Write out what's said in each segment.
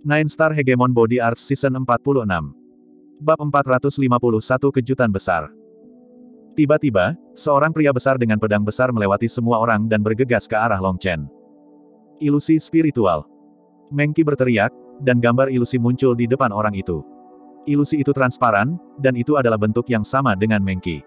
Nine Star Hegemon Body Arts Season 46. Bab 451 Kejutan Besar. Tiba-tiba, seorang pria besar dengan pedang besar melewati semua orang dan bergegas ke arah Long Chen. Ilusi spiritual. Meng Qi berteriak, dan gambar ilusi muncul di depan orang itu. Ilusi itu transparan, dan itu adalah bentuk yang sama dengan Meng Qi.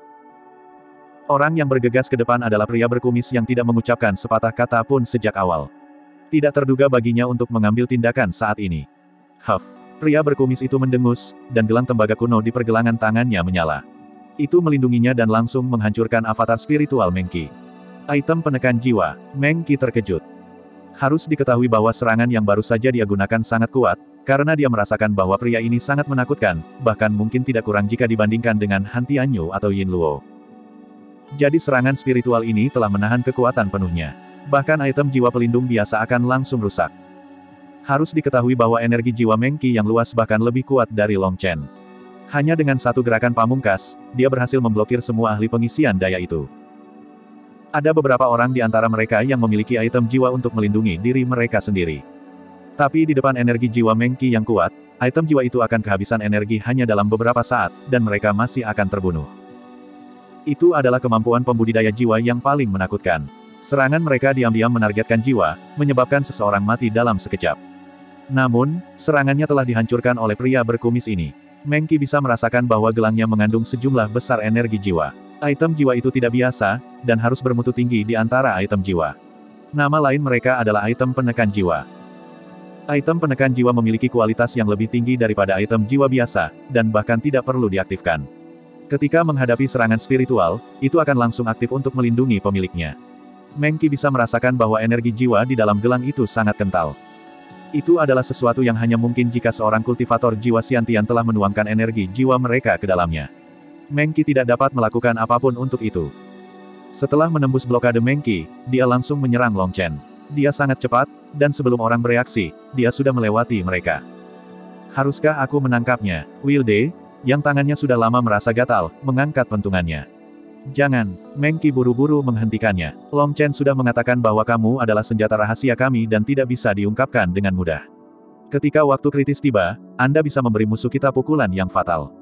Orang yang bergegas ke depan adalah pria berkumis yang tidak mengucapkan sepatah kata pun sejak awal. Tidak terduga baginya untuk mengambil tindakan saat ini. Huff. Pria berkumis itu mendengus, dan gelang tembaga kuno di pergelangan tangannya menyala. Itu melindunginya dan langsung menghancurkan avatar spiritual Meng Qi. Item penekan jiwa. Meng Qi terkejut. Harus diketahui bahwa serangan yang baru saja dia gunakan sangat kuat, karena dia merasakan bahwa pria ini sangat menakutkan, bahkan mungkin tidak kurang jika dibandingkan dengan Han Tianyu atau Yin Luo. Jadi serangan spiritual ini telah menahan kekuatan penuhnya. Bahkan item jiwa pelindung biasa akan langsung rusak. Harus diketahui bahwa energi jiwa Meng Qi yang luas bahkan lebih kuat dari Long Chen. Hanya dengan satu gerakan pamungkas, dia berhasil memblokir semua ahli pengisian daya itu. Ada beberapa orang di antara mereka yang memiliki item jiwa untuk melindungi diri mereka sendiri. Tapi di depan energi jiwa Meng Qi yang kuat, item jiwa itu akan kehabisan energi hanya dalam beberapa saat, dan mereka masih akan terbunuh. Itu adalah kemampuan pembudidaya jiwa yang paling menakutkan. Serangan mereka diam-diam menargetkan jiwa, menyebabkan seseorang mati dalam sekejap. Namun, serangannya telah dihancurkan oleh pria berkumis ini. Meng Qi bisa merasakan bahwa gelangnya mengandung sejumlah besar energi jiwa. Item jiwa itu tidak biasa, dan harus bermutu tinggi di antara item jiwa. Nama lain mereka adalah item penekan jiwa. Item penekan jiwa memiliki kualitas yang lebih tinggi daripada item jiwa biasa, dan bahkan tidak perlu diaktifkan. Ketika menghadapi serangan spiritual, itu akan langsung aktif untuk melindungi pemiliknya. Meng Qi bisa merasakan bahwa energi jiwa di dalam gelang itu sangat kental. Itu adalah sesuatu yang hanya mungkin jika seorang kultivator jiwa Xiantian telah menuangkan energi jiwa mereka ke dalamnya. Meng Qi tidak dapat melakukan apapun untuk itu. Setelah menembus blokade Meng Qi, dia langsung menyerang Long Chen. Dia sangat cepat, dan sebelum orang bereaksi, dia sudah melewati mereka. Haruskah aku menangkapnya? Wilde, yang tangannya sudah lama merasa gatal, mengangkat pentungannya. Jangan, Meng Qi buru-buru menghentikannya. Long Chen sudah mengatakan bahwa kamu adalah senjata rahasia kami dan tidak bisa diungkapkan dengan mudah. Ketika waktu kritis tiba, Anda bisa memberi musuh kita pukulan yang fatal.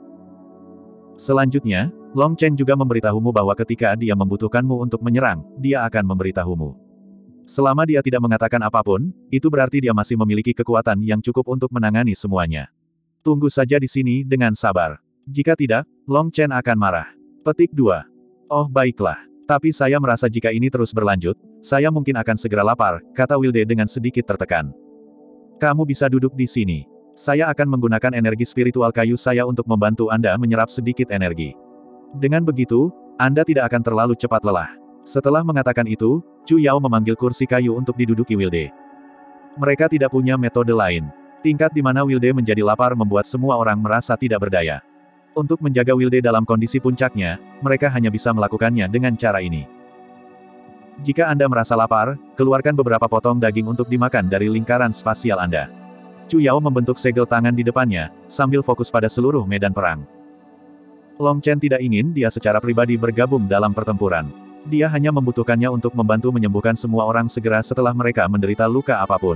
Selanjutnya, Long Chen juga memberitahumu bahwa ketika dia membutuhkanmu untuk menyerang, dia akan memberitahumu. Selama dia tidak mengatakan apapun, itu berarti dia masih memiliki kekuatan yang cukup untuk menangani semuanya. Tunggu saja di sini dengan sabar. Jika tidak, Long Chen akan marah. Petik 2. Oh baiklah. Tapi saya merasa jika ini terus berlanjut, saya mungkin akan segera lapar, kata Wilde dengan sedikit tertekan. Kamu bisa duduk di sini. Saya akan menggunakan energi spiritual kayu saya untuk membantu Anda menyerap sedikit energi. Dengan begitu, Anda tidak akan terlalu cepat lelah. Setelah mengatakan itu, Chu Yao memanggil kursi kayu untuk diduduki Wilde. Mereka tidak punya metode lain. Tingkat di mana Wilde menjadi lapar membuat semua orang merasa tidak berdaya. Untuk menjaga Wilde dalam kondisi puncaknya, mereka hanya bisa melakukannya dengan cara ini. Jika Anda merasa lapar, keluarkan beberapa potong daging untuk dimakan dari lingkaran spasial Anda. Chu Yao membentuk segel tangan di depannya, sambil fokus pada seluruh medan perang. Long Chen tidak ingin dia secara pribadi bergabung dalam pertempuran. Dia hanya membutuhkannya untuk membantu menyembuhkan semua orang segera setelah mereka menderita luka apapun.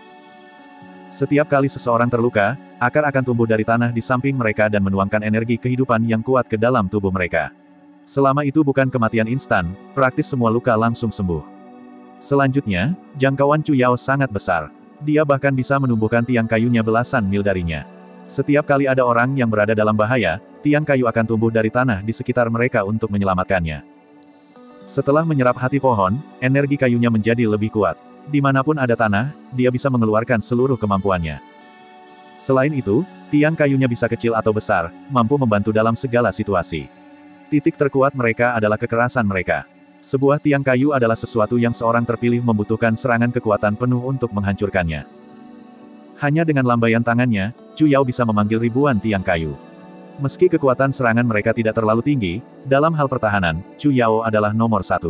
Setiap kali seseorang terluka, akar akan tumbuh dari tanah di samping mereka dan menuangkan energi kehidupan yang kuat ke dalam tubuh mereka. Selama itu bukan kematian instan, praktis semua luka langsung sembuh. Selanjutnya, jangkauan Chu Yao sangat besar. Dia bahkan bisa menumbuhkan tiang kayunya belasan mil darinya. Setiap kali ada orang yang berada dalam bahaya, tiang kayu akan tumbuh dari tanah di sekitar mereka untuk menyelamatkannya. Setelah menyerap hati pohon, energi kayunya menjadi lebih kuat. Dimanapun ada tanah, dia bisa mengeluarkan seluruh kemampuannya. Selain itu, tiang kayunya bisa kecil atau besar, mampu membantu dalam segala situasi. Titik terkuat mereka adalah kekerasan mereka. Sebuah tiang kayu adalah sesuatu yang seorang terpilih membutuhkan serangan kekuatan penuh untuk menghancurkannya. Hanya dengan lambaian tangannya, Chu Yao bisa memanggil ribuan tiang kayu. Meski kekuatan serangan mereka tidak terlalu tinggi, dalam hal pertahanan, Chu Yao adalah nomor 1.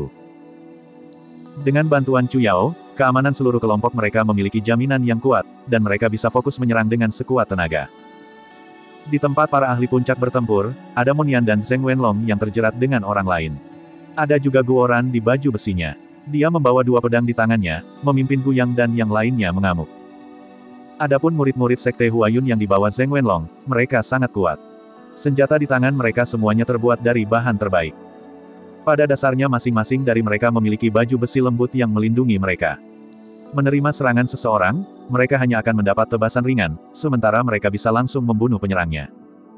Dengan bantuan Chu Yao, keamanan seluruh kelompok mereka memiliki jaminan yang kuat, dan mereka bisa fokus menyerang dengan sekuat tenaga. Di tempat para ahli puncak bertempur, ada Monian dan Zheng Wenlong yang terjerat dengan orang lain. Ada juga Guoran di baju besinya. Dia membawa dua pedang di tangannya, memimpin Gu Yang dan yang lainnya mengamuk. Adapun murid-murid Sekte Huayun yang dibawa Zheng Wenlong, mereka sangat kuat. Senjata di tangan mereka semuanya terbuat dari bahan terbaik. Pada dasarnya masing-masing dari mereka memiliki baju besi lembut yang melindungi mereka. Menerima serangan seseorang, mereka hanya akan mendapat tebasan ringan, sementara mereka bisa langsung membunuh penyerangnya.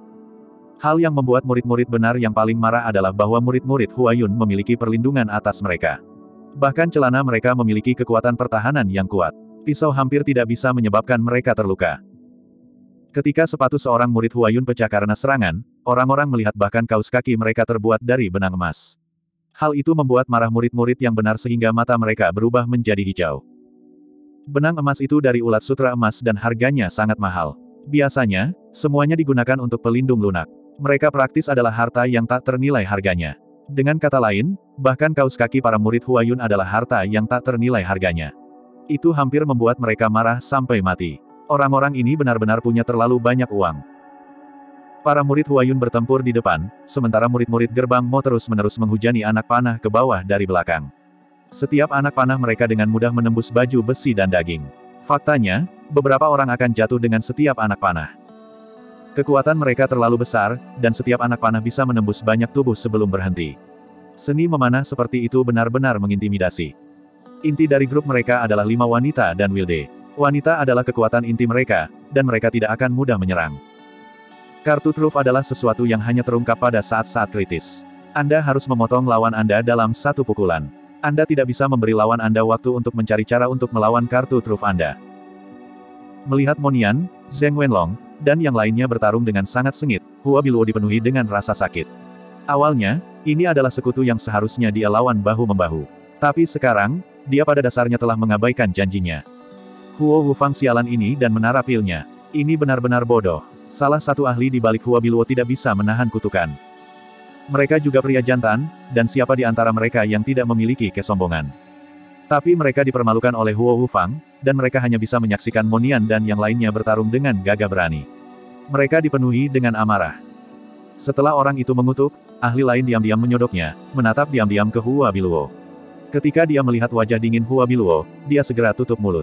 Hal yang membuat murid-murid benar yang paling marah adalah bahwa murid-murid Huayun memiliki perlindungan atas mereka. Bahkan celana mereka memiliki kekuatan pertahanan yang kuat. Pisau hampir tidak bisa menyebabkan mereka terluka. Ketika sepatu seorang murid Huayun pecah karena serangan, orang-orang melihat bahkan kaus kaki mereka terbuat dari benang emas. Hal itu membuat marah murid-murid yang benar sehingga mata mereka berubah menjadi hijau. Benang emas itu dari ulat sutra emas dan harganya sangat mahal. Biasanya, semuanya digunakan untuk pelindung lunak. Mereka praktis adalah harta yang tak ternilai harganya. Dengan kata lain, bahkan kaus kaki para murid Huayun adalah harta yang tak ternilai harganya. Itu hampir membuat mereka marah sampai mati. Orang-orang ini benar-benar punya terlalu banyak uang. Para murid Huayun bertempur di depan, sementara murid-murid gerbang Mo terus-menerus menghujani anak panah ke bawah dari belakang. Setiap anak panah mereka dengan mudah menembus baju besi dan daging. Faktanya, beberapa orang akan jatuh dengan setiap anak panah. Kekuatan mereka terlalu besar, dan setiap anak panah bisa menembus banyak tubuh sebelum berhenti. Seni memanah seperti itu benar-benar mengintimidasi. Inti dari grup mereka adalah 5 wanita dan Wilde. Wanita adalah kekuatan inti mereka, dan mereka tidak akan mudah menyerang. Kartu truf adalah sesuatu yang hanya terungkap pada saat-saat kritis. Anda harus memotong lawan Anda dalam satu pukulan. Anda tidak bisa memberi lawan Anda waktu untuk mencari cara untuk melawan kartu truf Anda. Melihat Monian, Zheng Wenlong, dan yang lainnya bertarung dengan sangat sengit, Hua Biluo dipenuhi dengan rasa sakit. Awalnya, ini adalah sekutu yang seharusnya dia lawan bahu-membahu. Tapi sekarang, dia pada dasarnya telah mengabaikan janjinya. Huo Wufang sialan ini dan menara pilnya. Ini benar-benar bodoh. Salah satu ahli di balik Hua Biluo tidak bisa menahan kutukan. Mereka juga pria jantan, dan siapa di antara mereka yang tidak memiliki kesombongan. Tapi mereka dipermalukan oleh Huo Wufang, dan mereka hanya bisa menyaksikan Monian dan yang lainnya bertarung dengan gagah berani. Mereka dipenuhi dengan amarah. Setelah orang itu mengutuk, ahli lain diam-diam menyodoknya, menatap diam-diam ke Hua Biluo. Ketika dia melihat wajah dingin Hua Biluo, dia segera tutup mulut.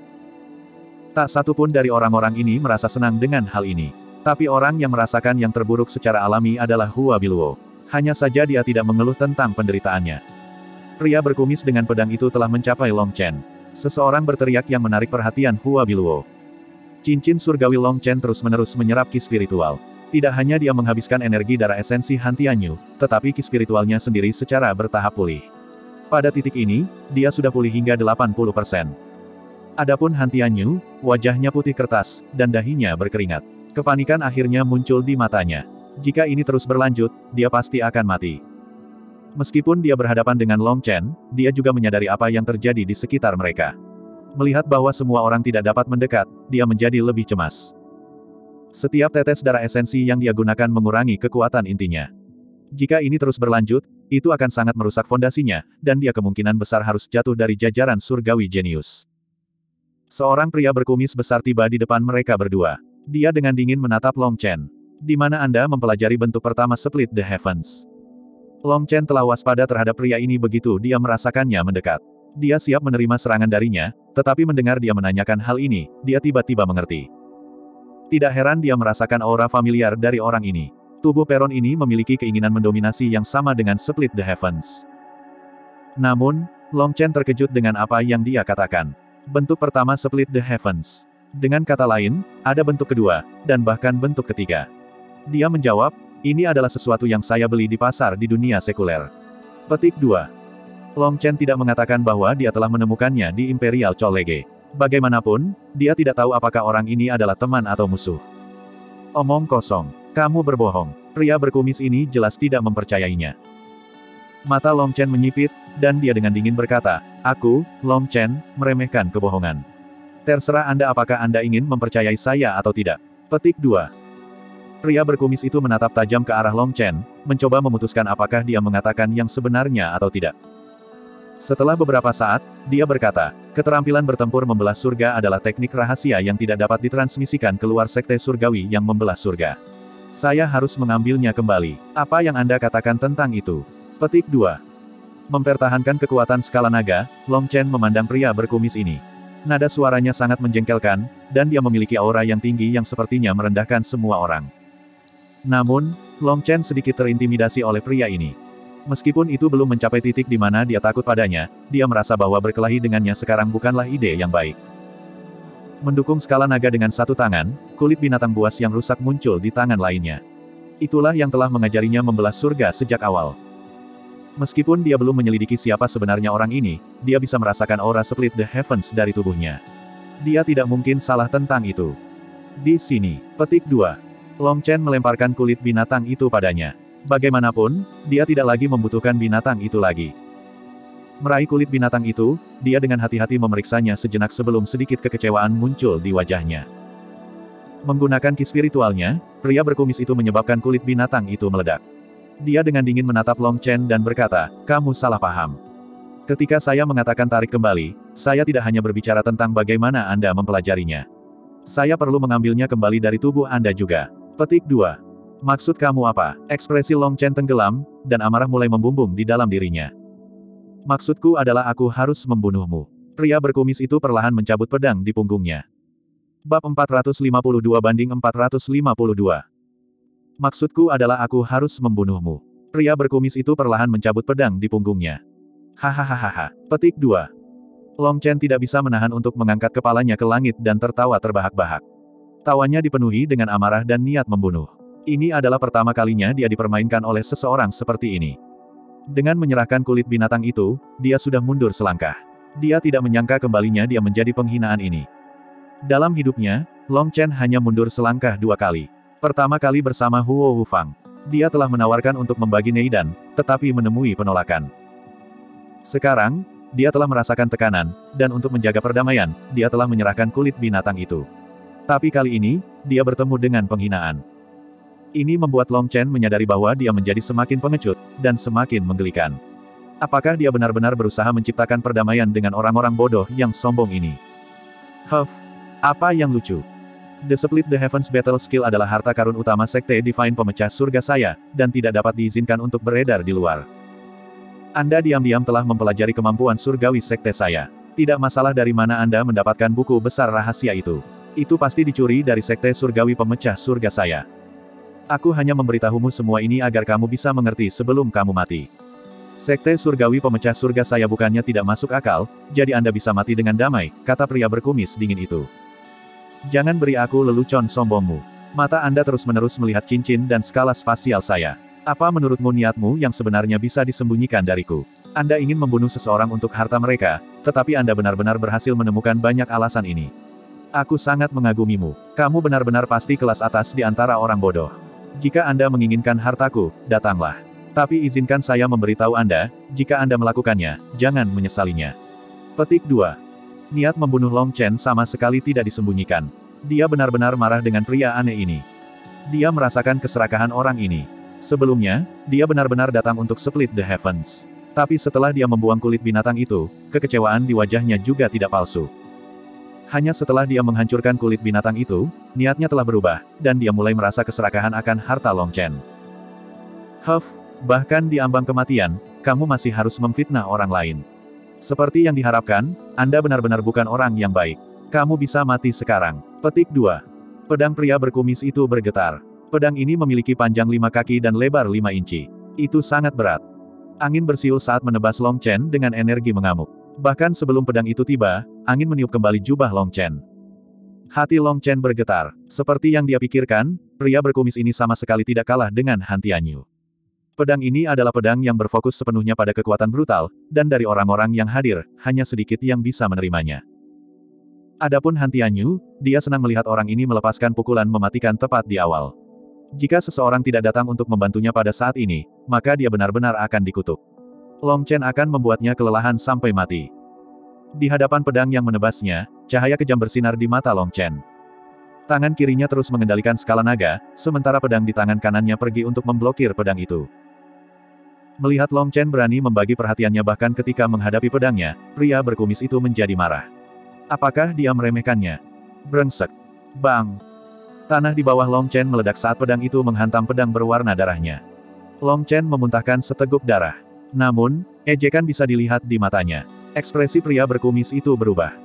Tak satu pun dari orang-orang ini merasa senang dengan hal ini. Tapi orang yang merasakan yang terburuk secara alami adalah Hua Biluo. Hanya saja dia tidak mengeluh tentang penderitaannya. Pria berkumis dengan pedang itu telah mencapai Long Chen. Seseorang berteriak yang menarik perhatian Hua Biluo. Cincin surgawi Long Chen terus-menerus menyerap ki spiritual. Tidak hanya dia menghabiskan energi darah esensi Han Tianyu, tetapi ki spiritualnya sendiri secara bertahap pulih. Pada titik ini, dia sudah pulih hingga 80%. Adapun Han Tianyu, wajahnya putih kertas, dan dahinya berkeringat. Kepanikan akhirnya muncul di matanya. Jika ini terus berlanjut, dia pasti akan mati. Meskipun dia berhadapan dengan Long Chen, dia juga menyadari apa yang terjadi di sekitar mereka. Melihat bahwa semua orang tidak dapat mendekat, dia menjadi lebih cemas. Setiap tetes darah esensi yang dia gunakan mengurangi kekuatan intinya. Jika ini terus berlanjut, itu akan sangat merusak fondasinya, dan dia kemungkinan besar harus jatuh dari jajaran surgawi jenius. Seorang pria berkumis besar tiba di depan mereka berdua. Dia dengan dingin menatap Long Chen. Di mana Anda mempelajari bentuk pertama Split the Heavens? Long Chen telah waspada terhadap pria ini begitu dia merasakannya mendekat. Dia siap menerima serangan darinya, tetapi mendengar dia menanyakan hal ini, dia tiba-tiba mengerti. Tidak heran dia merasakan aura familiar dari orang ini. Tubuh peron ini memiliki keinginan mendominasi yang sama dengan Split the Heavens. Namun, Long Chen terkejut dengan apa yang dia katakan. Bentuk pertama Split the Heavens. Dengan kata lain, ada bentuk kedua, dan bahkan bentuk ketiga. Dia menjawab, ini adalah sesuatu yang saya beli di pasar di dunia sekuler. Petik 2. Long Chen tidak mengatakan bahwa dia telah menemukannya di Imperial College. Bagaimanapun, dia tidak tahu apakah orang ini adalah teman atau musuh. Omong kosong. Kamu berbohong. Pria berkumis ini jelas tidak mempercayainya. Mata Long Chen menyipit, dan dia dengan dingin berkata, aku, Long Chen, meremehkan kebohongan. Terserah Anda apakah Anda ingin mempercayai saya atau tidak. Petik 2. Pria berkumis itu menatap tajam ke arah Long Chen, mencoba memutuskan apakah dia mengatakan yang sebenarnya atau tidak. Setelah beberapa saat, dia berkata, keterampilan bertempur membelah surga adalah teknik rahasia yang tidak dapat ditransmisikan keluar sekte surgawi yang membelah surga. Saya harus mengambilnya kembali. Apa yang Anda katakan tentang itu? Petik 2. Mempertahankan kekuatan skala naga, Long Chen memandang pria berkumis ini. Nada suaranya sangat menjengkelkan, dan dia memiliki aura yang tinggi yang sepertinya merendahkan semua orang. Namun, Long Chen sedikit terintimidasi oleh pria ini. Meskipun itu belum mencapai titik di mana dia takut padanya, dia merasa bahwa berkelahi dengannya sekarang bukanlah ide yang baik. Mendukung skala naga dengan satu tangan, kulit binatang buas yang rusak muncul di tangan lainnya. Itulah yang telah mengajarinya membelah surga sejak awal. Meskipun dia belum menyelidiki siapa sebenarnya orang ini, dia bisa merasakan aura split the heavens dari tubuhnya. Dia tidak mungkin salah tentang itu. Di sini, petik 2. Long Chen melemparkan kulit binatang itu padanya. Bagaimanapun, dia tidak lagi membutuhkan binatang itu lagi. Meraih kulit binatang itu, dia dengan hati-hati memeriksanya sejenak sebelum sedikit kekecewaan muncul di wajahnya. Menggunakan ki spiritualnya, pria berkumis itu menyebabkan kulit binatang itu meledak. Dia dengan dingin menatap Long Chen dan berkata, "Kamu salah paham. Ketika saya mengatakan tarik kembali, saya tidak hanya berbicara tentang bagaimana Anda mempelajarinya. Saya perlu mengambilnya kembali dari tubuh Anda juga." Petik 2. Maksud kamu apa? Ekspresi Long Chen tenggelam, dan amarah mulai membumbung di dalam dirinya. Maksudku adalah aku harus membunuhmu. Pria berkumis itu perlahan mencabut pedang di punggungnya. Bab 452-452. Maksudku adalah aku harus membunuhmu. Pria berkumis itu perlahan mencabut pedang di punggungnya. Hahaha. Petik 2. Long Chen tidak bisa menahan untuk mengangkat kepalanya ke langit dan tertawa terbahak-bahak. Tawanya dipenuhi dengan amarah dan niat membunuh. Ini adalah pertama kalinya dia dipermainkan oleh seseorang seperti ini. Dengan menyerahkan kulit binatang itu, dia sudah mundur selangkah. Dia tidak menyangka kembalinya dia menjadi penghinaan ini. Dalam hidupnya, Long Chen hanya mundur selangkah 2 kali. Pertama kali bersama Huo Wufang. Dia telah menawarkan untuk membagi Neidan, tetapi menemui penolakan. Sekarang, dia telah merasakan tekanan, dan untuk menjaga perdamaian, dia telah menyerahkan kulit binatang itu. Tapi kali ini, dia bertemu dengan penghinaan. Ini membuat Long Chen menyadari bahwa dia menjadi semakin pengecut, dan semakin menggelikan. Apakah dia benar-benar berusaha menciptakan perdamaian dengan orang-orang bodoh yang sombong ini? Apa yang lucu? The Split the Heavens Battle Skill adalah harta karun utama Sekte Divine Pemecah Surga saya, dan tidak dapat diizinkan untuk beredar di luar. Anda diam-diam telah mempelajari kemampuan surgawi Sekte saya. Tidak masalah dari mana Anda mendapatkan buku besar rahasia itu. Itu pasti dicuri dari Sekte Surgawi Pemecah Surga saya. Aku hanya memberitahumu semua ini agar kamu bisa mengerti sebelum kamu mati. Sekte Surgawi Pemecah Surga saya bukannya tidak masuk akal, jadi Anda bisa mati dengan damai, kata pria berkumis dingin itu. Jangan beri aku lelucon sombongmu. Mata Anda terus-menerus melihat cincin dan skala spasial saya. Apa menurutmu niatmu yang sebenarnya bisa disembunyikan dariku? Anda ingin membunuh seseorang untuk harta mereka, tetapi Anda benar-benar berhasil menemukan banyak alasan ini. Aku sangat mengagumimu. Kamu benar-benar pasti kelas atas di antara orang bodoh. Jika Anda menginginkan hartaku, datanglah. Tapi izinkan saya memberitahu Anda, jika Anda melakukannya, jangan menyesalinya. Petik 2. Niat membunuh Long Chen sama sekali tidak disembunyikan. Dia benar-benar marah dengan pria aneh ini. Dia merasakan keserakahan orang ini. Sebelumnya, dia benar-benar datang untuk split the heavens. Tapi setelah dia membuang kulit binatang itu, kekecewaan di wajahnya juga tidak palsu. Hanya setelah dia menghancurkan kulit binatang itu, niatnya telah berubah, dan dia mulai merasa keserakahan akan harta Long Chen. Bahkan di ambang kematian, kamu masih harus memfitnah orang lain. Seperti yang diharapkan, Anda benar-benar bukan orang yang baik. Kamu bisa mati sekarang. Petik 2. Pedang pria berkumis itu bergetar. Pedang ini memiliki panjang 5 kaki dan lebar 5 inci. Itu sangat berat. Angin bersiul saat menebas Long Chen dengan energi mengamuk. Bahkan sebelum pedang itu tiba, angin meniup kembali jubah Long Chen. Hati Long Chen bergetar. Seperti yang dia pikirkan, pria berkumis ini sama sekali tidak kalah dengan Han Tianyu. Pedang ini adalah pedang yang berfokus sepenuhnya pada kekuatan brutal, dan dari orang-orang yang hadir, hanya sedikit yang bisa menerimanya. Adapun Han Tianyu, dia senang melihat orang ini melepaskan pukulan mematikan tepat di awal. Jika seseorang tidak datang untuk membantunya pada saat ini, maka dia benar-benar akan dikutuk. Long Chen akan membuatnya kelelahan sampai mati. Di hadapan pedang yang menebasnya, cahaya kejam bersinar di mata Long Chen. Tangan kirinya terus mengendalikan skala naga, sementara pedang di tangan kanannya pergi untuk memblokir pedang itu. Melihat Long Chen berani membagi perhatiannya bahkan ketika menghadapi pedangnya, pria berkumis itu menjadi marah. Apakah dia meremehkannya? Brengsek. Bang! Tanah di bawah Long Chen meledak saat pedang itu menghantam pedang berwarna darahnya. Long Chen memuntahkan seteguk darah. Namun, ejekan bisa dilihat di matanya. Ekspresi pria berkumis itu berubah.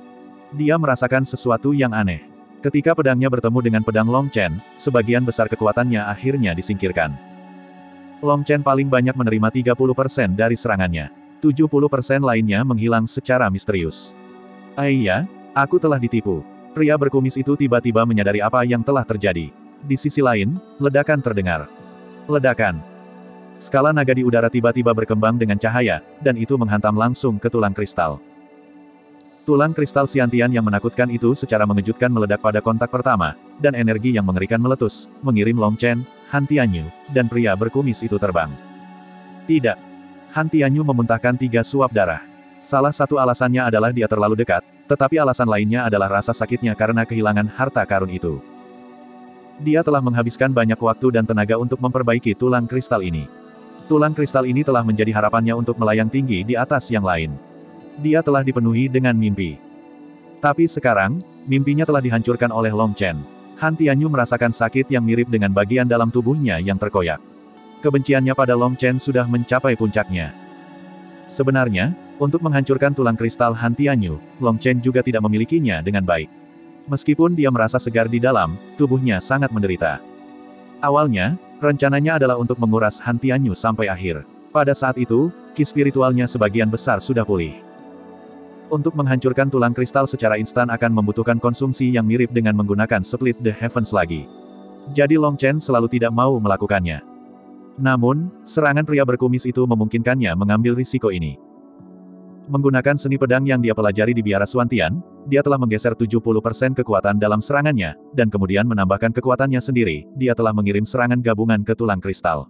Dia merasakan sesuatu yang aneh. Ketika pedangnya bertemu dengan pedang Long Chen, sebagian besar kekuatannya akhirnya disingkirkan. Long Chen paling banyak menerima 30% dari serangannya. 70% lainnya menghilang secara misterius. Iya, aku telah ditipu. Pria berkumis itu tiba-tiba menyadari apa yang telah terjadi. Di sisi lain, ledakan terdengar. Ledakan. Skala naga di udara tiba-tiba berkembang dengan cahaya, dan itu menghantam langsung ke tulang kristal. Tulang kristal Xiantian yang menakutkan itu secara mengejutkan meledak pada kontak pertama, dan energi yang mengerikan meletus, mengirim Long Chen, Han Tianyu, dan pria berkumis itu terbang. Tidak. Han Tianyu memuntahkan 3 suap darah. Salah satu alasannya adalah dia terlalu dekat, tetapi alasan lainnya adalah rasa sakitnya karena kehilangan harta karun itu. Dia telah menghabiskan banyak waktu dan tenaga untuk memperbaiki tulang kristal ini. Tulang kristal ini telah menjadi harapannya untuk melayang tinggi di atas yang lain. Dia telah dipenuhi dengan mimpi. Tapi sekarang, mimpinya telah dihancurkan oleh Long Chen. Han Tianyu merasakan sakit yang mirip dengan bagian dalam tubuhnya yang terkoyak. Kebenciannya pada Long Chen sudah mencapai puncaknya. Sebenarnya, untuk menghancurkan tulang kristal Han Tianyu, Long Chen juga tidak memilikinya dengan baik. Meskipun dia merasa segar di dalam, tubuhnya sangat menderita. Awalnya, rencananya adalah untuk menguras Han Tianyu sampai akhir. Pada saat itu, ki spiritualnya sebagian besar sudah pulih. Untuk menghancurkan tulang kristal secara instan akan membutuhkan konsumsi yang mirip dengan menggunakan Split the Heavens lagi. Jadi Long Chen selalu tidak mau melakukannya. Namun, serangan pria berkumis itu memungkinkannya mengambil risiko ini. Menggunakan seni pedang yang dia pelajari di biara Xuantian, dia telah menggeser 70% kekuatan dalam serangannya, dan kemudian menambahkan kekuatannya sendiri, dia telah mengirim serangan gabungan ke tulang kristal.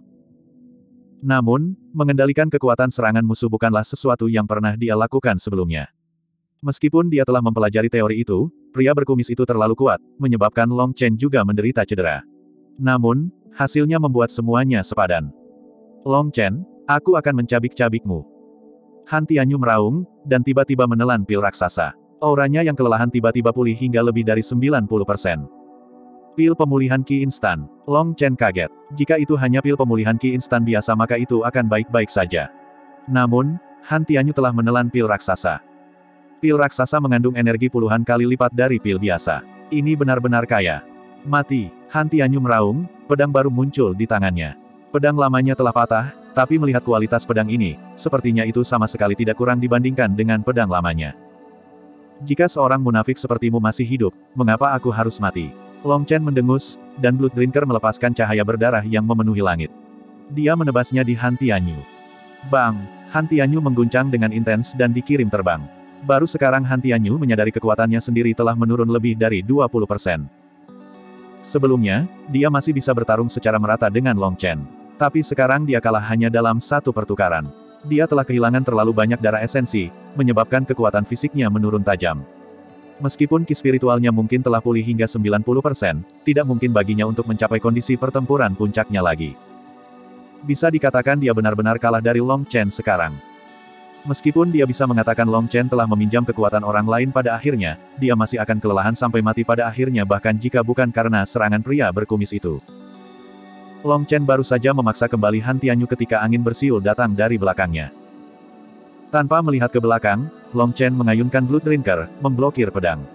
Namun, mengendalikan kekuatan serangan musuh bukanlah sesuatu yang pernah dia lakukan sebelumnya. Meskipun dia telah mempelajari teori itu, pria berkumis itu terlalu kuat, menyebabkan Long Chen juga menderita cedera. Namun, hasilnya membuat semuanya sepadan. Long Chen, aku akan mencabik-cabikmu. Han Tianyu meraung, dan tiba-tiba menelan pil raksasa. Auranya yang kelelahan tiba-tiba pulih hingga lebih dari 90%. Pil pemulihan ki instan. Long Chen kaget. Jika itu hanya pil pemulihan ki instan biasa maka itu akan baik-baik saja. Namun, Han Tianyu telah menelan pil raksasa. Pil raksasa mengandung energi puluhan kali lipat dari pil biasa. Ini benar-benar kaya. Mati. Han Tianyu meraung, pedang baru muncul di tangannya. Pedang lamanya telah patah, tapi melihat kualitas pedang ini, sepertinya itu sama sekali tidak kurang dibandingkan dengan pedang lamanya. Jika seorang munafik sepertimu masih hidup, mengapa aku harus mati? Long Chen mendengus, dan Blood Drinker melepaskan cahaya berdarah yang memenuhi langit. Dia menebasnya di Han Tianyu. Bang! Han Tianyu mengguncang dengan intens dan dikirim terbang. Baru sekarang Han Tianyu menyadari kekuatannya sendiri telah menurun lebih dari 20%. Sebelumnya, dia masih bisa bertarung secara merata dengan Long Chen. Tapi sekarang dia kalah hanya dalam satu pertukaran. Dia telah kehilangan terlalu banyak darah esensi, menyebabkan kekuatan fisiknya menurun tajam. Meskipun ki spiritualnya mungkin telah pulih hingga 90%, tidak mungkin baginya untuk mencapai kondisi pertempuran puncaknya lagi. Bisa dikatakan dia benar-benar kalah dari Long Chen sekarang. Meskipun dia bisa mengatakan Long Chen telah meminjam kekuatan orang lain pada akhirnya, dia masih akan kelelahan sampai mati pada akhirnya bahkan jika bukan karena serangan pria berkumis itu. Long Chen baru saja memaksa kembali Han Tianyu ketika angin bersiul datang dari belakangnya. Tanpa melihat ke belakang, Long Chen mengayunkan Blood Drinker, memblokir pedang.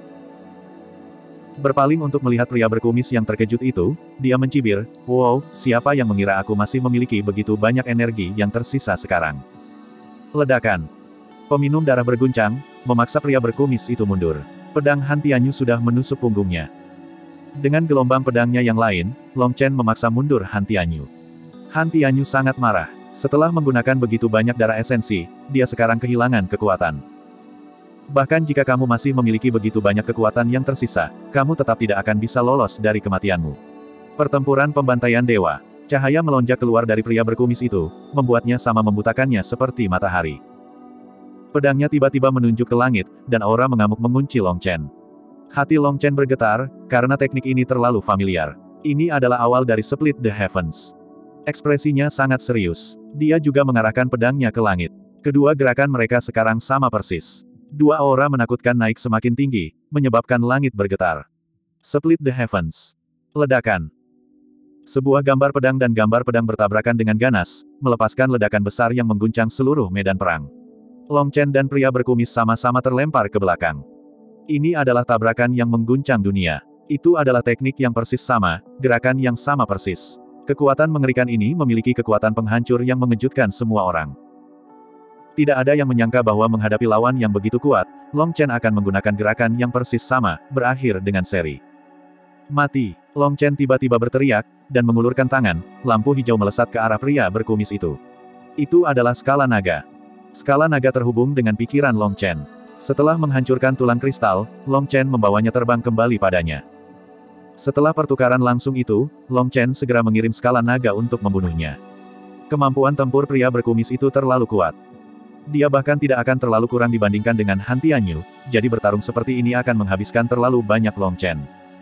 Berpaling untuk melihat pria berkumis yang terkejut itu, dia mencibir, "Wow, siapa yang mengira aku masih memiliki begitu banyak energi yang tersisa sekarang?" Ledakan. Peminum darah berguncang, memaksa pria berkumis itu mundur. Pedang Han Tianyu sudah menusuk punggungnya. Dengan gelombang pedangnya yang lain, Long Chen memaksa mundur Han Tianyu. Han Tianyu sangat marah. Setelah menggunakan begitu banyak darah esensi, dia sekarang kehilangan kekuatan. Bahkan jika kamu masih memiliki begitu banyak kekuatan yang tersisa, kamu tetap tidak akan bisa lolos dari kematianmu. Pertempuran pembantaian dewa. Cahaya melonjak keluar dari pria berkumis itu, membuatnya sama membutakannya seperti matahari. Pedangnya tiba-tiba menunjuk ke langit, dan aura mengamuk mengunci Long Chen. Hati Long Chen bergetar, karena teknik ini terlalu familiar. Ini adalah awal dari Split the Heavens. Ekspresinya sangat serius. Dia juga mengarahkan pedangnya ke langit. Kedua gerakan mereka sekarang sama persis. Dua aura menakutkan naik semakin tinggi, menyebabkan langit bergetar. Split the Heavens. Ledakan. Sebuah gambar pedang dan gambar pedang bertabrakan dengan ganas, melepaskan ledakan besar yang mengguncang seluruh medan perang. Long Chen dan pria berkumis sama-sama terlempar ke belakang. Ini adalah tabrakan yang mengguncang dunia. Itu adalah teknik yang persis sama, gerakan yang sama persis. Kekuatan mengerikan ini memiliki kekuatan penghancur yang mengejutkan semua orang. Tidak ada yang menyangka bahwa menghadapi lawan yang begitu kuat, Long Chen akan menggunakan gerakan yang persis sama, berakhir dengan seri mati. Long Chen tiba-tiba berteriak, dan mengulurkan tangan, lampu hijau melesat ke arah pria berkumis itu. Itu adalah skala naga. Skala naga terhubung dengan pikiran Long Chen. Setelah menghancurkan tulang kristal, Long Chen membawanya terbang kembali padanya. Setelah pertukaran langsung itu, Long Chen segera mengirim skala naga untuk membunuhnya. Kemampuan tempur pria berkumis itu terlalu kuat. Dia bahkan tidak akan terlalu kurang dibandingkan dengan Han Tianyu, jadi bertarung seperti ini akan menghabiskan terlalu banyak Long Chen.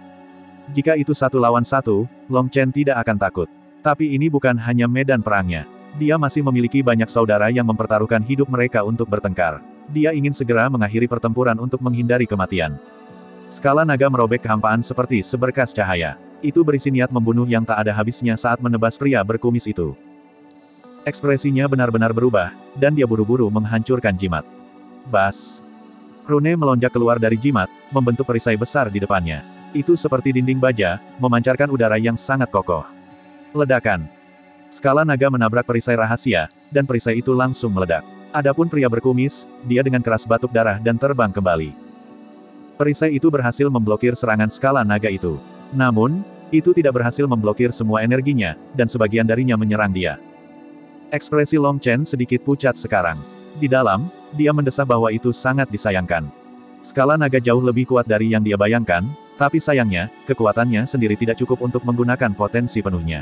Jika itu 1 lawan 1, Long Chen tidak akan takut. Tapi ini bukan hanya medan perangnya. Dia masih memiliki banyak saudara yang mempertaruhkan hidup mereka untuk bertengkar. Dia ingin segera mengakhiri pertempuran untuk menghindari kematian. Skala naga merobek kehampaan seperti seberkas cahaya. Itu berisi niat membunuh yang tak ada habisnya saat menebas pria berkumis itu. Ekspresinya benar-benar berubah, dan dia buru-buru menghancurkan jimat. Bas! Rune melonjak keluar dari jimat, membentuk perisai besar di depannya. Itu seperti dinding baja, memancarkan udara yang sangat kokoh. Ledakan! Skala naga menabrak perisai rahasia, dan perisai itu langsung meledak. Adapun pria berkumis, dia dengan keras batuk darah dan terbang kembali. Perisai itu berhasil memblokir serangan skala naga itu. Namun, itu tidak berhasil memblokir semua energinya, dan sebagian darinya menyerang dia. Ekspresi Long Chen sedikit pucat sekarang. Di dalam, dia mendesah bahwa itu sangat disayangkan. Skala naga jauh lebih kuat dari yang dia bayangkan, tapi sayangnya, kekuatannya sendiri tidak cukup untuk menggunakan potensi penuhnya.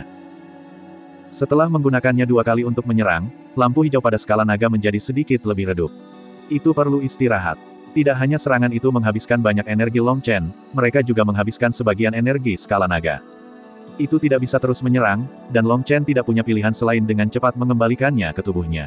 Setelah menggunakannya 2 kali untuk menyerang, lampu hijau pada skala naga menjadi sedikit lebih redup. Itu perlu istirahat. Tidak hanya serangan itu menghabiskan banyak energi Long Chen, mereka juga menghabiskan sebagian energi skala naga. Itu tidak bisa terus menyerang, dan Long Chen tidak punya pilihan selain dengan cepat mengembalikannya ke tubuhnya.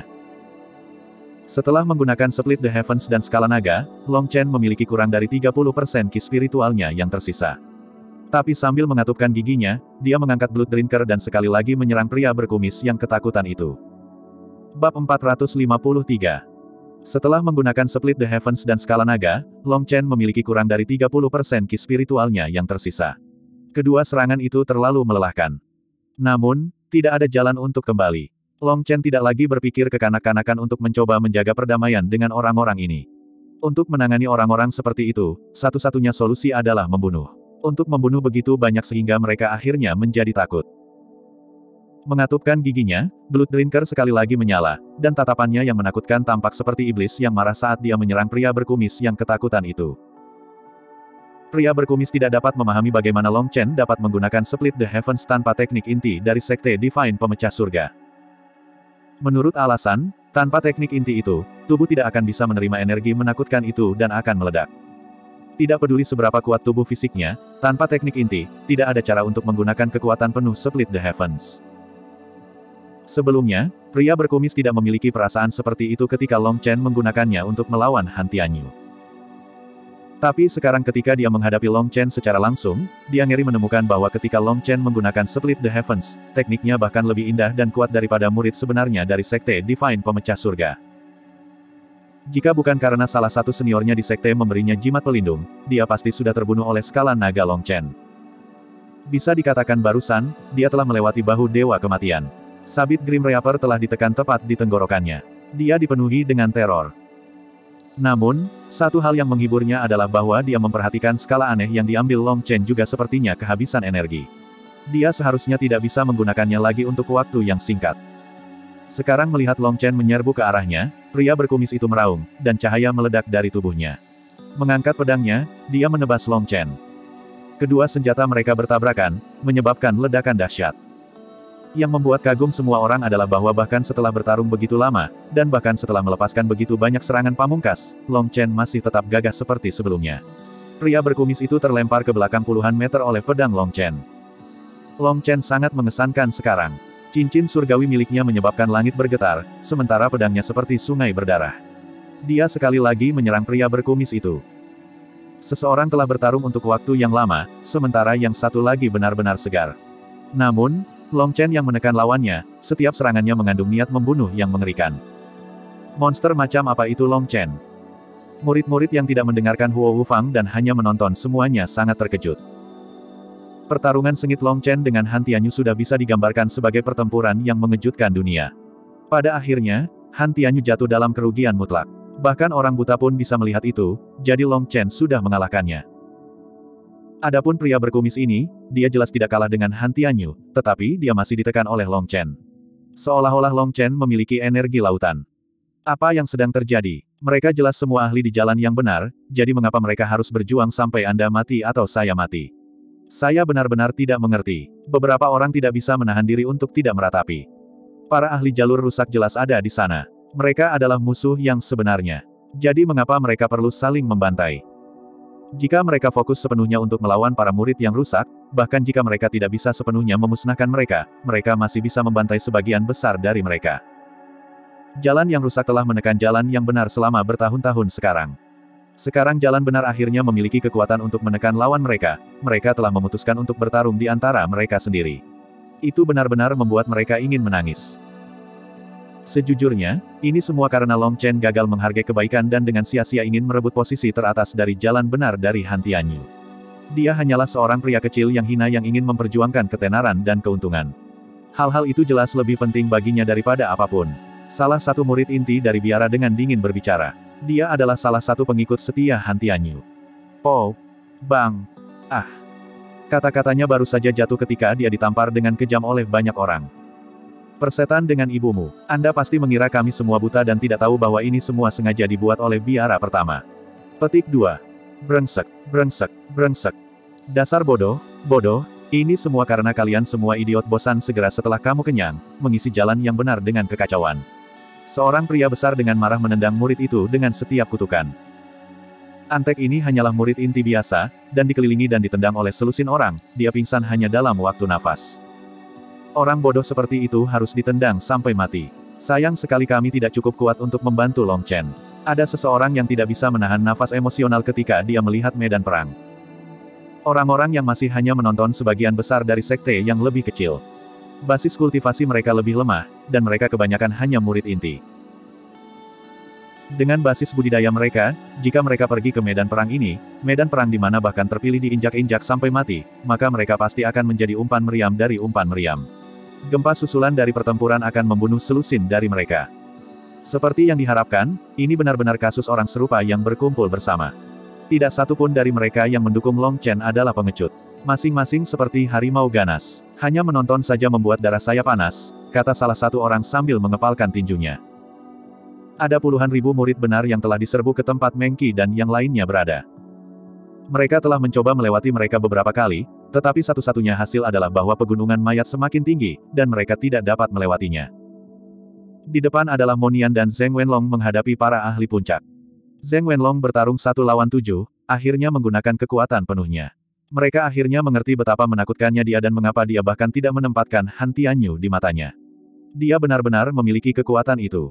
Setelah menggunakan Split the Heavens dan skala naga, Long Chen memiliki kurang dari 30% ki spiritualnya yang tersisa. Tapi sambil mengatupkan giginya, dia mengangkat Blood Drinker dan sekali lagi menyerang pria berkumis yang ketakutan itu. Bab 453. Setelah menggunakan Split the Heavens dan skala naga, Long Chen memiliki kurang dari 30% ki spiritualnya yang tersisa. Kedua serangan itu terlalu melelahkan. Namun, tidak ada jalan untuk kembali. Long Chen tidak lagi berpikir kekanak-kanakan untuk mencoba menjaga perdamaian dengan orang-orang ini. Untuk menangani orang-orang seperti itu, satu-satunya solusi adalah membunuh. Untuk membunuh begitu banyak sehingga mereka akhirnya menjadi takut. Mengatupkan giginya, Blood Drinker sekali lagi menyala, dan tatapannya yang menakutkan tampak seperti iblis yang marah saat dia menyerang pria berkumis yang ketakutan itu. Pria berkumis tidak dapat memahami bagaimana Long Chen dapat menggunakan Split the Heavens tanpa teknik inti dari Sekte Divine Pemecah Surga. Menurut alasan, tanpa teknik inti itu, tubuh tidak akan bisa menerima energi menakutkan itu dan akan meledak. Tidak peduli seberapa kuat tubuh fisiknya, tanpa teknik inti, tidak ada cara untuk menggunakan kekuatan penuh Split the Heavens. Sebelumnya, pria berkumis tidak memiliki perasaan seperti itu ketika Long Chen menggunakannya untuk melawan Han Tianyu. Tapi sekarang ketika dia menghadapi Long Chen secara langsung, dia ngeri menemukan bahwa ketika Long Chen menggunakan Split the Heavens, tekniknya bahkan lebih indah dan kuat daripada murid sebenarnya dari Sekte Divine Pemecah Surga. Jika bukan karena salah satu seniornya di sekte memberinya jimat pelindung, dia pasti sudah terbunuh oleh skala naga Long Chen. Bisa dikatakan barusan, dia telah melewati bahu Dewa Kematian. Sabit Grim Reaper telah ditekan tepat di tenggorokannya. Dia dipenuhi dengan teror. Namun, satu hal yang menghiburnya adalah bahwa dia memperhatikan skala aneh yang diambil Long Chen juga sepertinya kehabisan energi. Dia seharusnya tidak bisa menggunakannya lagi untuk waktu yang singkat. Sekarang melihat Long Chen menyerbu ke arahnya, pria berkumis itu meraung, dan cahaya meledak dari tubuhnya. Mengangkat pedangnya, dia menebas Long Chen. Kedua senjata mereka bertabrakan, menyebabkan ledakan dahsyat. Yang membuat kagum semua orang adalah bahwa bahkan setelah bertarung begitu lama, dan bahkan setelah melepaskan begitu banyak serangan pamungkas, Long Chen masih tetap gagah seperti sebelumnya. Pria berkumis itu terlempar ke belakang puluhan meter oleh pedang Long Chen. Long Chen sangat mengesankan sekarang. Cincin surgawi miliknya menyebabkan langit bergetar, sementara pedangnya seperti sungai berdarah. Dia sekali lagi menyerang pria berkumis itu. Seseorang telah bertarung untuk waktu yang lama, sementara yang satu lagi benar-benar segar. Namun, Long Chen yang menekan lawannya, setiap serangannya mengandung niat membunuh yang mengerikan. Monster macam apa itu Long Chen? Murid-murid yang tidak mendengarkan Huo Wufang dan hanya menonton semuanya sangat terkejut. Pertarungan sengit Long Chen dengan Han Tianyu sudah bisa digambarkan sebagai pertempuran yang mengejutkan dunia. Pada akhirnya, Han Tianyu jatuh dalam kerugian mutlak. Bahkan orang buta pun bisa melihat itu, jadi Long Chen sudah mengalahkannya. Adapun pria berkumis ini, dia jelas tidak kalah dengan Han Tianyu, tetapi dia masih ditekan oleh Long Chen. Seolah-olah Long Chen memiliki energi lautan. Apa yang sedang terjadi? Mereka jelas semua ahli di jalan yang benar, jadi mengapa mereka harus berjuang sampai Anda mati atau saya mati? Saya benar-benar tidak mengerti. Beberapa orang tidak bisa menahan diri untuk tidak meratapi. Para ahli jalur rusak jelas ada di sana. Mereka adalah musuh yang sebenarnya. Jadi mengapa mereka perlu saling membantai? Jika mereka fokus sepenuhnya untuk melawan para murid yang rusak, bahkan jika mereka tidak bisa sepenuhnya memusnahkan mereka, mereka masih bisa membantai sebagian besar dari mereka. Jalan yang rusak telah menekan jalan yang benar selama bertahun-tahun sekarang. Sekarang jalan benar akhirnya memiliki kekuatan untuk menekan lawan mereka, mereka telah memutuskan untuk bertarung di antara mereka sendiri. Itu benar-benar membuat mereka ingin menangis. Sejujurnya, ini semua karena Long Chen gagal menghargai kebaikan dan dengan sia-sia ingin merebut posisi teratas dari jalan benar dari Han Tianyu. Dia hanyalah seorang pria kecil yang hina yang ingin memperjuangkan ketenaran dan keuntungan. Hal-hal itu jelas lebih penting baginya daripada apapun. Salah satu murid inti dari biara dengan dingin berbicara. Dia adalah salah satu pengikut setia Han Tianyu. Oh, Bang. Ah. Kata-katanya baru saja jatuh ketika dia ditampar dengan kejam oleh banyak orang. Persetan dengan ibumu. Anda pasti mengira kami semua buta dan tidak tahu bahwa ini semua sengaja dibuat oleh biara pertama. Petik 2. Brengsek, brengsek, brengsek. Dasar bodoh, bodoh, ini semua karena kalian semua idiot bosan segera setelah kamu kenyang, mengisi jalan yang benar dengan kekacauan. Seorang pria besar dengan marah menendang murid itu dengan setiap kutukan. Antek ini hanyalah murid inti biasa, dan dikelilingi dan ditendang oleh selusin orang, dia pingsan hanya dalam waktu nafas. Orang bodoh seperti itu harus ditendang sampai mati. Sayang sekali kami tidak cukup kuat untuk membantu Long Chen. Ada seseorang yang tidak bisa menahan nafas emosional ketika dia melihat medan perang. Orang-orang yang masih hanya menonton sebagian besar dari sekte yang lebih kecil. Basis kultivasi mereka lebih lemah, dan mereka kebanyakan hanya murid inti. Dengan basis budidaya mereka, jika mereka pergi ke medan perang ini, medan perang di mana bahkan terpilih diinjak-injak sampai mati, maka mereka pasti akan menjadi umpan meriam dari umpan meriam. Gempa susulan dari pertempuran akan membunuh selusin dari mereka. Seperti yang diharapkan, ini benar-benar kasus orang serupa yang berkumpul bersama. Tidak satu pun dari mereka yang mendukung Long Chen adalah pengecut. Masing-masing seperti harimau ganas. Hanya menonton saja membuat darah saya panas, kata salah satu orang sambil mengepalkan tinjunya. Ada puluhan ribu murid benar yang telah diserbu ke tempat Meng Qi dan yang lainnya berada. Mereka telah mencoba melewati mereka beberapa kali, tetapi satu-satunya hasil adalah bahwa pegunungan mayat semakin tinggi, dan mereka tidak dapat melewatinya. Di depan adalah Monian dan Zheng Wenlong menghadapi para ahli puncak. Zheng Wenlong bertarung 1 lawan 7, akhirnya menggunakan kekuatan penuhnya. Mereka akhirnya mengerti betapa menakutkannya dia dan mengapa dia bahkan tidak menempatkan Han Tianyu di matanya. Dia benar-benar memiliki kekuatan itu.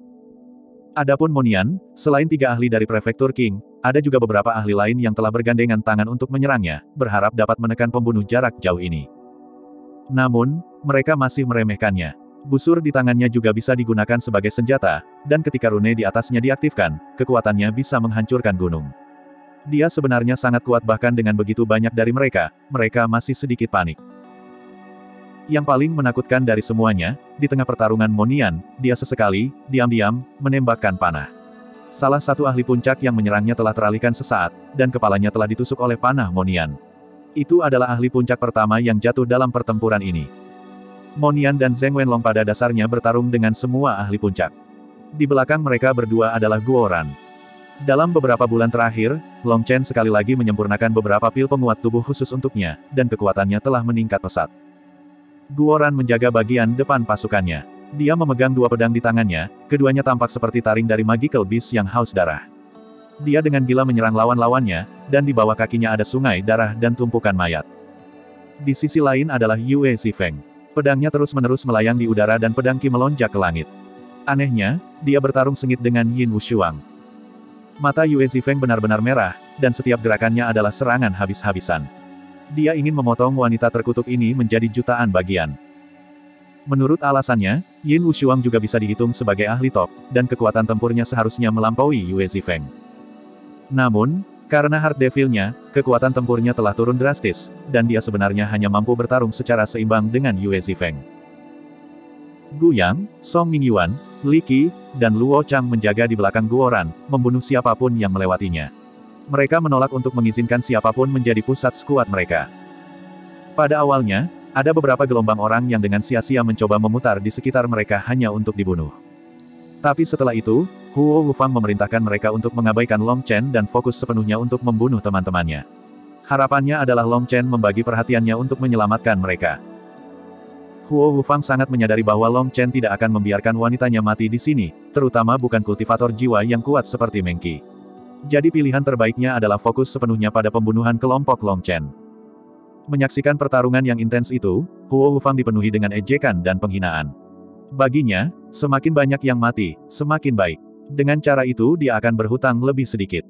Adapun Monian, selain 3 ahli dari prefektur Qing, ada juga beberapa ahli lain yang telah bergandengan tangan untuk menyerangnya, berharap dapat menekan pembunuh jarak jauh ini. Namun, mereka masih meremehkannya. Busur di tangannya juga bisa digunakan sebagai senjata, dan ketika rune di atasnya diaktifkan, kekuatannya bisa menghancurkan gunung. Dia sebenarnya sangat kuat bahkan dengan begitu banyak dari mereka masih sedikit panik. Yang paling menakutkan dari semuanya, di tengah pertarungan Monian, dia sesekali, diam-diam, menembakkan panah. Salah satu ahli puncak yang menyerangnya telah teralihkan sesaat, dan kepalanya telah ditusuk oleh panah Monian. Itu adalah ahli puncak pertama yang jatuh dalam pertempuran ini. Monian dan Zheng Wenlong pada dasarnya bertarung dengan semua ahli puncak. Di belakang mereka berdua adalah Guoran. Dalam beberapa bulan terakhir, Long Chen sekali lagi menyempurnakan beberapa pil penguat tubuh khusus untuknya, dan kekuatannya telah meningkat pesat. Guoran menjaga bagian depan pasukannya. Dia memegang 2 pedang di tangannya, keduanya tampak seperti taring dari magical beast yang haus darah. Dia dengan gila menyerang lawan-lawannya, dan di bawah kakinya ada sungai darah dan tumpukan mayat. Di sisi lain adalah Yue Zifeng. Pedangnya terus-menerus melayang di udara dan pedang Qi melonjak ke langit. Anehnya, dia bertarung sengit dengan Yin Wushuang. Mata Yue Zifeng benar-benar merah, dan setiap gerakannya adalah serangan habis-habisan. Dia ingin memotong wanita terkutuk ini menjadi jutaan bagian. Menurut alasannya, Yin Wushuang juga bisa dihitung sebagai ahli top, dan kekuatan tempurnya seharusnya melampaui Yue Zifeng. Namun, karena Heart Devil-nya, kekuatan tempurnya telah turun drastis, dan dia sebenarnya hanya mampu bertarung secara seimbang dengan Yue Zifeng. Gu Yang, Song Mingyuan, Li Qi, dan Luo Chang menjaga di belakang Guoran, membunuh siapapun yang melewatinya. Mereka menolak untuk mengizinkan siapapun menjadi pusat skuad mereka. Pada awalnya, ada beberapa gelombang orang yang dengan sia-sia mencoba memutar di sekitar mereka hanya untuk dibunuh. Tapi setelah itu, Huo Wufang memerintahkan mereka untuk mengabaikan Long Chen dan fokus sepenuhnya untuk membunuh teman-temannya. Harapannya adalah Long Chen membagi perhatiannya untuk menyelamatkan mereka. Huo Wufang sangat menyadari bahwa Long Chen tidak akan membiarkan wanitanya mati di sini, terutama bukan kultivator jiwa yang kuat seperti Meng Qi. Jadi pilihan terbaiknya adalah fokus sepenuhnya pada pembunuhan kelompok Long Chen. Menyaksikan pertarungan yang intens itu, Huo Wufang dipenuhi dengan ejekan dan penghinaan. Baginya, semakin banyak yang mati, semakin baik. Dengan cara itu dia akan berhutang lebih sedikit.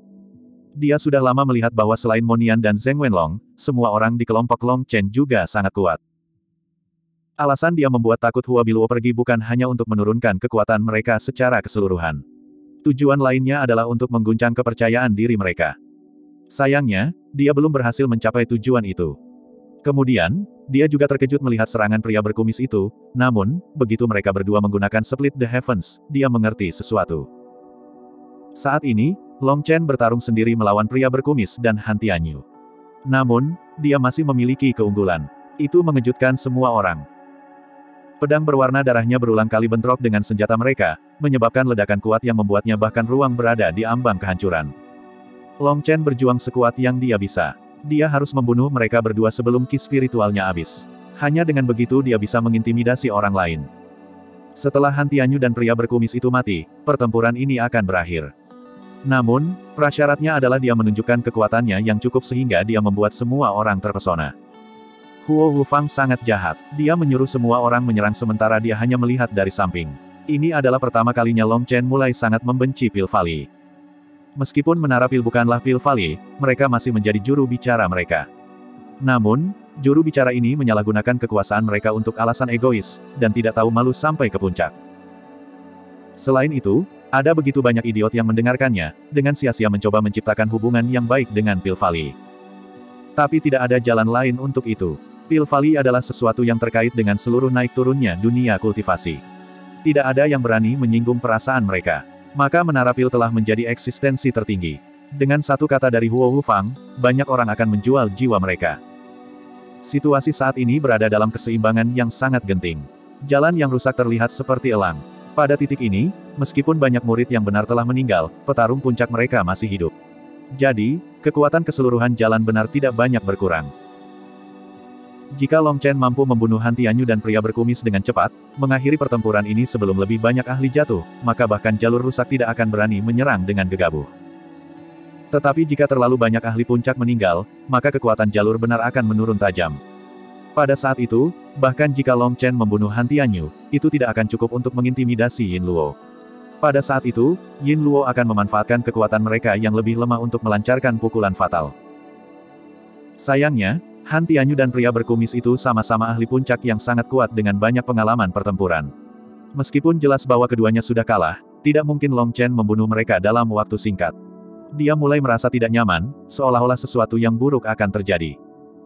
Dia sudah lama melihat bahwa selain Monian dan Zheng Wenlong, semua orang di kelompok Long Chen juga sangat kuat. Alasan dia membuat takut Hua Biluo pergi bukan hanya untuk menurunkan kekuatan mereka secara keseluruhan. Tujuan lainnya adalah untuk mengguncang kepercayaan diri mereka. Sayangnya, dia belum berhasil mencapai tujuan itu. Kemudian, dia juga terkejut melihat serangan pria berkumis itu, namun, begitu mereka berdua menggunakan Split the Heavens, dia mengerti sesuatu. Saat ini, Long Chen bertarung sendiri melawan pria berkumis dan Han Tianyu. Namun, dia masih memiliki keunggulan. Itu mengejutkan semua orang. Pedang berwarna darahnya berulang kali bentrok dengan senjata mereka, menyebabkan ledakan kuat yang membuatnya bahkan ruang berada di ambang kehancuran. Long Chen berjuang sekuat yang dia bisa. Dia harus membunuh mereka berdua sebelum ki spiritualnya habis. Hanya dengan begitu dia bisa mengintimidasi orang lain. Setelah Han Tianyu dan pria berkumis itu mati, pertempuran ini akan berakhir. Namun, prasyaratnya adalah dia menunjukkan kekuatannya yang cukup sehingga dia membuat semua orang terpesona. Huo Wufang sangat jahat. Dia menyuruh semua orang menyerang sementara dia hanya melihat dari samping. Ini adalah pertama kalinya Long Chen mulai sangat membenci Pil Valley. Meskipun Menara Pil bukanlah Pil Valley, mereka masih menjadi juru bicara mereka. Namun, juru bicara ini menyalahgunakan kekuasaan mereka untuk alasan egois, dan tidak tahu malu sampai ke puncak. Selain itu, ada begitu banyak idiot yang mendengarkannya, dengan sia-sia mencoba menciptakan hubungan yang baik dengan Pil Valley. Tapi tidak ada jalan lain untuk itu. Pil Valley adalah sesuatu yang terkait dengan seluruh naik turunnya dunia kultivasi. Tidak ada yang berani menyinggung perasaan mereka. Maka Menara Pil telah menjadi eksistensi tertinggi. Dengan satu kata dari Huo Wufang, banyak orang akan menjual jiwa mereka. Situasi saat ini berada dalam keseimbangan yang sangat genting. Jalan yang rusak terlihat seperti elang. Pada titik ini, meskipun banyak murid yang benar telah meninggal, petarung puncak mereka masih hidup. Jadi, kekuatan keseluruhan jalan benar tidak banyak berkurang. Jika Long Chen mampu membunuh Han Tianyu dan pria berkumis dengan cepat, mengakhiri pertempuran ini sebelum lebih banyak ahli jatuh, maka bahkan jalur rusak tidak akan berani menyerang dengan gegabah. Tetapi jika terlalu banyak ahli puncak meninggal, maka kekuatan jalur benar akan menurun tajam. Pada saat itu, bahkan jika Long Chen membunuh Han Tianyu, itu tidak akan cukup untuk mengintimidasi Yin Luo. Pada saat itu, Yin Luo akan memanfaatkan kekuatan mereka yang lebih lemah untuk melancarkan pukulan fatal. Sayangnya, Han Tianyu dan pria berkumis itu sama-sama ahli puncak yang sangat kuat dengan banyak pengalaman pertempuran. Meskipun jelas bahwa keduanya sudah kalah, tidak mungkin Long Chen membunuh mereka dalam waktu singkat. Dia mulai merasa tidak nyaman, seolah-olah sesuatu yang buruk akan terjadi.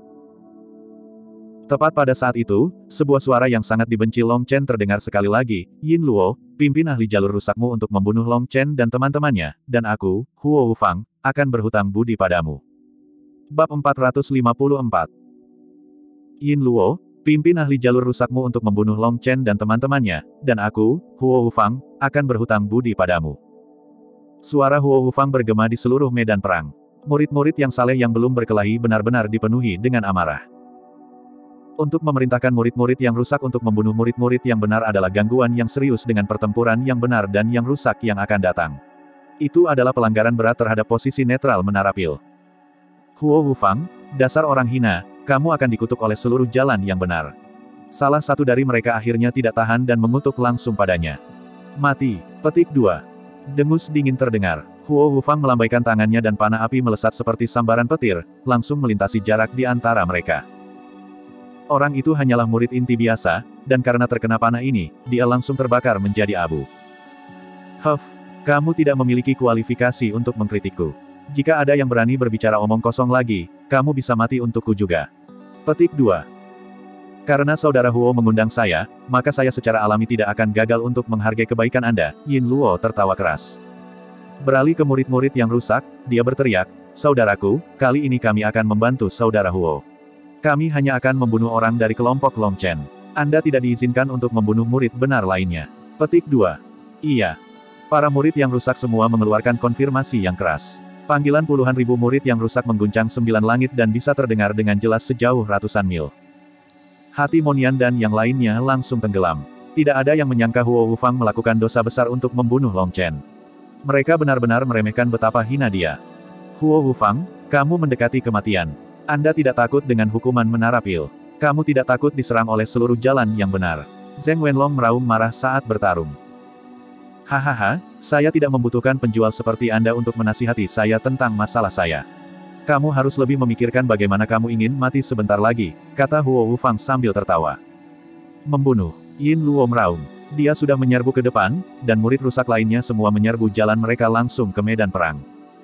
Tepat pada saat itu, sebuah suara yang sangat dibenci Long Chen terdengar sekali lagi, Yin Luo, pimpin ahli jalur rusakmu untuk membunuh Long Chen dan teman-temannya, dan aku, Huo Wufang, akan berhutang budi padamu. Bab 454. Yin Luo, pimpin ahli jalur rusakmu untuk membunuh Long Chen dan teman-temannya, dan aku, Huo Wufang, akan berhutang budi padamu. Suara Huo Wufang bergema di seluruh medan perang. Murid-murid yang saleh yang belum berkelahi benar-benar dipenuhi dengan amarah. Untuk memerintahkan murid-murid yang rusak untuk membunuh murid-murid yang benar adalah gangguan yang serius dengan pertempuran yang benar dan yang rusak yang akan datang. Itu adalah pelanggaran berat terhadap posisi netral Menara Pil. Huo Wufang, dasar orang hina, kamu akan dikutuk oleh seluruh jalan yang benar. Salah satu dari mereka akhirnya tidak tahan dan mengutuk langsung padanya. Mati. Petik 2. Dengus dingin terdengar. Huo Wufang melambaikan tangannya dan panah api melesat seperti sambaran petir, langsung melintasi jarak di antara mereka. Orang itu hanyalah murid inti biasa, dan karena terkena panah ini, dia langsung terbakar menjadi abu. Huff, kamu tidak memiliki kualifikasi untuk mengkritikku. Jika ada yang berani berbicara omong kosong lagi, kamu bisa mati untukku juga. Petik 2. Karena saudara Huo mengundang saya, maka saya secara alami tidak akan gagal untuk menghargai kebaikan Anda. Yin Luo tertawa keras. Beralih ke murid-murid yang rusak, dia berteriak, saudaraku, kali ini kami akan membantu saudara Huo. Kami hanya akan membunuh orang dari kelompok Long Chen. Anda tidak diizinkan untuk membunuh murid benar lainnya. Petik 2. Iya. Para murid yang rusak semua mengeluarkan konfirmasi yang keras. Panggilan puluhan ribu murid yang rusak mengguncang 9 langit dan bisa terdengar dengan jelas sejauh ratusan mil. Hati Monian dan yang lainnya langsung tenggelam. Tidak ada yang menyangka Huo Wufang melakukan dosa besar untuk membunuh Long Chen. Mereka benar-benar meremehkan betapa hina dia. Huo Wufang, kamu mendekati kematian. Anda tidak takut dengan hukuman Menara Pil. Kamu tidak takut diserang oleh seluruh jalan yang benar. Zheng Wenlong meraung marah saat bertarung. Hahaha, saya tidak membutuhkan penjual seperti Anda untuk menasihati saya tentang masalah saya. Kamu harus lebih memikirkan bagaimana kamu ingin mati sebentar lagi, kata Huo Wufang sambil tertawa. Membunuh. Yin Luo meraung. Dia sudah menyerbu ke depan, dan murid rusak lainnya semua menyerbu jalan mereka langsung ke medan perang.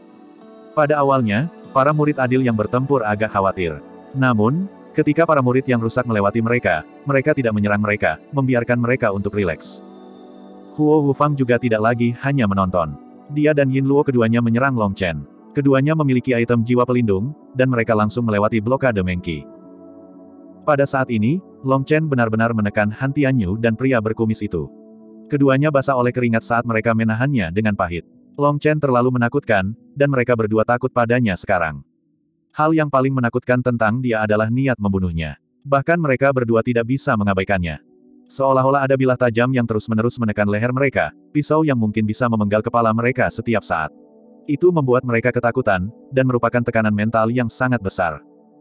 Pada awalnya, para murid adil yang bertempur agak khawatir. Namun, ketika para murid yang rusak melewati mereka, mereka tidak menyerang mereka, membiarkan mereka untuk rileks. Huo Wufang juga tidak lagi hanya menonton. Dia dan Yin Luo keduanya menyerang Long Chen. Keduanya memiliki item jiwa pelindung, dan mereka langsung melewati blokade Mengqi. Pada saat ini, Long Chen benar-benar menekan Han Tianyu dan pria berkumis itu. Keduanya basah oleh keringat saat mereka menahannya dengan pahit. Long Chen terlalu menakutkan, dan mereka berdua takut padanya sekarang. Hal yang paling menakutkan tentang dia adalah niat membunuhnya. Bahkan mereka berdua tidak bisa mengabaikannya. Seolah-olah ada bilah tajam yang terus-menerus menekan leher mereka, pisau yang mungkin bisa memenggal kepala mereka setiap saat. Itu membuat mereka ketakutan, dan merupakan tekanan mental yang sangat besar.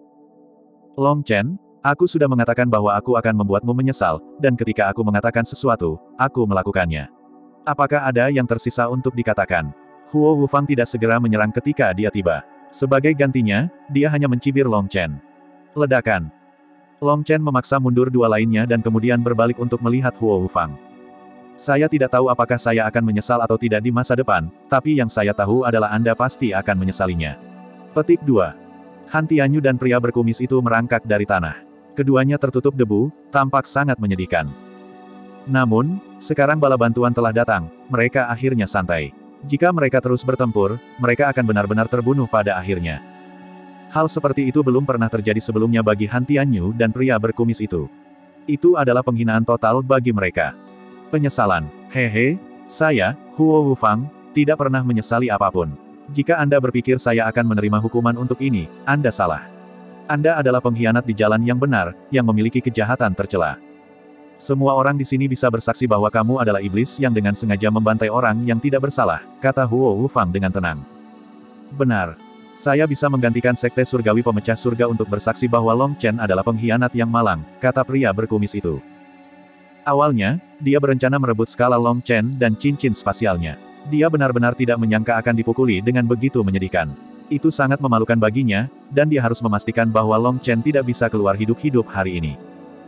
Long Chen, aku sudah mengatakan bahwa aku akan membuatmu menyesal, dan ketika aku mengatakan sesuatu, aku melakukannya. Apakah ada yang tersisa untuk dikatakan? Huo Wufang tidak segera menyerang ketika dia tiba. Sebagai gantinya, dia hanya mencibir Long Chen. Ledakan. Long Chen memaksa mundur dua lainnya dan kemudian berbalik untuk melihat Huo Wufang. Saya tidak tahu apakah saya akan menyesal atau tidak di masa depan, tapi yang saya tahu adalah Anda pasti akan menyesalinya. Petik 2. Han Tianyu dan pria berkumis itu merangkak dari tanah. Keduanya tertutup debu, tampak sangat menyedihkan. Namun, sekarang bala bantuan telah datang, mereka akhirnya santai. Jika mereka terus bertempur, mereka akan benar-benar terbunuh pada akhirnya. Hal seperti itu belum pernah terjadi sebelumnya bagi Han Tianyu dan pria berkumis itu. Itu adalah penghinaan total bagi mereka. Penyesalan. Hehe, saya, Huo Wufang, tidak pernah menyesali apapun. Jika Anda berpikir saya akan menerima hukuman untuk ini, Anda salah. Anda adalah pengkhianat di jalan yang benar, yang memiliki kejahatan tercela. Semua orang di sini bisa bersaksi bahwa kamu adalah iblis yang dengan sengaja membantai orang yang tidak bersalah, kata Huo Wufang dengan tenang. Benar. Saya bisa menggantikan sekte surgawi pemecah surga untuk bersaksi bahwa Long Chen adalah pengkhianat yang malang, kata pria berkumis itu. Awalnya, dia berencana merebut skala Long Chen dan cincin spasialnya. Dia benar-benar tidak menyangka akan dipukuli dengan begitu menyedihkan. Itu sangat memalukan baginya, dan dia harus memastikan bahwa Long Chen tidak bisa keluar hidup-hidup hari ini.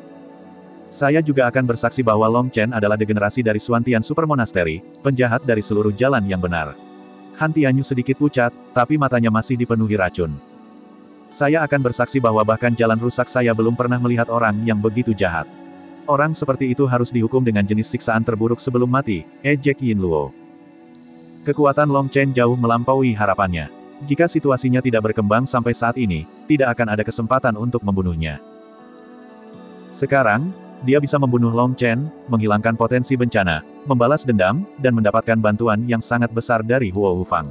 Saya juga akan bersaksi bahwa Long Chen adalah degenerasi dari Suantian Super Monastery, penjahat dari seluruh jalan yang benar. Han Tianyu sedikit pucat, tapi matanya masih dipenuhi racun. Saya akan bersaksi bahwa bahkan jalan rusak saya belum pernah melihat orang yang begitu jahat. Orang seperti itu harus dihukum dengan jenis siksaan terburuk sebelum mati, ejek Yin Luo. Kekuatan Long Chen jauh melampaui harapannya. Jika situasinya tidak berkembang sampai saat ini, tidak akan ada kesempatan untuk membunuhnya. Sekarang, dia bisa membunuh Long Chen, menghilangkan potensi bencana, membalas dendam, dan mendapatkan bantuan yang sangat besar dari Huo Wufang.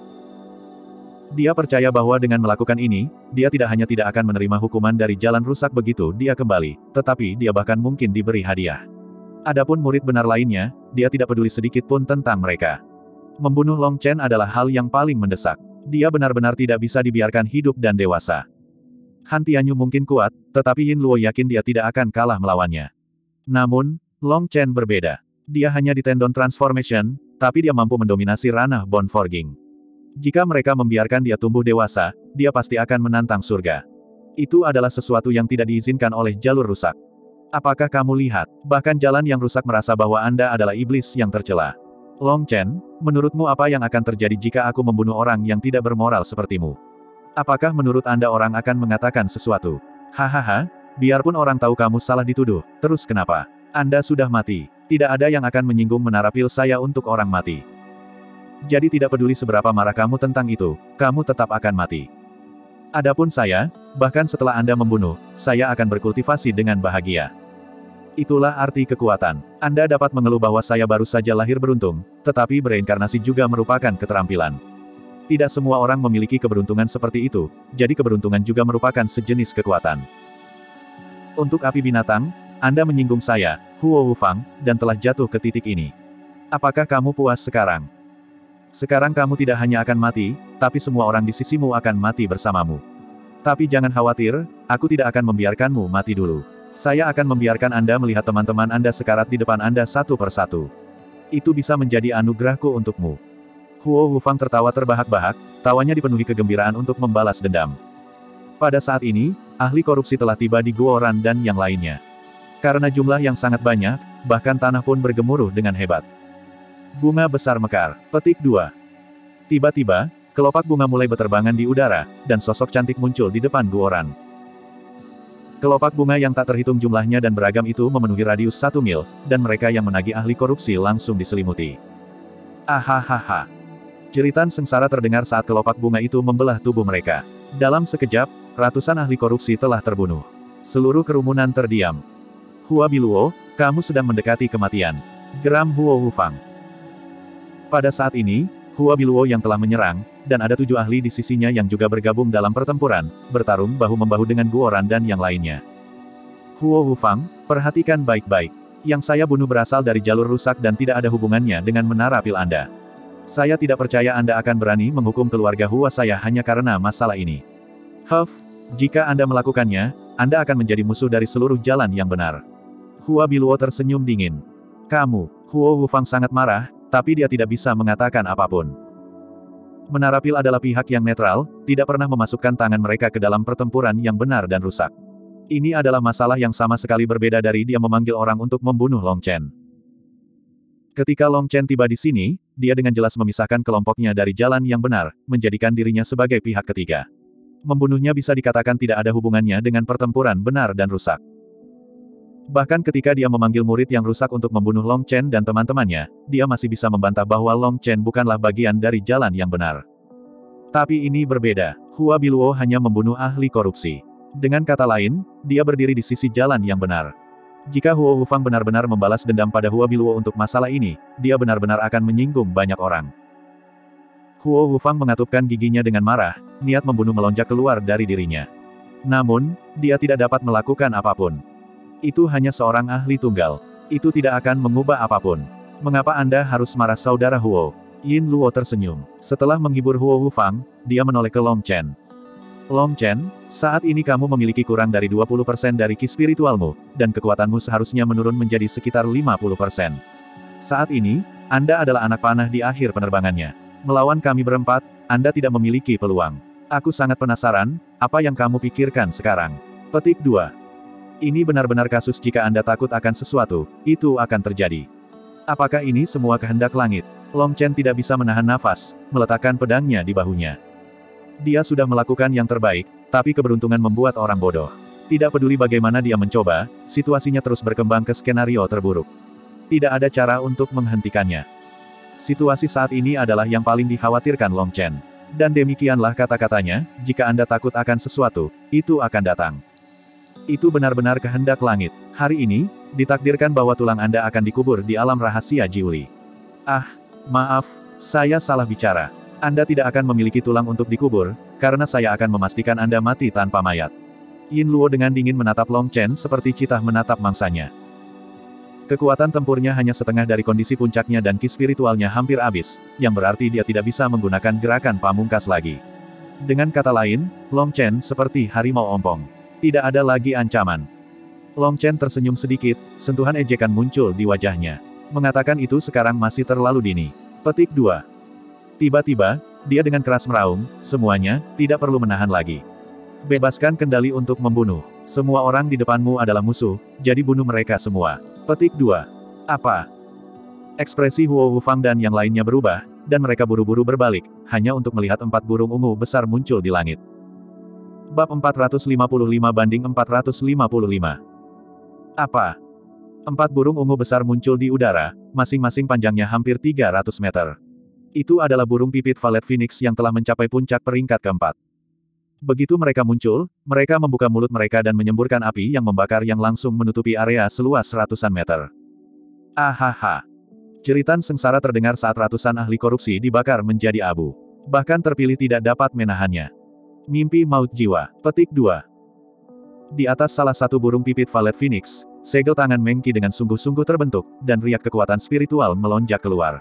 Dia percaya bahwa dengan melakukan ini, dia tidak hanya tidak akan menerima hukuman dari jalan rusak begitu dia kembali, tetapi dia bahkan mungkin diberi hadiah. Adapun murid benar lainnya, dia tidak peduli sedikit pun tentang mereka. Membunuh Long Chen adalah hal yang paling mendesak. Dia benar-benar tidak bisa dibiarkan hidup dan dewasa. Han Tianyu mungkin kuat, tetapi Yin Luo yakin dia tidak akan kalah melawannya. Namun, Long Chen berbeda. Dia hanya di tendon transformation, tapi dia mampu mendominasi ranah bone forging. Jika mereka membiarkan dia tumbuh dewasa, dia pasti akan menantang surga. Itu adalah sesuatu yang tidak diizinkan oleh jalur rusak. Apakah kamu lihat? Bahkan jalan yang rusak merasa bahwa Anda adalah iblis yang tercela. Long Chen, menurutmu apa yang akan terjadi jika aku membunuh orang yang tidak bermoral sepertimu? Apakah menurut Anda orang akan mengatakan sesuatu? Hahaha, biarpun orang tahu kamu salah dituduh, terus kenapa? Anda sudah mati. Tidak ada yang akan menyinggung menara pil saya untuk orang mati. Jadi tidak peduli seberapa marah kamu tentang itu, kamu tetap akan mati. Adapun saya, bahkan setelah Anda membunuh, saya akan berkultivasi dengan bahagia. Itulah arti kekuatan. Anda dapat mengeluh bahwa saya baru saja lahir beruntung, tetapi bereinkarnasi juga merupakan keterampilan. Tidak semua orang memiliki keberuntungan seperti itu, jadi keberuntungan juga merupakan sejenis kekuatan. Untuk api binatang, Anda menyinggung saya, Huo Wufang, dan telah jatuh ke titik ini. Apakah kamu puas sekarang? Sekarang kamu tidak hanya akan mati, tapi semua orang di sisimu akan mati bersamamu. Tapi jangan khawatir, aku tidak akan membiarkanmu mati dulu. Saya akan membiarkan Anda melihat teman-teman Anda sekarat di depan Anda satu persatu. Itu bisa menjadi anugerahku untukmu. Huo Wufang tertawa terbahak-bahak, tawanya dipenuhi kegembiraan untuk membalas dendam. Pada saat ini, ahli korupsi telah tiba di Guoran dan yang lainnya. Karena jumlah yang sangat banyak, bahkan tanah pun bergemuruh dengan hebat. Bunga besar mekar. Petik 2. Tiba-tiba, kelopak bunga mulai berterbangan di udara, dan sosok cantik muncul di depan Guoran. Kelopak bunga yang tak terhitung jumlahnya dan beragam itu memenuhi radius 1 mil, dan mereka yang menagih ahli korupsi langsung diselimuti. Ahahaha. Jeritan sengsara terdengar saat kelopak bunga itu membelah tubuh mereka. Dalam sekejap, ratusan ahli korupsi telah terbunuh. Seluruh kerumunan terdiam. Hua Biluo, kamu sedang mendekati kematian. Geram Huo Wufang. Pada saat ini, Hua Biluo yang telah menyerang, dan ada 7 ahli di sisinya yang juga bergabung dalam pertempuran, bertarung bahu-membahu dengan Guoran dan yang lainnya. Huo Wufang, perhatikan baik-baik. Yang saya bunuh berasal dari jalur rusak dan tidak ada hubungannya dengan menara pil Anda. Saya tidak percaya Anda akan berani menghukum keluarga Hua saya hanya karena masalah ini. Jika Anda melakukannya, Anda akan menjadi musuh dari seluruh jalan yang benar. Hua Biluo tersenyum dingin. Kamu, Huo Wufang sangat marah, tapi dia tidak bisa mengatakan apapun. Menara pil adalah pihak yang netral, tidak pernah memasukkan tangan mereka ke dalam pertempuran yang benar dan rusak. Ini adalah masalah yang sama sekali berbeda dari dia memanggil orang untuk membunuh Long Chen. Ketika Long Chen tiba di sini, dia dengan jelas memisahkan kelompoknya dari jalan yang benar, menjadikan dirinya sebagai pihak ketiga. Membunuhnya bisa dikatakan tidak ada hubungannya dengan pertempuran benar dan rusak. Bahkan ketika dia memanggil murid yang rusak untuk membunuh Long Chen dan teman-temannya, dia masih bisa membantah bahwa Long Chen bukanlah bagian dari jalan yang benar. Tapi ini berbeda. Hua Biluo hanya membunuh ahli korupsi. Dengan kata lain, dia berdiri di sisi jalan yang benar. Jika Huo Wufang benar-benar membalas dendam pada Hua Biluo untuk masalah ini, dia benar-benar akan menyinggung banyak orang. Huo Wufang mengatupkan giginya dengan marah, niat membunuh melonjak keluar dari dirinya. Namun, dia tidak dapat melakukan apapun. Itu hanya seorang ahli tunggal. Itu tidak akan mengubah apapun. Mengapa Anda harus marah saudara Huo? Yin Luo tersenyum. Setelah menghibur Huo Wufang, dia menoleh ke Long Chen. Long Chen, saat ini kamu memiliki kurang dari 20% dari ki spiritualmu, dan kekuatanmu seharusnya menurun menjadi sekitar 50%. Saat ini, Anda adalah anak panah di akhir penerbangannya. Melawan kami berempat, Anda tidak memiliki peluang. Aku sangat penasaran, apa yang kamu pikirkan sekarang? Petik 2. Ini benar-benar kasus jika Anda takut akan sesuatu, itu akan terjadi. Apakah ini semua kehendak langit? Long Chen tidak bisa menahan nafas, meletakkan pedangnya di bahunya. Dia sudah melakukan yang terbaik, tapi keberuntungan membuat orang bodoh. Tidak peduli bagaimana dia mencoba, situasinya terus berkembang ke skenario terburuk. Tidak ada cara untuk menghentikannya. Situasi saat ini adalah yang paling dikhawatirkan Long Chen. Dan demikianlah kata-katanya, jika Anda takut akan sesuatu, itu akan datang. Itu benar-benar kehendak langit. Hari ini, ditakdirkan bahwa tulang Anda akan dikubur di alam rahasia Jiuli. Maaf, saya salah bicara. Anda tidak akan memiliki tulang untuk dikubur, karena saya akan memastikan Anda mati tanpa mayat. Yin Luo dengan dingin menatap Long Chen seperti citah menatap mangsanya. Kekuatan tempurnya hanya setengah dari kondisi puncaknya dan ki spiritualnya hampir habis, yang berarti dia tidak bisa menggunakan gerakan pamungkas lagi. Dengan kata lain, Long Chen seperti harimau ompong. Tidak ada lagi ancaman. Long Chen tersenyum sedikit, sentuhan ejekan muncul di wajahnya. Mengatakan itu sekarang masih terlalu dini. Petik 2. Tiba-tiba, dia dengan keras meraung, semuanya, tidak perlu menahan lagi. Bebaskan kendali untuk membunuh. Semua orang di depanmu adalah musuh, jadi bunuh mereka semua. Petik 2. Apa? Ekspresi Huo Wufang dan yang lainnya berubah, dan mereka buru-buru berbalik, hanya untuk melihat 4 burung ungu besar muncul di langit. Bab 455-455. Apa? 4 burung ungu besar muncul di udara, masing-masing panjangnya hampir 300 meter. Itu adalah burung pipit Valet Phoenix yang telah mencapai puncak peringkat keempat. Begitu mereka muncul, mereka membuka mulut mereka dan menyemburkan api yang membakar yang langsung menutupi area seluas ratusan meter. Ahaha. Jeritan sengsara terdengar saat ratusan ahli korupsi dibakar menjadi abu. Bahkan terpilih tidak dapat menahannya. Mimpi maut jiwa. Petik 2. Di atas salah satu burung pipit Valet Phoenix, segel tangan Meng Qi dengan sungguh-sungguh terbentuk, dan riak kekuatan spiritual melonjak keluar.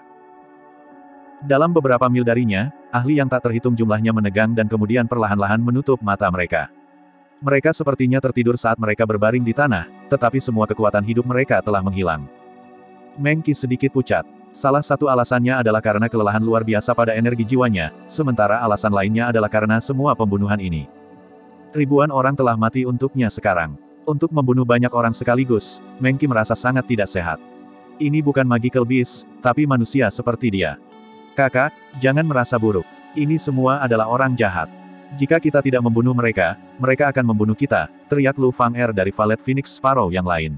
Dalam beberapa mil darinya, ahli yang tak terhitung jumlahnya menegang dan kemudian perlahan-lahan menutup mata mereka. Mereka sepertinya tertidur saat mereka berbaring di tanah, tetapi semua kekuatan hidup mereka telah menghilang. Meng Qi sedikit pucat. Salah satu alasannya adalah karena kelelahan luar biasa pada energi jiwanya, sementara alasan lainnya adalah karena semua pembunuhan ini. Ribuan orang telah mati untuknya sekarang. Untuk membunuh banyak orang sekaligus, Meng Qi merasa sangat tidak sehat. Ini bukan magical beast, tapi manusia seperti dia. Kakak, jangan merasa buruk. Ini semua adalah orang jahat. Jika kita tidak membunuh mereka, mereka akan membunuh kita, teriak Lu Fang'er dari Valet Phoenix Sparrow yang lain.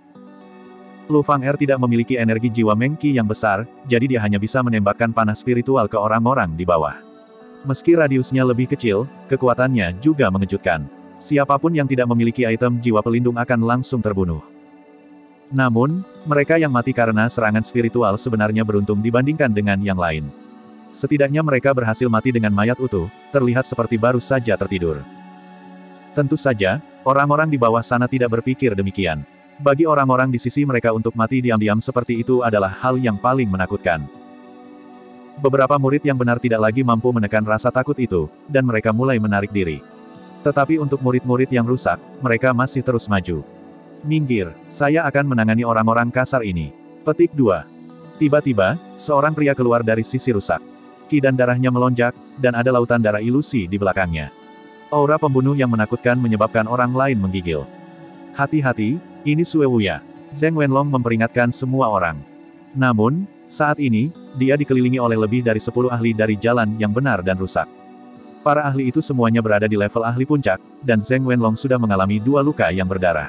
Lu Fang'er tidak memiliki energi jiwa Meng Qi yang besar, jadi dia hanya bisa menembakkan panah spiritual ke orang-orang di bawah. Meski radiusnya lebih kecil, kekuatannya juga mengejutkan. Siapapun yang tidak memiliki item jiwa pelindung akan langsung terbunuh. Namun, mereka yang mati karena serangan spiritual sebenarnya beruntung dibandingkan dengan yang lain. Setidaknya mereka berhasil mati dengan mayat utuh, terlihat seperti baru saja tertidur. Tentu saja, orang-orang di bawah sana tidak berpikir demikian. Bagi orang-orang di sisi mereka untuk mati diam-diam seperti itu adalah hal yang paling menakutkan. Beberapa murid yang benar tidak lagi mampu menekan rasa takut itu, dan mereka mulai menarik diri. Tetapi untuk murid-murid yang rusak, mereka masih terus maju. Minggir, saya akan menangani orang-orang kasar ini. Petik 2. Tiba-tiba, seorang pria keluar dari sisi rusak. Ki dan darahnya melonjak, dan ada lautan darah ilusi di belakangnya. Aura pembunuh yang menakutkan menyebabkan orang lain menggigil. Hati-hati, ini Sue Wuya. Zheng Wenlong memperingatkan semua orang. Namun, saat ini, dia dikelilingi oleh lebih dari 10 ahli dari jalan yang benar dan rusak. Para ahli itu semuanya berada di level ahli puncak, dan Zheng Wenlong sudah mengalami 2 luka yang berdarah.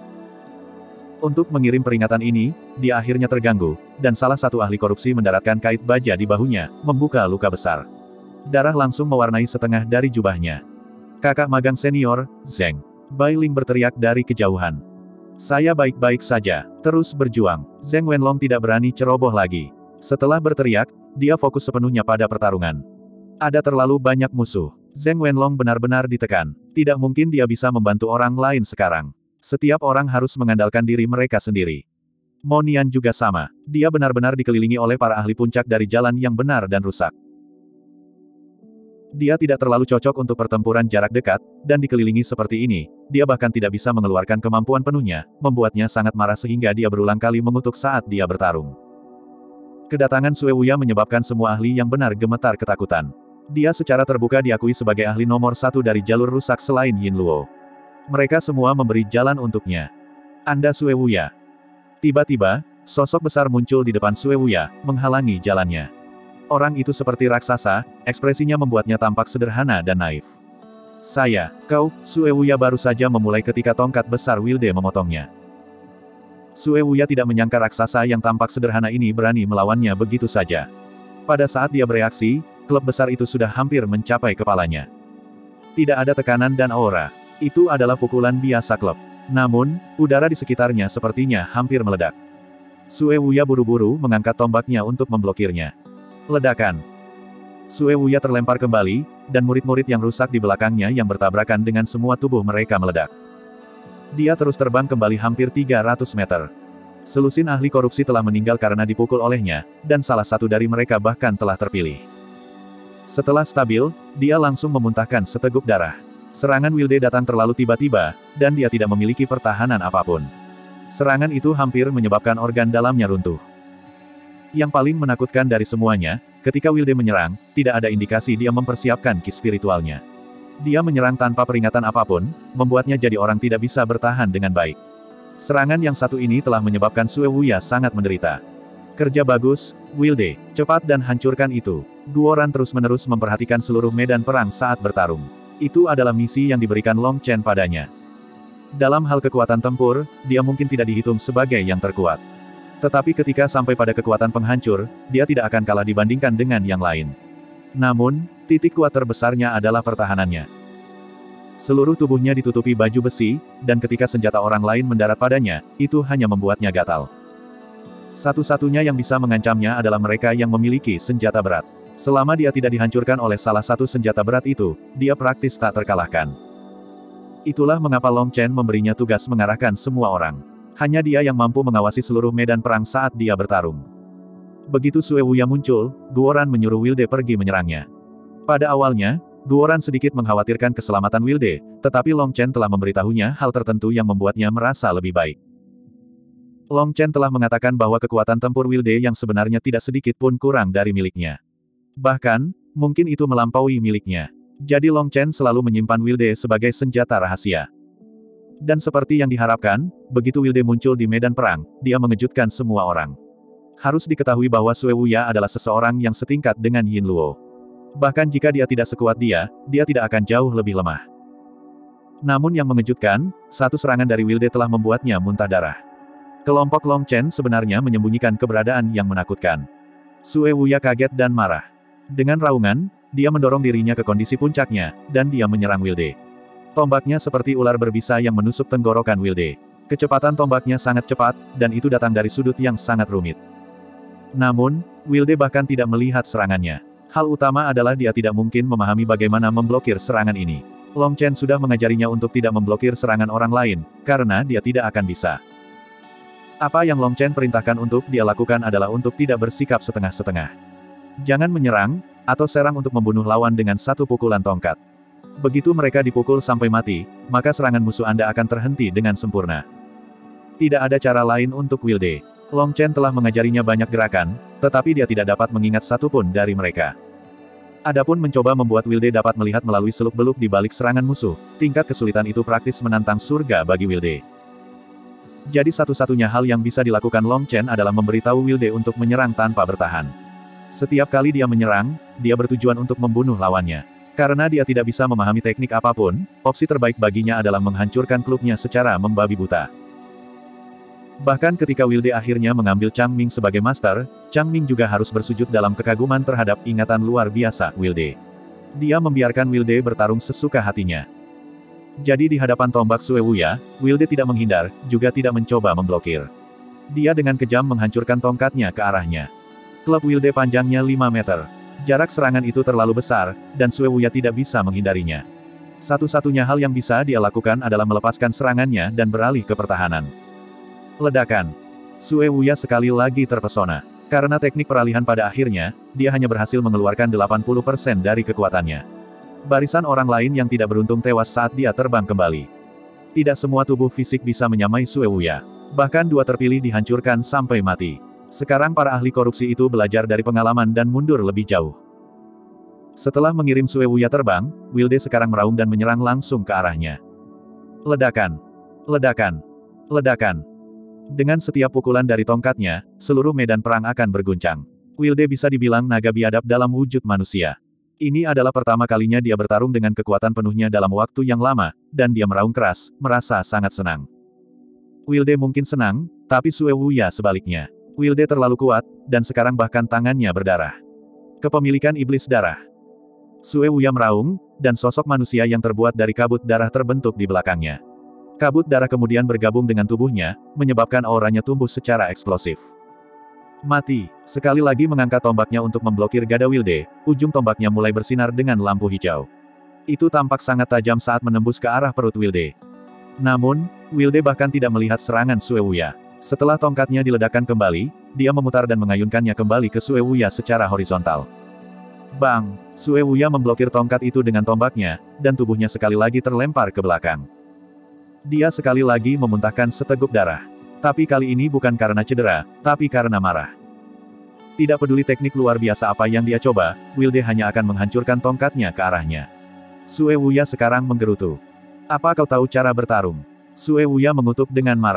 Untuk mengirim peringatan ini, dia akhirnya terganggu, dan salah satu ahli korupsi mendaratkan kait baja di bahunya, membuka luka besar. Darah langsung mewarnai setengah dari jubahnya. Kakak magang senior, Zheng. Bai Ling berteriak dari kejauhan. Saya baik-baik saja, terus berjuang. Zheng Wenlong tidak berani ceroboh lagi. Setelah berteriak, dia fokus sepenuhnya pada pertarungan. Ada terlalu banyak musuh. Zheng Wenlong benar-benar ditekan. Tidak mungkin dia bisa membantu orang lain sekarang. Setiap orang harus mengandalkan diri mereka sendiri. Monian juga sama. Dia benar-benar dikelilingi oleh para ahli puncak dari jalan yang benar dan rusak. Dia tidak terlalu cocok untuk pertempuran jarak dekat, dan dikelilingi seperti ini, dia bahkan tidak bisa mengeluarkan kemampuan penuhnya, membuatnya sangat marah sehingga dia berulang kali mengutuk saat dia bertarung. Kedatangan Sue Wuya menyebabkan semua ahli yang benar gemetar ketakutan. Dia secara terbuka diakui sebagai ahli nomor 1 dari jalur rusak selain Yin Luo. Mereka semua memberi jalan untuknya. Anda Sue Wuya. Tiba-tiba, sosok besar muncul di depan Sue Wuya, menghalangi jalannya. Orang itu seperti raksasa, ekspresinya membuatnya tampak sederhana dan naif. Kau, Sue Wuya baru saja memulai ketika tongkat besar Wilde memotongnya. Sue Wuya tidak menyangka raksasa yang tampak sederhana ini berani melawannya begitu saja. Pada saat dia bereaksi, klub besar itu sudah hampir mencapai kepalanya. Tidak ada tekanan dan aura. Itu adalah pukulan biasa klub. Namun, udara di sekitarnya sepertinya hampir meledak. Sue Wuya buru-buru mengangkat tombaknya untuk memblokirnya. Ledakan. Sue Wuya terlempar kembali, dan murid-murid yang rusak di belakangnya yang bertabrakan dengan semua tubuh mereka meledak. Dia terus terbang kembali hampir 300 meter. Selusin ahli korupsi telah meninggal karena dipukul olehnya, dan salah satu dari mereka bahkan telah terpilih. Setelah stabil, dia langsung memuntahkan seteguk darah. Serangan Wilde datang terlalu tiba-tiba, dan dia tidak memiliki pertahanan apapun. Serangan itu hampir menyebabkan organ dalamnya runtuh. Yang paling menakutkan dari semuanya, ketika Wilde menyerang, tidak ada indikasi dia mempersiapkan ki spiritualnya. Dia menyerang tanpa peringatan apapun, membuatnya jadi orang tidak bisa bertahan dengan baik. Serangan yang satu ini telah menyebabkan Sue Wuya sangat menderita. Kerja bagus, Wilde. Cepat dan hancurkan itu. Guoran terus-menerus memperhatikan seluruh medan perang saat bertarung. Itu adalah misi yang diberikan Long Chen padanya. Dalam hal kekuatan tempur, dia mungkin tidak dihitung sebagai yang terkuat. Tetapi ketika sampai pada kekuatan penghancur, dia tidak akan kalah dibandingkan dengan yang lain. Namun, titik kuat terbesarnya adalah pertahanannya. Seluruh tubuhnya ditutupi baju besi, dan ketika senjata orang lain mendarat padanya, itu hanya membuatnya gatal. Satu-satunya yang bisa mengancamnya adalah mereka yang memiliki senjata berat. Selama dia tidak dihancurkan oleh salah satu senjata berat itu, dia praktis tak terkalahkan. Itulah mengapa Long Chen memberinya tugas mengarahkan semua orang. Hanya dia yang mampu mengawasi seluruh medan perang saat dia bertarung. Begitu Sue Wuya muncul, Guoran menyuruh Wilde pergi menyerangnya. Pada awalnya, Guoran sedikit mengkhawatirkan keselamatan Wilde, tetapi Long Chen telah memberitahunya hal tertentu yang membuatnya merasa lebih baik. Long Chen telah mengatakan bahwa kekuatan tempur Wilde yang sebenarnya tidak sedikit pun kurang dari miliknya. Bahkan, mungkin itu melampaui miliknya. Jadi Long Chen selalu menyimpan Wilde sebagai senjata rahasia. Dan seperti yang diharapkan, begitu Wilde muncul di medan perang, dia mengejutkan semua orang. Harus diketahui bahwa Sue Wuya adalah seseorang yang setingkat dengan Yin Luo. Bahkan jika dia tidak sekuat dia tidak akan jauh lebih lemah. Namun yang mengejutkan, satu serangan dari Wilde telah membuatnya muntah darah. Kelompok Long Chen sebenarnya menyembunyikan keberadaan yang menakutkan. Sue Wuya kaget dan marah. Dengan raungan, dia mendorong dirinya ke kondisi puncaknya, dan dia menyerang Wilde. Tombaknya seperti ular berbisa yang menusuk tenggorokan Wilde. Kecepatan tombaknya sangat cepat, dan itu datang dari sudut yang sangat rumit. Namun, Wilde bahkan tidak melihat serangannya. Hal utama adalah dia tidak mungkin memahami bagaimana memblokir serangan ini. Long Chen sudah mengajarinya untuk tidak memblokir serangan orang lain, karena dia tidak akan bisa. Apa yang Long Chen perintahkan untuk dia lakukan adalah untuk tidak bersikap setengah-setengah. Jangan menyerang, atau serang untuk membunuh lawan dengan satu pukulan tongkat. Begitu mereka dipukul sampai mati, maka serangan musuh Anda akan terhenti dengan sempurna. Tidak ada cara lain untuk Wilde. Long Chen telah mengajarinya banyak gerakan, tetapi dia tidak dapat mengingat satupun dari mereka. Adapun mencoba membuat Wilde dapat melihat melalui seluk-beluk di balik serangan musuh, tingkat kesulitan itu praktis menantang surga bagi Wilde. Jadi satu-satunya hal yang bisa dilakukan Long Chen adalah memberitahu Wilde untuk menyerang tanpa bertahan. Setiap kali dia menyerang, dia bertujuan untuk membunuh lawannya. Karena dia tidak bisa memahami teknik apapun, opsi terbaik baginya adalah menghancurkan klubnya secara membabi buta. Bahkan ketika Wilde akhirnya mengambil Chang Ming sebagai master, Chang Ming juga harus bersujud dalam kekaguman terhadap ingatan luar biasa Wilde. Dia membiarkan Wilde bertarung sesuka hatinya. Jadi di hadapan tombak Sue Wuya, Wilde tidak menghindar, juga tidak mencoba memblokir. Dia dengan kejam menghancurkan tongkatnya ke arahnya. Klub Wilde panjangnya 5 meter. Jarak serangan itu terlalu besar, dan Sue Wuya tidak bisa menghindarinya. Satu-satunya hal yang bisa dia lakukan adalah melepaskan serangannya dan beralih ke pertahanan. Ledakan. Sue Wuya sekali lagi terpesona. Karena teknik peralihan pada akhirnya, dia hanya berhasil mengeluarkan 80% dari kekuatannya. Barisan orang lain yang tidak beruntung tewas saat dia terbang kembali. Tidak semua tubuh fisik bisa menyamai Sue Wuya. Bahkan dua terpilih dihancurkan sampai mati. Sekarang para ahli korupsi itu belajar dari pengalaman dan mundur lebih jauh. Setelah mengirim Sue Wuya terbang, Wilde sekarang meraung dan menyerang langsung ke arahnya. Ledakan. Ledakan. Ledakan. Dengan setiap pukulan dari tongkatnya, seluruh medan perang akan berguncang. Wilde bisa dibilang naga biadab dalam wujud manusia. Ini adalah pertama kalinya dia bertarung dengan kekuatan penuhnya dalam waktu yang lama, dan dia meraung keras, merasa sangat senang. Wilde mungkin senang, tapi Sue Wuya sebaliknya. Wilde terlalu kuat, dan sekarang bahkan tangannya berdarah. Kepemilikan iblis darah. Sue Wuya meraung, dan sosok manusia yang terbuat dari kabut darah terbentuk di belakangnya. Kabut darah kemudian bergabung dengan tubuhnya, menyebabkan auranya tumbuh secara eksplosif. Mati. Sekali lagi mengangkat tombaknya untuk memblokir gada Wilde, ujung tombaknya mulai bersinar dengan lampu hijau. Itu tampak sangat tajam saat menembus ke arah perut Wilde. Namun, Wilde bahkan tidak melihat serangan Sue Wuya. Setelah tongkatnya diledakkan kembali, dia memutar dan mengayunkannya kembali ke Sue Wuya secara horizontal. Bang! Sue Wuya memblokir tongkat itu dengan tombaknya, dan tubuhnya sekali lagi terlempar ke belakang. Dia sekali lagi memuntahkan seteguk darah. Tapi kali ini bukan karena cedera, tapi karena marah. Tidak peduli teknik luar biasa apa yang dia coba, Wilde hanya akan menghancurkan tongkatnya ke arahnya. Sue Wuya sekarang menggerutu. Apa kau tahu cara bertarung? Sue Wuya mengutuk dengan marah.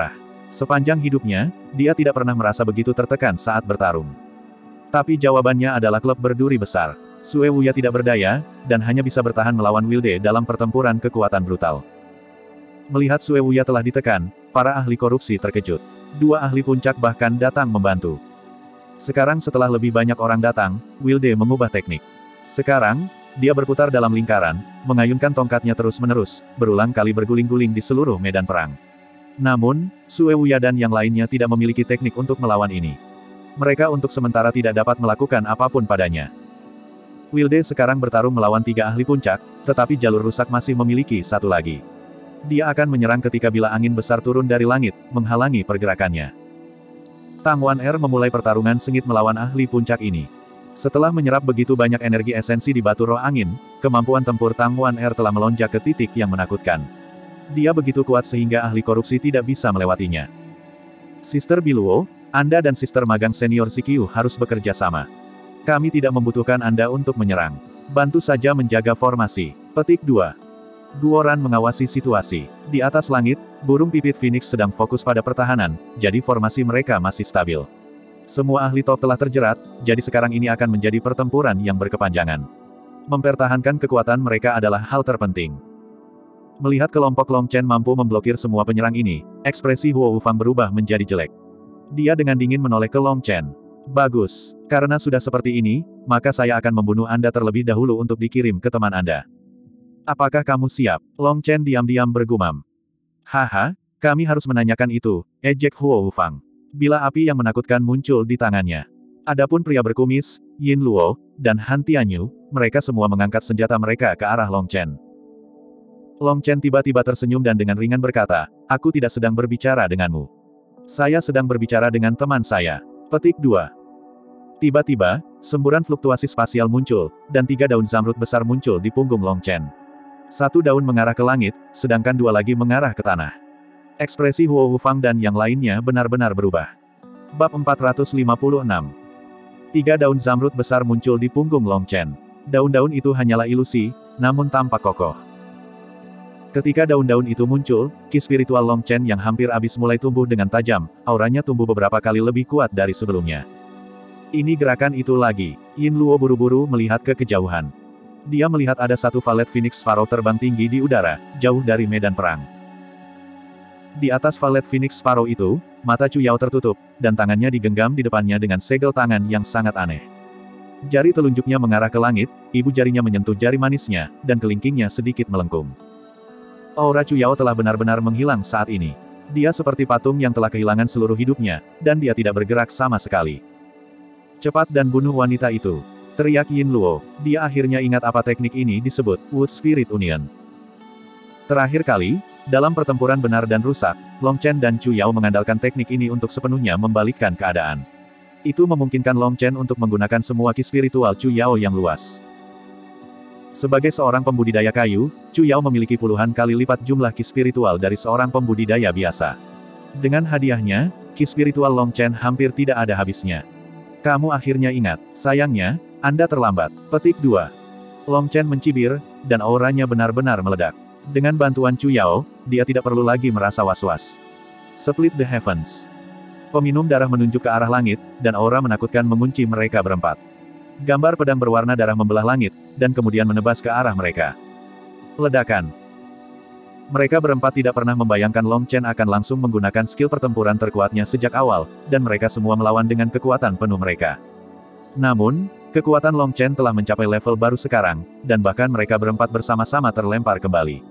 Sepanjang hidupnya, dia tidak pernah merasa begitu tertekan saat bertarung. Tapi jawabannya adalah klub berduri besar. Sue Wuya tidak berdaya, dan hanya bisa bertahan melawan Wilde dalam pertempuran kekuatan brutal. Melihat Sue Wuya telah ditekan, para ahli korupsi terkejut. Dua ahli puncak bahkan datang membantu. Sekarang setelah lebih banyak orang datang, Wilde mengubah teknik. Sekarang, dia berputar dalam lingkaran, mengayunkan tongkatnya terus-menerus, berulang kali berguling-guling di seluruh medan perang. Namun, Sue Wuya dan yang lainnya tidak memiliki teknik untuk melawan ini. Mereka untuk sementara tidak dapat melakukan apapun padanya. Wilde sekarang bertarung melawan 3 ahli puncak, tetapi jalur rusak masih memiliki satu lagi. Dia akan menyerang ketika bila angin besar turun dari langit, menghalangi pergerakannya. Tang Wan-er memulai pertarungan sengit melawan ahli puncak ini. Setelah menyerap begitu banyak energi esensi di batu roh angin, kemampuan tempur Tang Wan-er telah melonjak ke titik yang menakutkan. Dia begitu kuat sehingga ahli korupsi tidak bisa melewatinya. Sister Biluo, Anda dan Sister Magang Senior Sikyu harus bekerja sama. Kami tidak membutuhkan Anda untuk menyerang. Bantu saja menjaga formasi. Petik 2. Guoran mengawasi situasi. Di atas langit, burung pipit Phoenix sedang fokus pada pertahanan, jadi formasi mereka masih stabil. Semua ahli top telah terjerat, jadi sekarang ini akan menjadi pertempuran yang berkepanjangan. Mempertahankan kekuatan mereka adalah hal terpenting. Melihat kelompok Long Chen mampu memblokir semua penyerang ini, ekspresi Huo Wufang berubah menjadi jelek. Dia dengan dingin menoleh ke Long Chen. Bagus. Karena sudah seperti ini, maka saya akan membunuh Anda terlebih dahulu untuk dikirim ke teman Anda. Apakah kamu siap? Long Chen diam-diam bergumam. Haha, kami harus menanyakan itu, ejek Huo Wufang. Bila api yang menakutkan muncul di tangannya. Adapun pria berkumis, Yin Luo, dan Han Tianyu, mereka semua mengangkat senjata mereka ke arah Long Chen. Long Chen tiba-tiba tersenyum dan dengan ringan berkata, aku tidak sedang berbicara denganmu. Saya sedang berbicara dengan teman saya. Petik 2. Tiba-tiba, semburan fluktuasi spasial muncul, dan 3 daun zamrud besar muncul di punggung Long Chen. 1 daun mengarah ke langit, sedangkan 2 lagi mengarah ke tanah. Ekspresi Huo Wufang dan yang lainnya benar-benar berubah. Bab 456. 3 daun zamrud besar muncul di punggung Long Chen. Daun-daun itu hanyalah ilusi, namun tampak kokoh. Ketika daun-daun itu muncul, ki spiritual Long Chen yang hampir habis mulai tumbuh dengan tajam, auranya tumbuh beberapa kali lebih kuat dari sebelumnya. Ini gerakan itu lagi. Yin Luo buru-buru melihat ke kejauhan. Dia melihat ada satu valet Phoenix Sparrow terbang tinggi di udara, jauh dari medan perang. Di atas valet Phoenix Sparrow itu, mata Chu Yao tertutup, dan tangannya digenggam di depannya dengan segel tangan yang sangat aneh. Jari telunjuknya mengarah ke langit, ibu jarinya menyentuh jari manisnya, dan kelingkingnya sedikit melengkung. Aura Chu Yao telah benar-benar menghilang saat ini. Dia seperti patung yang telah kehilangan seluruh hidupnya, dan dia tidak bergerak sama sekali. Cepat dan bunuh wanita itu. Teriak Yin Luo. Dia akhirnya ingat apa teknik ini disebut, Wood Spirit Union. Terakhir kali, dalam pertempuran benar dan rusak, Long Chen dan Chu Yao mengandalkan teknik ini untuk sepenuhnya membalikkan keadaan. Itu memungkinkan Long Chen untuk menggunakan semua ki spiritual Chu Yao yang luas. Sebagai seorang pembudidaya kayu, Chu Yao memiliki puluhan kali lipat jumlah ki spiritual dari seorang pembudidaya biasa. Dengan hadiahnya, ki spiritual Long Chen hampir tidak ada habisnya. Kamu akhirnya ingat. Sayangnya, Anda terlambat. Petik 2. Long Chen mencibir, dan auranya benar-benar meledak. Dengan bantuan Chu Yao, dia tidak perlu lagi merasa was-was. Split the Heavens. Peminum darah menunjuk ke arah langit, dan aura menakutkan mengunci mereka berempat. Gambar pedang berwarna darah membelah langit, dan kemudian menebas ke arah mereka. Ledakan. Mereka berempat tidak pernah membayangkan Long Chen akan langsung menggunakan skill pertempuran terkuatnya sejak awal, dan mereka semua melawan dengan kekuatan penuh mereka. Namun, kekuatan Long Chen telah mencapai level baru sekarang, dan bahkan mereka berempat bersama-sama terlempar kembali.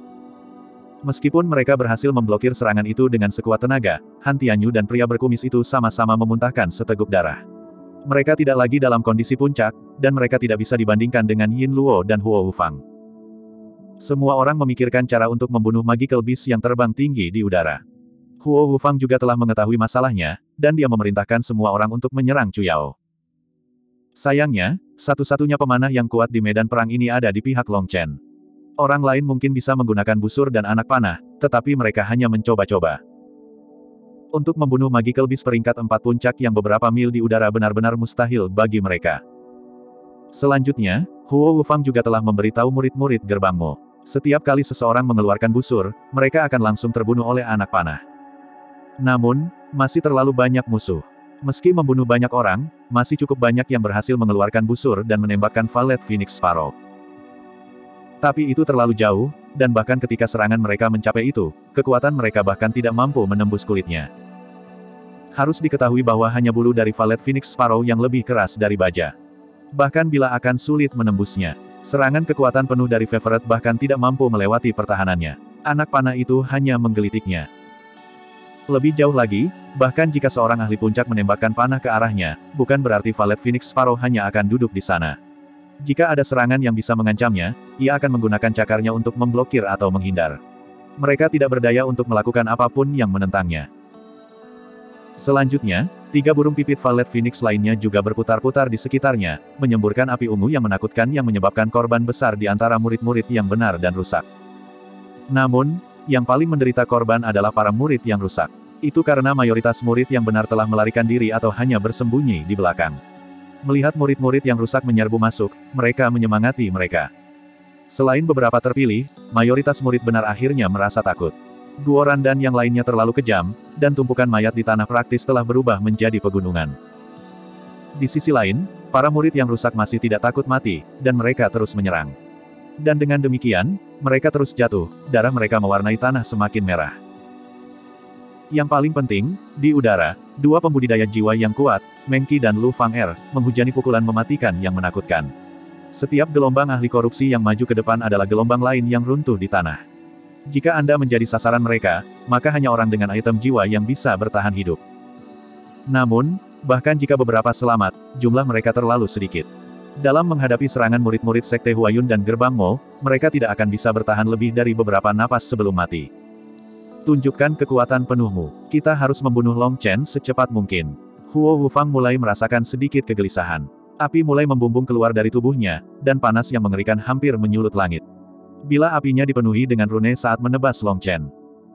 Meskipun mereka berhasil memblokir serangan itu dengan sekuat tenaga, Han Tianyu dan pria berkumis itu sama-sama memuntahkan seteguk darah. Mereka tidak lagi dalam kondisi puncak, dan mereka tidak bisa dibandingkan dengan Yin Luo dan Huo Wufang. Semua orang memikirkan cara untuk membunuh magical beast yang terbang tinggi di udara. Huo Wufang juga telah mengetahui masalahnya, dan dia memerintahkan semua orang untuk menyerang Chu Yao. Sayangnya, satu-satunya pemanah yang kuat di medan perang ini ada di pihak Long Chen. Orang lain mungkin bisa menggunakan busur dan anak panah, tetapi mereka hanya mencoba-coba. Untuk membunuh magical beast peringkat 4 puncak yang beberapa mil di udara benar-benar mustahil bagi mereka. Selanjutnya, Huo Wufang juga telah memberitahu murid-murid gerbang Mo. Setiap kali seseorang mengeluarkan busur, mereka akan langsung terbunuh oleh anak panah. Namun, masih terlalu banyak musuh. Meski membunuh banyak orang, masih cukup banyak yang berhasil mengeluarkan busur dan menembakkan Valet Phoenix Sparrow. Tapi itu terlalu jauh, dan bahkan ketika serangan mereka mencapai itu, kekuatan mereka bahkan tidak mampu menembus kulitnya. Harus diketahui bahwa hanya bulu dari Valet Phoenix Sparrow yang lebih keras dari baja. Bahkan bila akan sulit menembusnya. Serangan kekuatan penuh dari Favorit bahkan tidak mampu melewati pertahanannya. Anak panah itu hanya menggelitiknya. Lebih jauh lagi, bahkan jika seorang ahli puncak menembakkan panah ke arahnya, bukan berarti Valet Phoenix Sparrow hanya akan duduk di sana. Jika ada serangan yang bisa mengancamnya, ia akan menggunakan cakarnya untuk memblokir atau menghindar. Mereka tidak berdaya untuk melakukan apapun yang menentangnya. Selanjutnya, 3 burung pipit Valet Phoenix lainnya juga berputar-putar di sekitarnya, menyemburkan api ungu yang menakutkan yang menyebabkan korban besar di antara murid-murid yang benar dan rusak. Namun, yang paling menderita korban adalah para murid yang rusak. Itu karena mayoritas murid yang benar telah melarikan diri atau hanya bersembunyi di belakang. Melihat murid-murid yang rusak menyerbu masuk, mereka menyemangati mereka. Selain beberapa terpilih, mayoritas murid benar akhirnya merasa takut. Guoran dan yang lainnya terlalu kejam, dan tumpukan mayat di tanah praktis telah berubah menjadi pegunungan. Di sisi lain, para murid yang rusak masih tidak takut mati, dan mereka terus menyerang. Dan dengan demikian, mereka terus jatuh, darah mereka mewarnai tanah semakin merah. Yang paling penting, di udara, 2 pembudidaya jiwa yang kuat, Meng Qi dan Lu Fang-er, menghujani pukulan mematikan yang menakutkan. Setiap gelombang ahli korupsi yang maju ke depan adalah gelombang lain yang runtuh di tanah. Jika Anda menjadi sasaran mereka, maka hanya orang dengan item jiwa yang bisa bertahan hidup. Namun, bahkan jika beberapa selamat, jumlah mereka terlalu sedikit. Dalam menghadapi serangan murid-murid Sekte Huayun dan Gerbang Mo, mereka tidak akan bisa bertahan lebih dari beberapa napas sebelum mati. Tunjukkan kekuatan penuhmu. Kita harus membunuh Long Chen secepat mungkin. Huo Wufang mulai merasakan sedikit kegelisahan. Api mulai membumbung keluar dari tubuhnya, dan panas yang mengerikan hampir menyulut langit. Bila apinya dipenuhi dengan rune saat menebas Long Chen.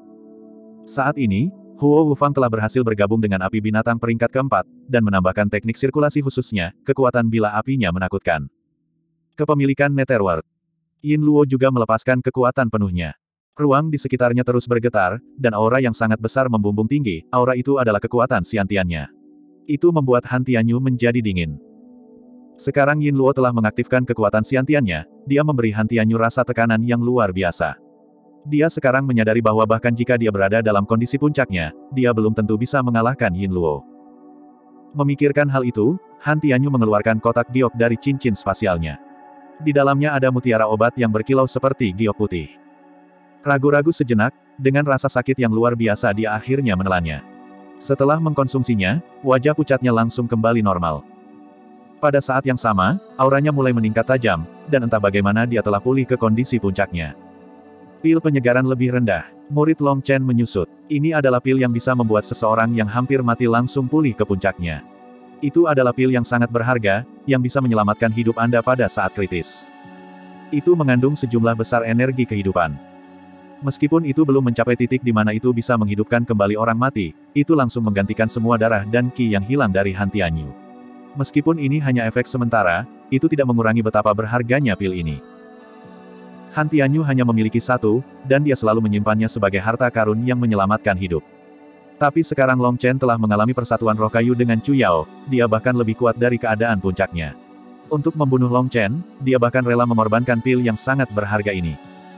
Saat ini, Huo Wufang telah berhasil bergabung dengan api binatang peringkat keempat, dan menambahkan teknik sirkulasi khususnya, kekuatan bila apinya menakutkan. Kepemilikan Netherworld. Yin Luo juga melepaskan kekuatan penuhnya. Ruang di sekitarnya terus bergetar, dan aura yang sangat besar membumbung tinggi, aura itu adalah kekuatan Xiantiannya. Itu membuat Han Tianyu menjadi dingin. Sekarang Yin Luo telah mengaktifkan kekuatan Xiantiannya, dia memberi Han Tianyu rasa tekanan yang luar biasa. Dia sekarang menyadari bahwa bahkan jika dia berada dalam kondisi puncaknya, dia belum tentu bisa mengalahkan Yin Luo. Memikirkan hal itu, Han Tianyu mengeluarkan kotak giok dari cincin spasialnya. Di dalamnya ada mutiara obat yang berkilau seperti giok putih. Ragu-ragu sejenak, dengan rasa sakit yang luar biasa dia akhirnya menelannya. Setelah mengkonsumsinya, wajah pucatnya langsung kembali normal. Pada saat yang sama, auranya mulai meningkat tajam, dan entah bagaimana dia telah pulih ke kondisi puncaknya. Pil penyegaran lebih rendah. Murid Long Chen menyusut. Ini adalah pil yang bisa membuat seseorang yang hampir mati langsung pulih ke puncaknya. Itu adalah pil yang sangat berharga, yang bisa menyelamatkan hidup Anda pada saat kritis. Itu mengandung sejumlah besar energi kehidupan. Meskipun itu belum mencapai titik di mana itu bisa menghidupkan kembali orang mati, itu langsung menggantikan semua darah dan ki yang hilang dari Han Tianyu. Meskipun ini hanya efek sementara, itu tidak mengurangi betapa berharganya pil ini. Han Tianyu hanya memiliki satu, dan dia selalu menyimpannya sebagai harta karun yang menyelamatkan hidup. Tapi sekarang Long Chen telah mengalami persatuan roh kayu dengan Chu Yao, dia bahkan lebih kuat dari keadaan puncaknya. Untuk membunuh Long Chen, dia bahkan rela mengorbankan pil yang sangat berharga ini.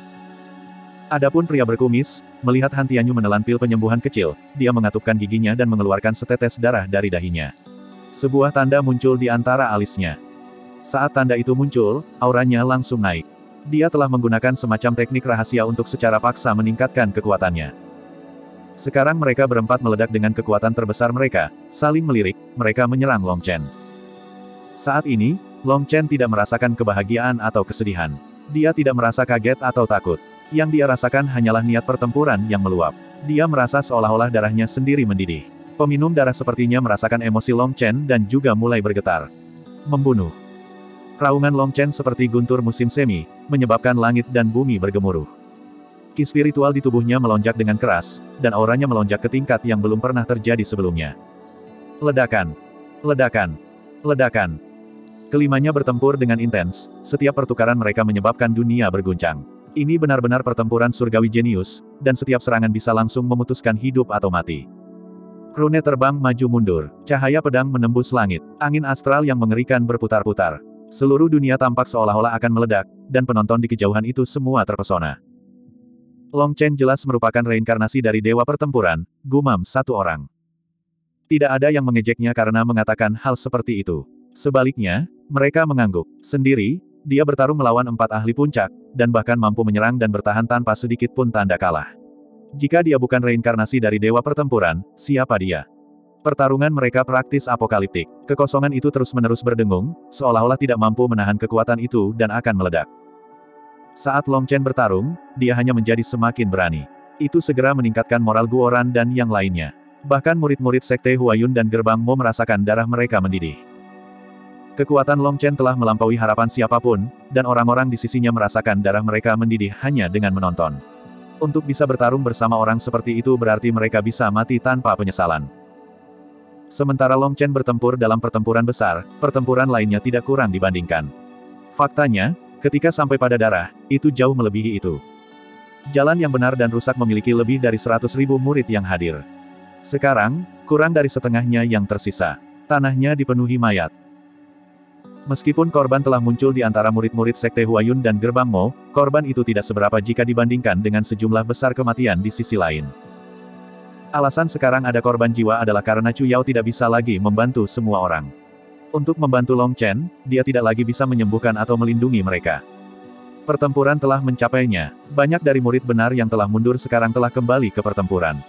Adapun pria berkumis, melihat Han Tianyu menelan pil penyembuhan kecil, dia mengatupkan giginya dan mengeluarkan setetes darah dari dahinya. Sebuah tanda muncul di antara alisnya. Saat tanda itu muncul, auranya langsung naik. Dia telah menggunakan semacam teknik rahasia untuk secara paksa meningkatkan kekuatannya. Sekarang mereka berempat meledak dengan kekuatan terbesar mereka, saling melirik, mereka menyerang Long Chen. Saat ini, Long Chen tidak merasakan kebahagiaan atau kesedihan. Dia tidak merasa kaget atau takut. Yang dia rasakan hanyalah niat pertempuran yang meluap. Dia merasa seolah-olah darahnya sendiri mendidih. Peminum darah sepertinya merasakan emosi Long Chen dan juga mulai bergetar. Membunuh. Raungan Long Chen seperti guntur musim semi, menyebabkan langit dan bumi bergemuruh. Ki spiritual di tubuhnya melonjak dengan keras, dan auranya melonjak ke tingkat yang belum pernah terjadi sebelumnya. Ledakan. Ledakan. Ledakan. Kelimanya bertempur dengan intens, setiap pertukaran mereka menyebabkan dunia berguncang. Ini benar-benar pertempuran surgawi jenius, dan setiap serangan bisa langsung memutuskan hidup atau mati. Rune terbang maju mundur. Cahaya pedang menembus langit. Angin astral yang mengerikan berputar-putar. Seluruh dunia tampak seolah-olah akan meledak, dan penonton di kejauhan itu semua terpesona. Long Chen jelas merupakan reinkarnasi dari dewa pertempuran, gumam satu orang. Tidak ada yang mengejeknya karena mengatakan hal seperti itu. Sebaliknya, mereka mengangguk. Sendiri, dia bertarung melawan 4 ahli puncak, dan bahkan mampu menyerang dan bertahan tanpa sedikit pun tanda kalah. Jika dia bukan reinkarnasi dari dewa pertempuran, siapa dia? Pertarungan mereka praktis apokaliptik. Kekosongan itu terus-menerus berdengung, seolah-olah tidak mampu menahan kekuatan itu dan akan meledak. Saat Long Chen bertarung, dia hanya menjadi semakin berani. Itu segera meningkatkan moral Guoran dan yang lainnya. Bahkan murid-murid Sekte Huayun dan Gerbang Mo merasakan darah mereka mendidih. Kekuatan Long Chen telah melampaui harapan siapapun, dan orang-orang di sisinya merasakan darah mereka mendidih hanya dengan menonton. Untuk bisa bertarung bersama orang seperti itu berarti mereka bisa mati tanpa penyesalan. Sementara Long Chen bertempur dalam pertempuran besar, pertempuran lainnya tidak kurang dibandingkan. Faktanya, ketika sampai pada darah, itu jauh melebihi itu. Jalan yang benar dan rusak memiliki lebih dari 100.000 murid yang hadir. Sekarang, kurang dari setengahnya yang tersisa. Tanahnya dipenuhi mayat. Meskipun korban telah muncul di antara murid-murid Sekte Huayun dan Gerbang Mo, korban itu tidak seberapa jika dibandingkan dengan sejumlah besar kematian di sisi lain. Alasan sekarang ada korban jiwa adalah karena Chu Yao tidak bisa lagi membantu semua orang. Untuk membantu Long Chen, dia tidak lagi bisa menyembuhkan atau melindungi mereka. Pertempuran telah mencapainya. Banyak dari murid benar yang telah mundur sekarang telah kembali ke pertempuran.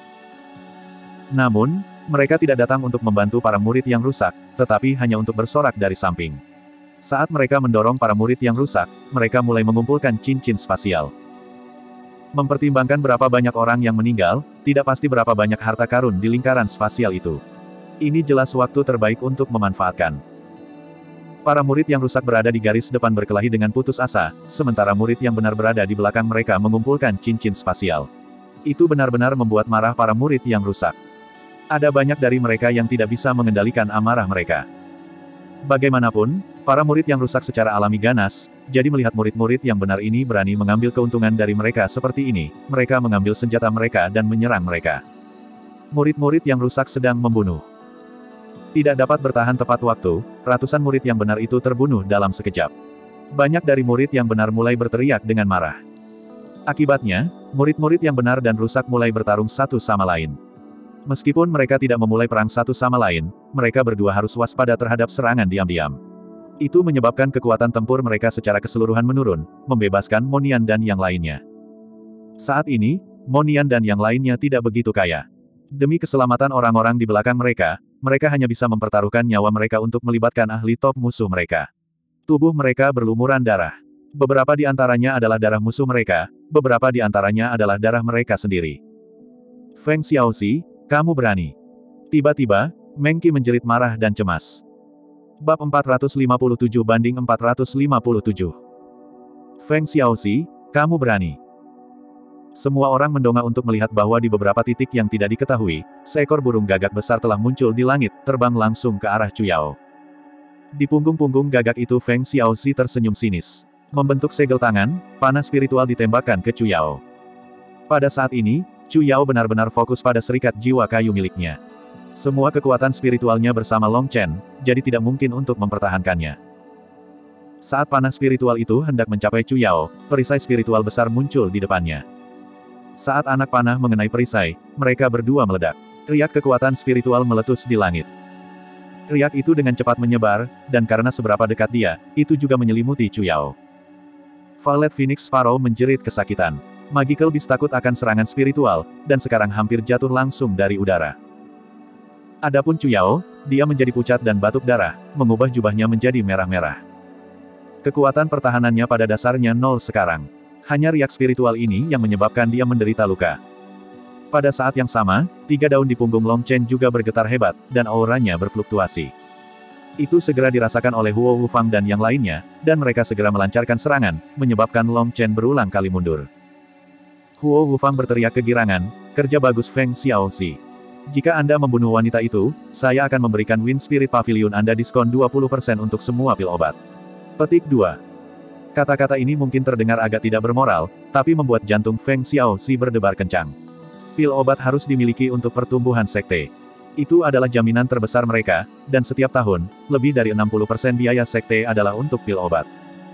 Namun, mereka tidak datang untuk membantu para murid yang rusak, tetapi hanya untuk bersorak dari samping. Saat mereka mendorong para murid yang rusak, mereka mulai mengumpulkan cincin spasial. Mempertimbangkan berapa banyak orang yang meninggal, tidak pasti berapa banyak harta karun di lingkaran spasial itu. Ini jelas waktu terbaik untuk memanfaatkan. Para murid yang rusak berada di garis depan berkelahi dengan putus asa, sementara murid yang benar berada di belakang mereka mengumpulkan cincin spasial. Itu benar-benar membuat marah para murid yang rusak. Ada banyak dari mereka yang tidak bisa mengendalikan amarah mereka. Bagaimanapun, para murid yang rusak secara alami ganas, jadi melihat murid-murid yang benar ini berani mengambil keuntungan dari mereka seperti ini, mereka mengambil senjata mereka dan menyerang mereka. Murid-murid yang rusak sedang membunuh. Tidak dapat bertahan tepat waktu, ratusan murid yang benar itu terbunuh dalam sekejap. Banyak dari murid yang benar mulai berteriak dengan marah. Akibatnya, murid-murid yang benar dan rusak mulai bertarung satu sama lain. Meskipun mereka tidak memulai perang satu sama lain, mereka berdua harus waspada terhadap serangan diam-diam. Itu menyebabkan kekuatan tempur mereka secara keseluruhan menurun, membebaskan Monian dan yang lainnya. Saat ini, Monian dan yang lainnya tidak begitu kaya. Demi keselamatan orang-orang di belakang mereka, mereka hanya bisa mempertaruhkan nyawa mereka untuk melibatkan ahli top musuh mereka. Tubuh mereka berlumuran darah. Beberapa di antaranya adalah darah musuh mereka, beberapa di antaranya adalah darah mereka sendiri. Feng Xiaoxi, kamu berani. Tiba-tiba, Meng Qi menjerit marah dan cemas. Bab 457-457. Feng Xiaoxi, kamu berani. Semua orang mendongak untuk melihat bahwa di beberapa titik yang tidak diketahui, seekor burung gagak besar telah muncul di langit, terbang langsung ke arah Chu Yao. Di punggung-punggung gagak itu Feng Xiaoxi tersenyum sinis. Membentuk segel tangan, panah spiritual ditembakkan ke Chu Yao. Pada saat ini, Chu Yao benar-benar fokus pada serikat jiwa kayu miliknya. Semua kekuatan spiritualnya bersama Long Chen, jadi tidak mungkin untuk mempertahankannya. Saat panah spiritual itu hendak mencapai Chu Yao, perisai spiritual besar muncul di depannya. Saat anak panah mengenai perisai, mereka berdua meledak. Riak kekuatan spiritual meletus di langit. Riak itu dengan cepat menyebar, dan karena seberapa dekat dia, itu juga menyelimuti Chu Yao. Violet Phoenix Sparrow menjerit kesakitan. Magical Beast takut akan serangan spiritual, dan sekarang hampir jatuh langsung dari udara. Adapun Chu Yao, dia menjadi pucat dan batuk darah, mengubah jubahnya menjadi merah-merah. Kekuatan pertahanannya pada dasarnya nol sekarang. Hanya riak spiritual ini yang menyebabkan dia menderita luka. Pada saat yang sama, 3 daun di punggung Long Chen juga bergetar hebat, dan auranya berfluktuasi. Itu segera dirasakan oleh Huo Wufang dan yang lainnya, dan mereka segera melancarkan serangan, menyebabkan Long Chen berulang kali mundur. Huo Wufang berteriak kegirangan, kerja bagus Feng Xiaoxi. Jika Anda membunuh wanita itu, saya akan memberikan Wind Spirit Pavilion Anda diskon 20% untuk semua pil obat. Petik 2. Kata-kata ini mungkin terdengar agak tidak bermoral, tapi membuat jantung Feng Xiaoxi berdebar kencang. Pil obat harus dimiliki untuk pertumbuhan sekte. Itu adalah jaminan terbesar mereka, dan setiap tahun, lebih dari 60% biaya sekte adalah untuk pil obat.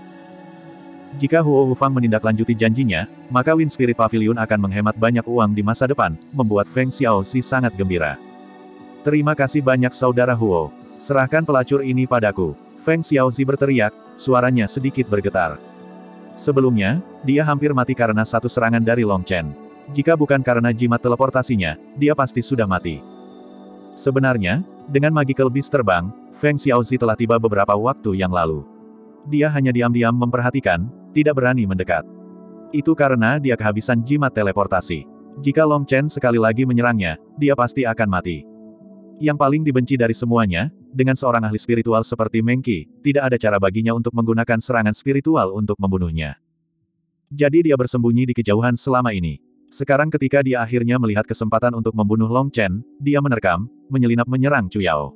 Jika Huo Wufang menindaklanjuti janjinya, maka Wind Spirit Pavilion akan menghemat banyak uang di masa depan, membuat Feng Xiaozi sangat gembira. Terima kasih banyak saudara Huo. Serahkan pelacur ini padaku. Feng Xiaozi berteriak, suaranya sedikit bergetar. Sebelumnya, dia hampir mati karena satu serangan dari Long Chen. Jika bukan karena jimat teleportasinya, dia pasti sudah mati. Sebenarnya, dengan Magical Beast terbang, Feng Xiaozi telah tiba beberapa waktu yang lalu. Dia hanya diam-diam memperhatikan, tidak berani mendekat. Itu karena dia kehabisan jimat teleportasi. Jika Long Chen sekali lagi menyerangnya, dia pasti akan mati. Yang paling dibenci dari semuanya, dengan seorang ahli spiritual seperti Meng Qi, tidak ada cara baginya untuk menggunakan serangan spiritual untuk membunuhnya. Jadi dia bersembunyi di kejauhan selama ini. Sekarang ketika dia akhirnya melihat kesempatan untuk membunuh Long Chen, dia menerkam, menyelinap menyerang Chu Yao.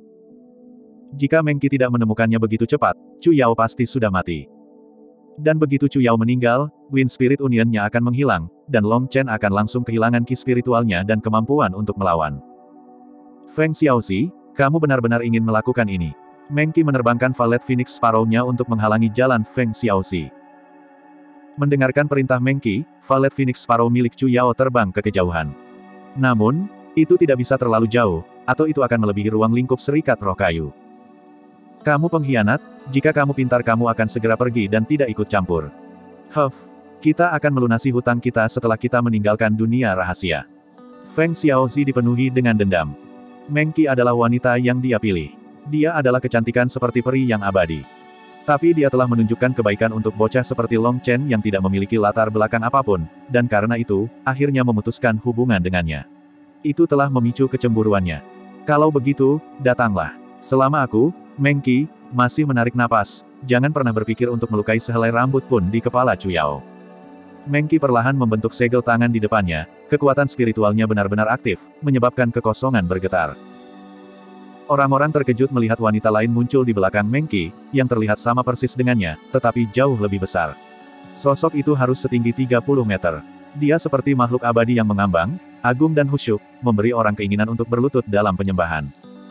Jika Meng Qi tidak menemukannya begitu cepat, Chu Yao pasti sudah mati. Dan begitu Chu Yao meninggal, Wind Spirit Union-nya akan menghilang, dan Long Chen akan langsung kehilangan ki spiritualnya dan kemampuan untuk melawan. Feng Xiaozi, kamu benar-benar ingin melakukan ini. Meng Qi menerbangkan Valet Phoenix Sparrow-nya untuk menghalangi jalan Feng Xiaozi. Mendengarkan perintah Meng Qi, Valet Phoenix Sparrow milik Chu Yao terbang ke kejauhan. Namun, itu tidak bisa terlalu jauh, atau itu akan melebihi ruang lingkup serikat roh kayu. Kamu pengkhianat, jika kamu pintar kamu akan segera pergi dan tidak ikut campur. Kita akan melunasi hutang kita setelah kita meninggalkan dunia rahasia. Feng Xiaozi dipenuhi dengan dendam. Meng Qi adalah wanita yang dia pilih. Dia adalah kecantikan seperti peri yang abadi. Tapi dia telah menunjukkan kebaikan untuk bocah seperti Long Chen yang tidak memiliki latar belakang apapun, dan karena itu, akhirnya memutuskan hubungan dengannya. Itu telah memicu kecemburuannya. Kalau begitu, datanglah. Selama aku, Meng Qi, masih menarik napas, jangan pernah berpikir untuk melukai sehelai rambut pun di kepala Chu Yao. Meng Qi perlahan membentuk segel tangan di depannya, kekuatan spiritualnya benar-benar aktif, menyebabkan kekosongan bergetar. Orang-orang terkejut melihat wanita lain muncul di belakang Meng Qi, yang terlihat sama persis dengannya, tetapi jauh lebih besar. Sosok itu harus setinggi 30 meter. Dia seperti makhluk abadi yang mengambang, agung dan khusyuk, memberi orang keinginan untuk berlutut dalam penyembahan.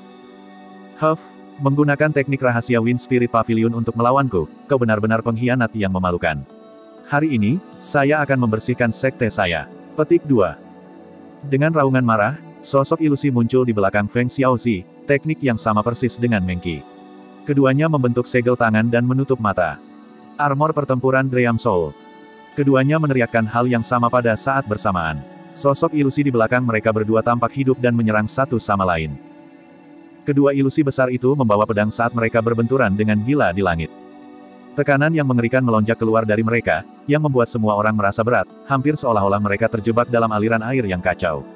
Menggunakan teknik rahasia Wind Spirit Pavilion untuk melawanku, kau benar-benar pengkhianat yang memalukan. Hari ini, saya akan membersihkan sekte saya. Petik 2. Dengan raungan marah, sosok ilusi muncul di belakang Feng Xiaozi, teknik yang sama persis dengan Meng Qi. Keduanya membentuk segel tangan dan menutup mata. Armor pertempuran Dream Soul. Keduanya meneriakkan hal yang sama pada saat bersamaan. Sosok ilusi di belakang mereka berdua tampak hidup dan menyerang satu sama lain. Kedua ilusi besar itu membawa pedang saat mereka berbenturan dengan gila di langit. Tekanan yang mengerikan melonjak keluar dari mereka, yang membuat semua orang merasa berat, hampir seolah-olah mereka terjebak dalam aliran air yang kacau.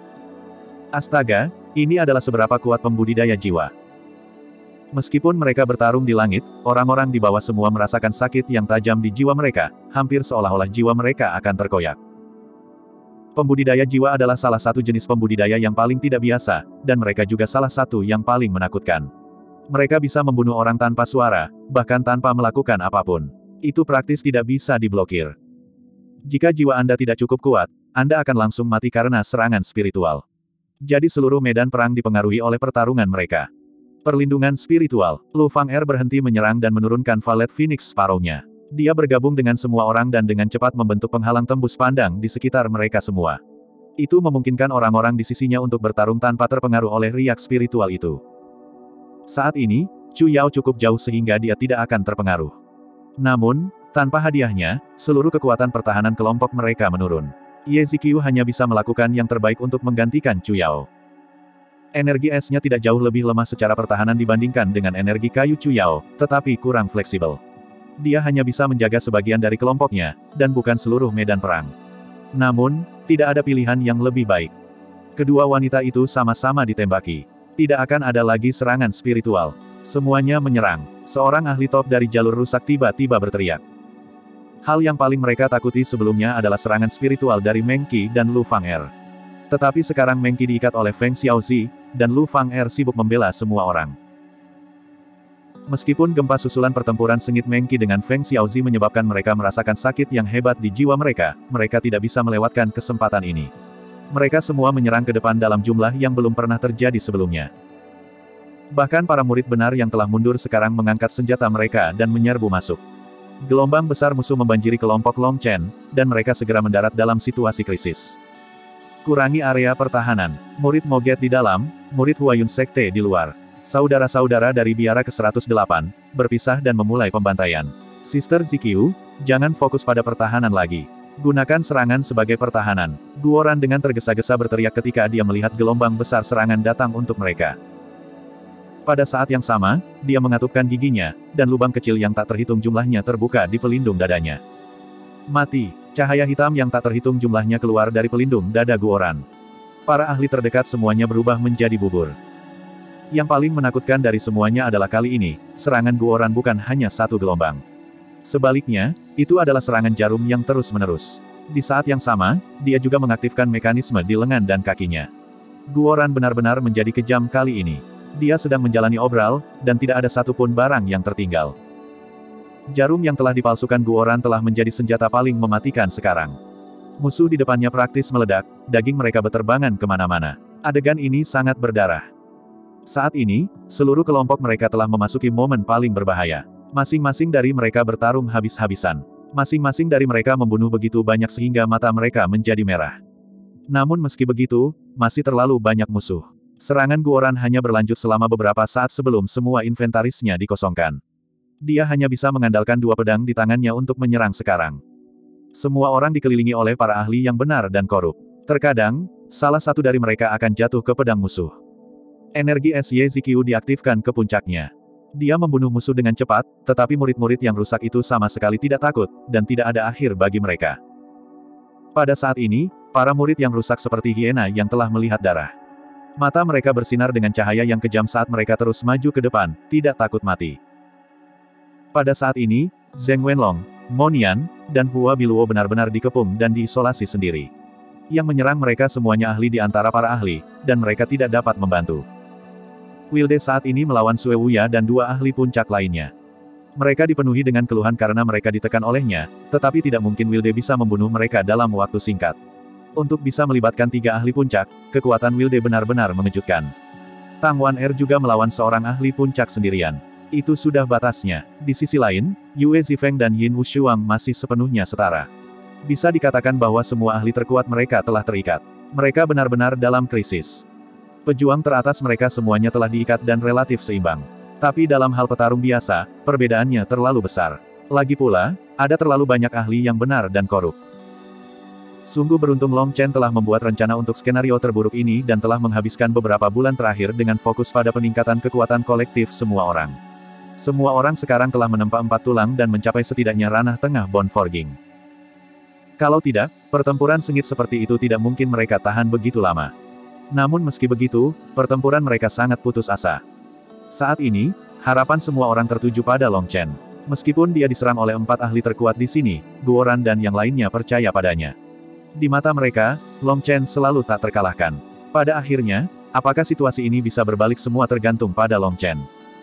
Astaga, ini adalah seberapa kuat pembudidaya jiwa. Meskipun mereka bertarung di langit, orang-orang di bawah semua merasakan sakit yang tajam di jiwa mereka, hampir seolah-olah jiwa mereka akan terkoyak. Pembudidaya jiwa adalah salah satu jenis pembudidaya yang paling tidak biasa, dan mereka juga salah satu yang paling menakutkan. Mereka bisa membunuh orang tanpa suara, bahkan tanpa melakukan apapun. Itu praktis tidak bisa diblokir. Jika jiwa Anda tidak cukup kuat, Anda akan langsung mati karena serangan spiritual. Jadi seluruh medan perang dipengaruhi oleh pertarungan mereka. Perlindungan spiritual. Lu Fang'er berhenti menyerang dan menurunkan Valet Phoenix Sparrow-nya. Dia bergabung dengan semua orang dan dengan cepat membentuk penghalang tembus pandang di sekitar mereka semua. Itu memungkinkan orang-orang di sisinya untuk bertarung tanpa terpengaruh oleh riak spiritual itu. Saat ini, Chu Yao cukup jauh sehingga dia tidak akan terpengaruh. Namun, tanpa hadiahnya, seluruh kekuatan pertahanan kelompok mereka menurun. Ye Ziqiu hanya bisa melakukan yang terbaik untuk menggantikan Chu Yao. Energi esnya tidak jauh lebih lemah secara pertahanan dibandingkan dengan energi kayu Chu Yao, tetapi kurang fleksibel. Dia hanya bisa menjaga sebagian dari kelompoknya, dan bukan seluruh medan perang. Namun, tidak ada pilihan yang lebih baik. Kedua wanita itu sama-sama ditembaki. Tidak akan ada lagi serangan spiritual. Semuanya menyerang. Seorang ahli top dari jalur rusak tiba-tiba berteriak. Hal yang paling mereka takuti sebelumnya adalah serangan spiritual dari Meng Qi dan Lu Fang'er. Tetapi sekarang Meng Qi diikat oleh Feng Xiaozi, dan Lu Fang'er sibuk membela semua orang. Meskipun gempa susulan pertempuran sengit Meng Qi dengan Feng Xiaozi menyebabkan mereka merasakan sakit yang hebat di jiwa mereka tidak bisa melewatkan kesempatan ini. Mereka semua menyerang ke depan dalam jumlah yang belum pernah terjadi sebelumnya. Bahkan para murid benar yang telah mundur sekarang mengangkat senjata mereka dan menyerbu masuk. Gelombang besar musuh membanjiri kelompok Long Chen, dan mereka segera mendarat dalam situasi krisis. Kurangi area pertahanan. Murid Moget di dalam, murid Huayun Sekte di luar. Saudara-saudara dari biara ke-108, berpisah dan memulai pembantaian. Sister Ziqiu, jangan fokus pada pertahanan lagi. Gunakan serangan sebagai pertahanan. Guoran dengan tergesa-gesa berteriak ketika dia melihat gelombang besar serangan datang untuk mereka. Pada saat yang sama, dia mengatupkan giginya, dan lubang kecil yang tak terhitung jumlahnya terbuka di pelindung dadanya. Mati. Cahaya hitam yang tak terhitung jumlahnya keluar dari pelindung dada Guoran. Para ahli terdekat semuanya berubah menjadi bubur. Yang paling menakutkan dari semuanya adalah kali ini, serangan Guoran bukan hanya satu gelombang. Sebaliknya, itu adalah serangan jarum yang terus-menerus. Di saat yang sama, dia juga mengaktifkan mekanisme di lengan dan kakinya. Guoran benar-benar menjadi kejam kali ini. Dia sedang menjalani obral, dan tidak ada satupun barang yang tertinggal. Jarum yang telah dipalsukan Guoran telah menjadi senjata paling mematikan sekarang. Musuh di depannya praktis meledak, daging mereka beterbangan kemana-mana. Adegan ini sangat berdarah. Saat ini, seluruh kelompok mereka telah memasuki momen paling berbahaya. Masing-masing dari mereka bertarung habis-habisan. Masing-masing dari mereka membunuh begitu banyak sehingga mata mereka menjadi merah. Namun meski begitu, masih terlalu banyak musuh. Serangan Guoran hanya berlanjut selama beberapa saat sebelum semua inventarisnya dikosongkan. Dia hanya bisa mengandalkan dua pedang di tangannya untuk menyerang sekarang. Semua orang dikelilingi oleh para ahli yang benar dan korup. Terkadang, salah satu dari mereka akan jatuh ke pedang musuh. Energi SYZQ diaktifkan ke puncaknya. Dia membunuh musuh dengan cepat, tetapi murid-murid yang rusak itu sama sekali tidak takut, dan tidak ada akhir bagi mereka. Pada saat ini, para murid yang rusak seperti hiena yang telah melihat darah. Mata mereka bersinar dengan cahaya yang kejam saat mereka terus maju ke depan, tidak takut mati. Pada saat ini, Zheng Wenlong, Monian, dan Hua Biluo benar-benar dikepung dan diisolasi sendiri. Yang menyerang mereka semuanya ahli di antara para ahli, dan mereka tidak dapat membantu. Wilde saat ini melawan Sue Wuya dan dua ahli puncak lainnya. Mereka dipenuhi dengan keluhan karena mereka ditekan olehnya, tetapi tidak mungkin Wilde bisa membunuh mereka dalam waktu singkat. Untuk bisa melibatkan tiga ahli puncak, kekuatan Wilde benar-benar mengejutkan. Tang Wan Er juga melawan seorang ahli puncak sendirian. Itu sudah batasnya. Di sisi lain, Yue Zifeng dan Yin Wushuang masih sepenuhnya setara. Bisa dikatakan bahwa semua ahli terkuat mereka telah terikat. Mereka benar-benar dalam krisis. Pejuang teratas mereka semuanya telah diikat dan relatif seimbang. Tapi dalam hal petarung biasa, perbedaannya terlalu besar. Lagi pula, ada terlalu banyak ahli yang benar dan korup. Sungguh beruntung Long Chen telah membuat rencana untuk skenario terburuk ini dan telah menghabiskan beberapa bulan terakhir dengan fokus pada peningkatan kekuatan kolektif semua orang. Semua orang sekarang telah menempa 4 tulang dan mencapai setidaknya ranah tengah Bone Forging. Kalau tidak, pertempuran sengit seperti itu tidak mungkin mereka tahan begitu lama. Namun meski begitu, pertempuran mereka sangat putus asa. Saat ini, harapan semua orang tertuju pada Long Chen. Meskipun dia diserang oleh 4 ahli terkuat di sini, Guoran dan yang lainnya percaya padanya. Di mata mereka, Long Chen selalu tak terkalahkan. Pada akhirnya, apakah situasi ini bisa berbalik semua tergantung pada Long Chen.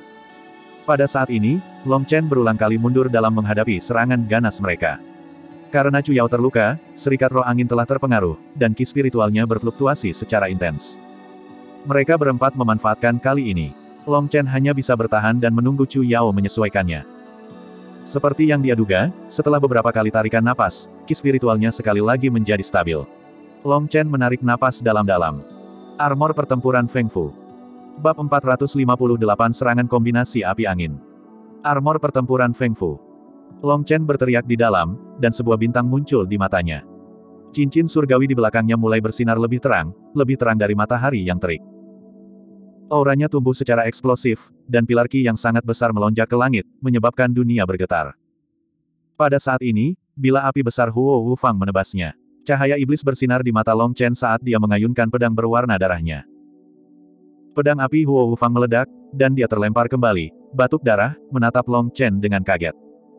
Pada saat ini, Long Chen berulang kali mundur dalam menghadapi serangan ganas mereka. Karena Chu Yao terluka, serikat roh angin telah terpengaruh, dan ki spiritualnya berfluktuasi secara intens. Mereka berempat memanfaatkan kali ini. Long Chen hanya bisa bertahan dan menunggu Chu Yao menyesuaikannya. Seperti yang dia duga, setelah beberapa kali tarikan napas, ki spiritualnya sekali lagi menjadi stabil. Long Chen menarik napas dalam-dalam. Armor pertempuran Feng Fu. Bab 458 Serangan Kombinasi Api Angin. Armor pertempuran Feng Fu. Long Chen berteriak di dalam, dan sebuah bintang muncul di matanya. Cincin surgawi di belakangnya mulai bersinar lebih terang dari matahari yang terik. Auranya tumbuh secara eksplosif, dan pilar ki yang sangat besar melonjak ke langit, menyebabkan dunia bergetar. Pada saat ini, bila api besar Huo Wufang menebasnya. Cahaya iblis bersinar di mata Long Chen saat dia mengayunkan pedang berwarna darahnya. Pedang api Huo Wufang meledak, dan dia terlempar kembali, batuk darah, menatap Long Chen dengan kaget.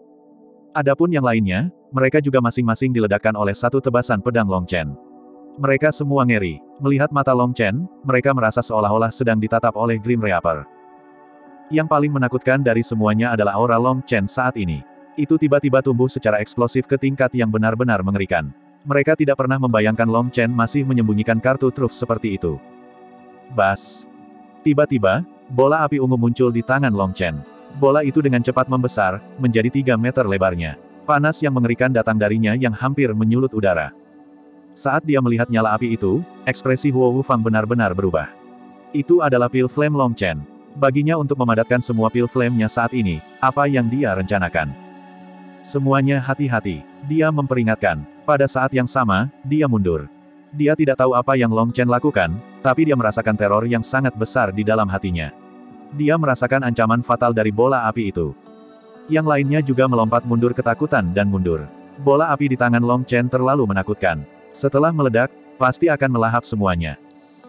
Adapun yang lainnya, mereka juga masing-masing diledakkan oleh satu tebasan pedang Long Chen. Mereka semua ngeri. Melihat mata Long Chen, mereka merasa seolah-olah sedang ditatap oleh Grim Reaper. Yang paling menakutkan dari semuanya adalah aura Long Chen saat ini. Itu tiba-tiba tumbuh secara eksplosif ke tingkat yang benar-benar mengerikan. Mereka tidak pernah membayangkan Long Chen masih menyembunyikan kartu truf seperti itu. Bas. Tiba-tiba, bola api ungu muncul di tangan Long Chen. Bola itu dengan cepat membesar, menjadi 3 meter lebarnya. Panas yang mengerikan datang darinya yang hampir menyulut udara. Saat dia melihat nyala api itu, ekspresi Huo Wufang benar-benar berubah. Itu adalah pil flame Long Chen. Baginya untuk memadatkan semua pil flame-nya saat ini, apa yang dia rencanakan. Semuanya hati-hati. Dia memperingatkan. Pada saat yang sama, dia mundur. Dia tidak tahu apa yang Long Chen lakukan, tapi dia merasakan teror yang sangat besar di dalam hatinya. Dia merasakan ancaman fatal dari bola api itu. Yang lainnya juga melompat mundur ketakutan dan mundur. Bola api di tangan Long Chen terlalu menakutkan. Setelah meledak, pasti akan melahap semuanya.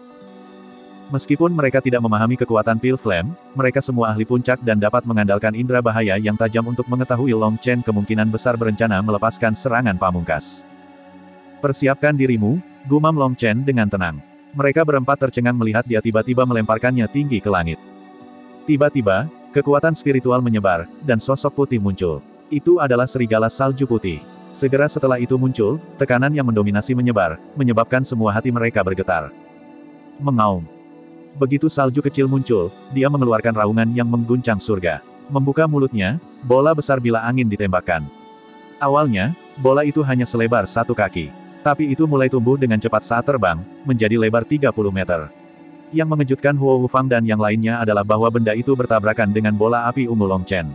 Meskipun mereka tidak memahami kekuatan pil flame, mereka semua ahli puncak dan dapat mengandalkan indera bahaya yang tajam untuk mengetahui Long Chen kemungkinan besar berencana melepaskan serangan pamungkas. Persiapkan dirimu, gumam Long Chen dengan tenang. Mereka berempat tercengang melihat dia tiba-tiba melemparkannya tinggi ke langit. Tiba-tiba, kekuatan spiritual menyebar, dan sosok putih muncul. Itu adalah serigala salju putih. Segera setelah itu muncul, tekanan yang mendominasi menyebar, menyebabkan semua hati mereka bergetar. Mengaum. Begitu salju kecil muncul, dia mengeluarkan raungan yang mengguncang surga. Membuka mulutnya, bola besar bila angin ditembakkan. Awalnya, bola itu hanya selebar 1 kaki. Tapi itu mulai tumbuh dengan cepat saat terbang, menjadi lebar 30 meter. Yang mengejutkan Huo Wufang dan yang lainnya adalah bahwa benda itu bertabrakan dengan bola api ungu Long Chen.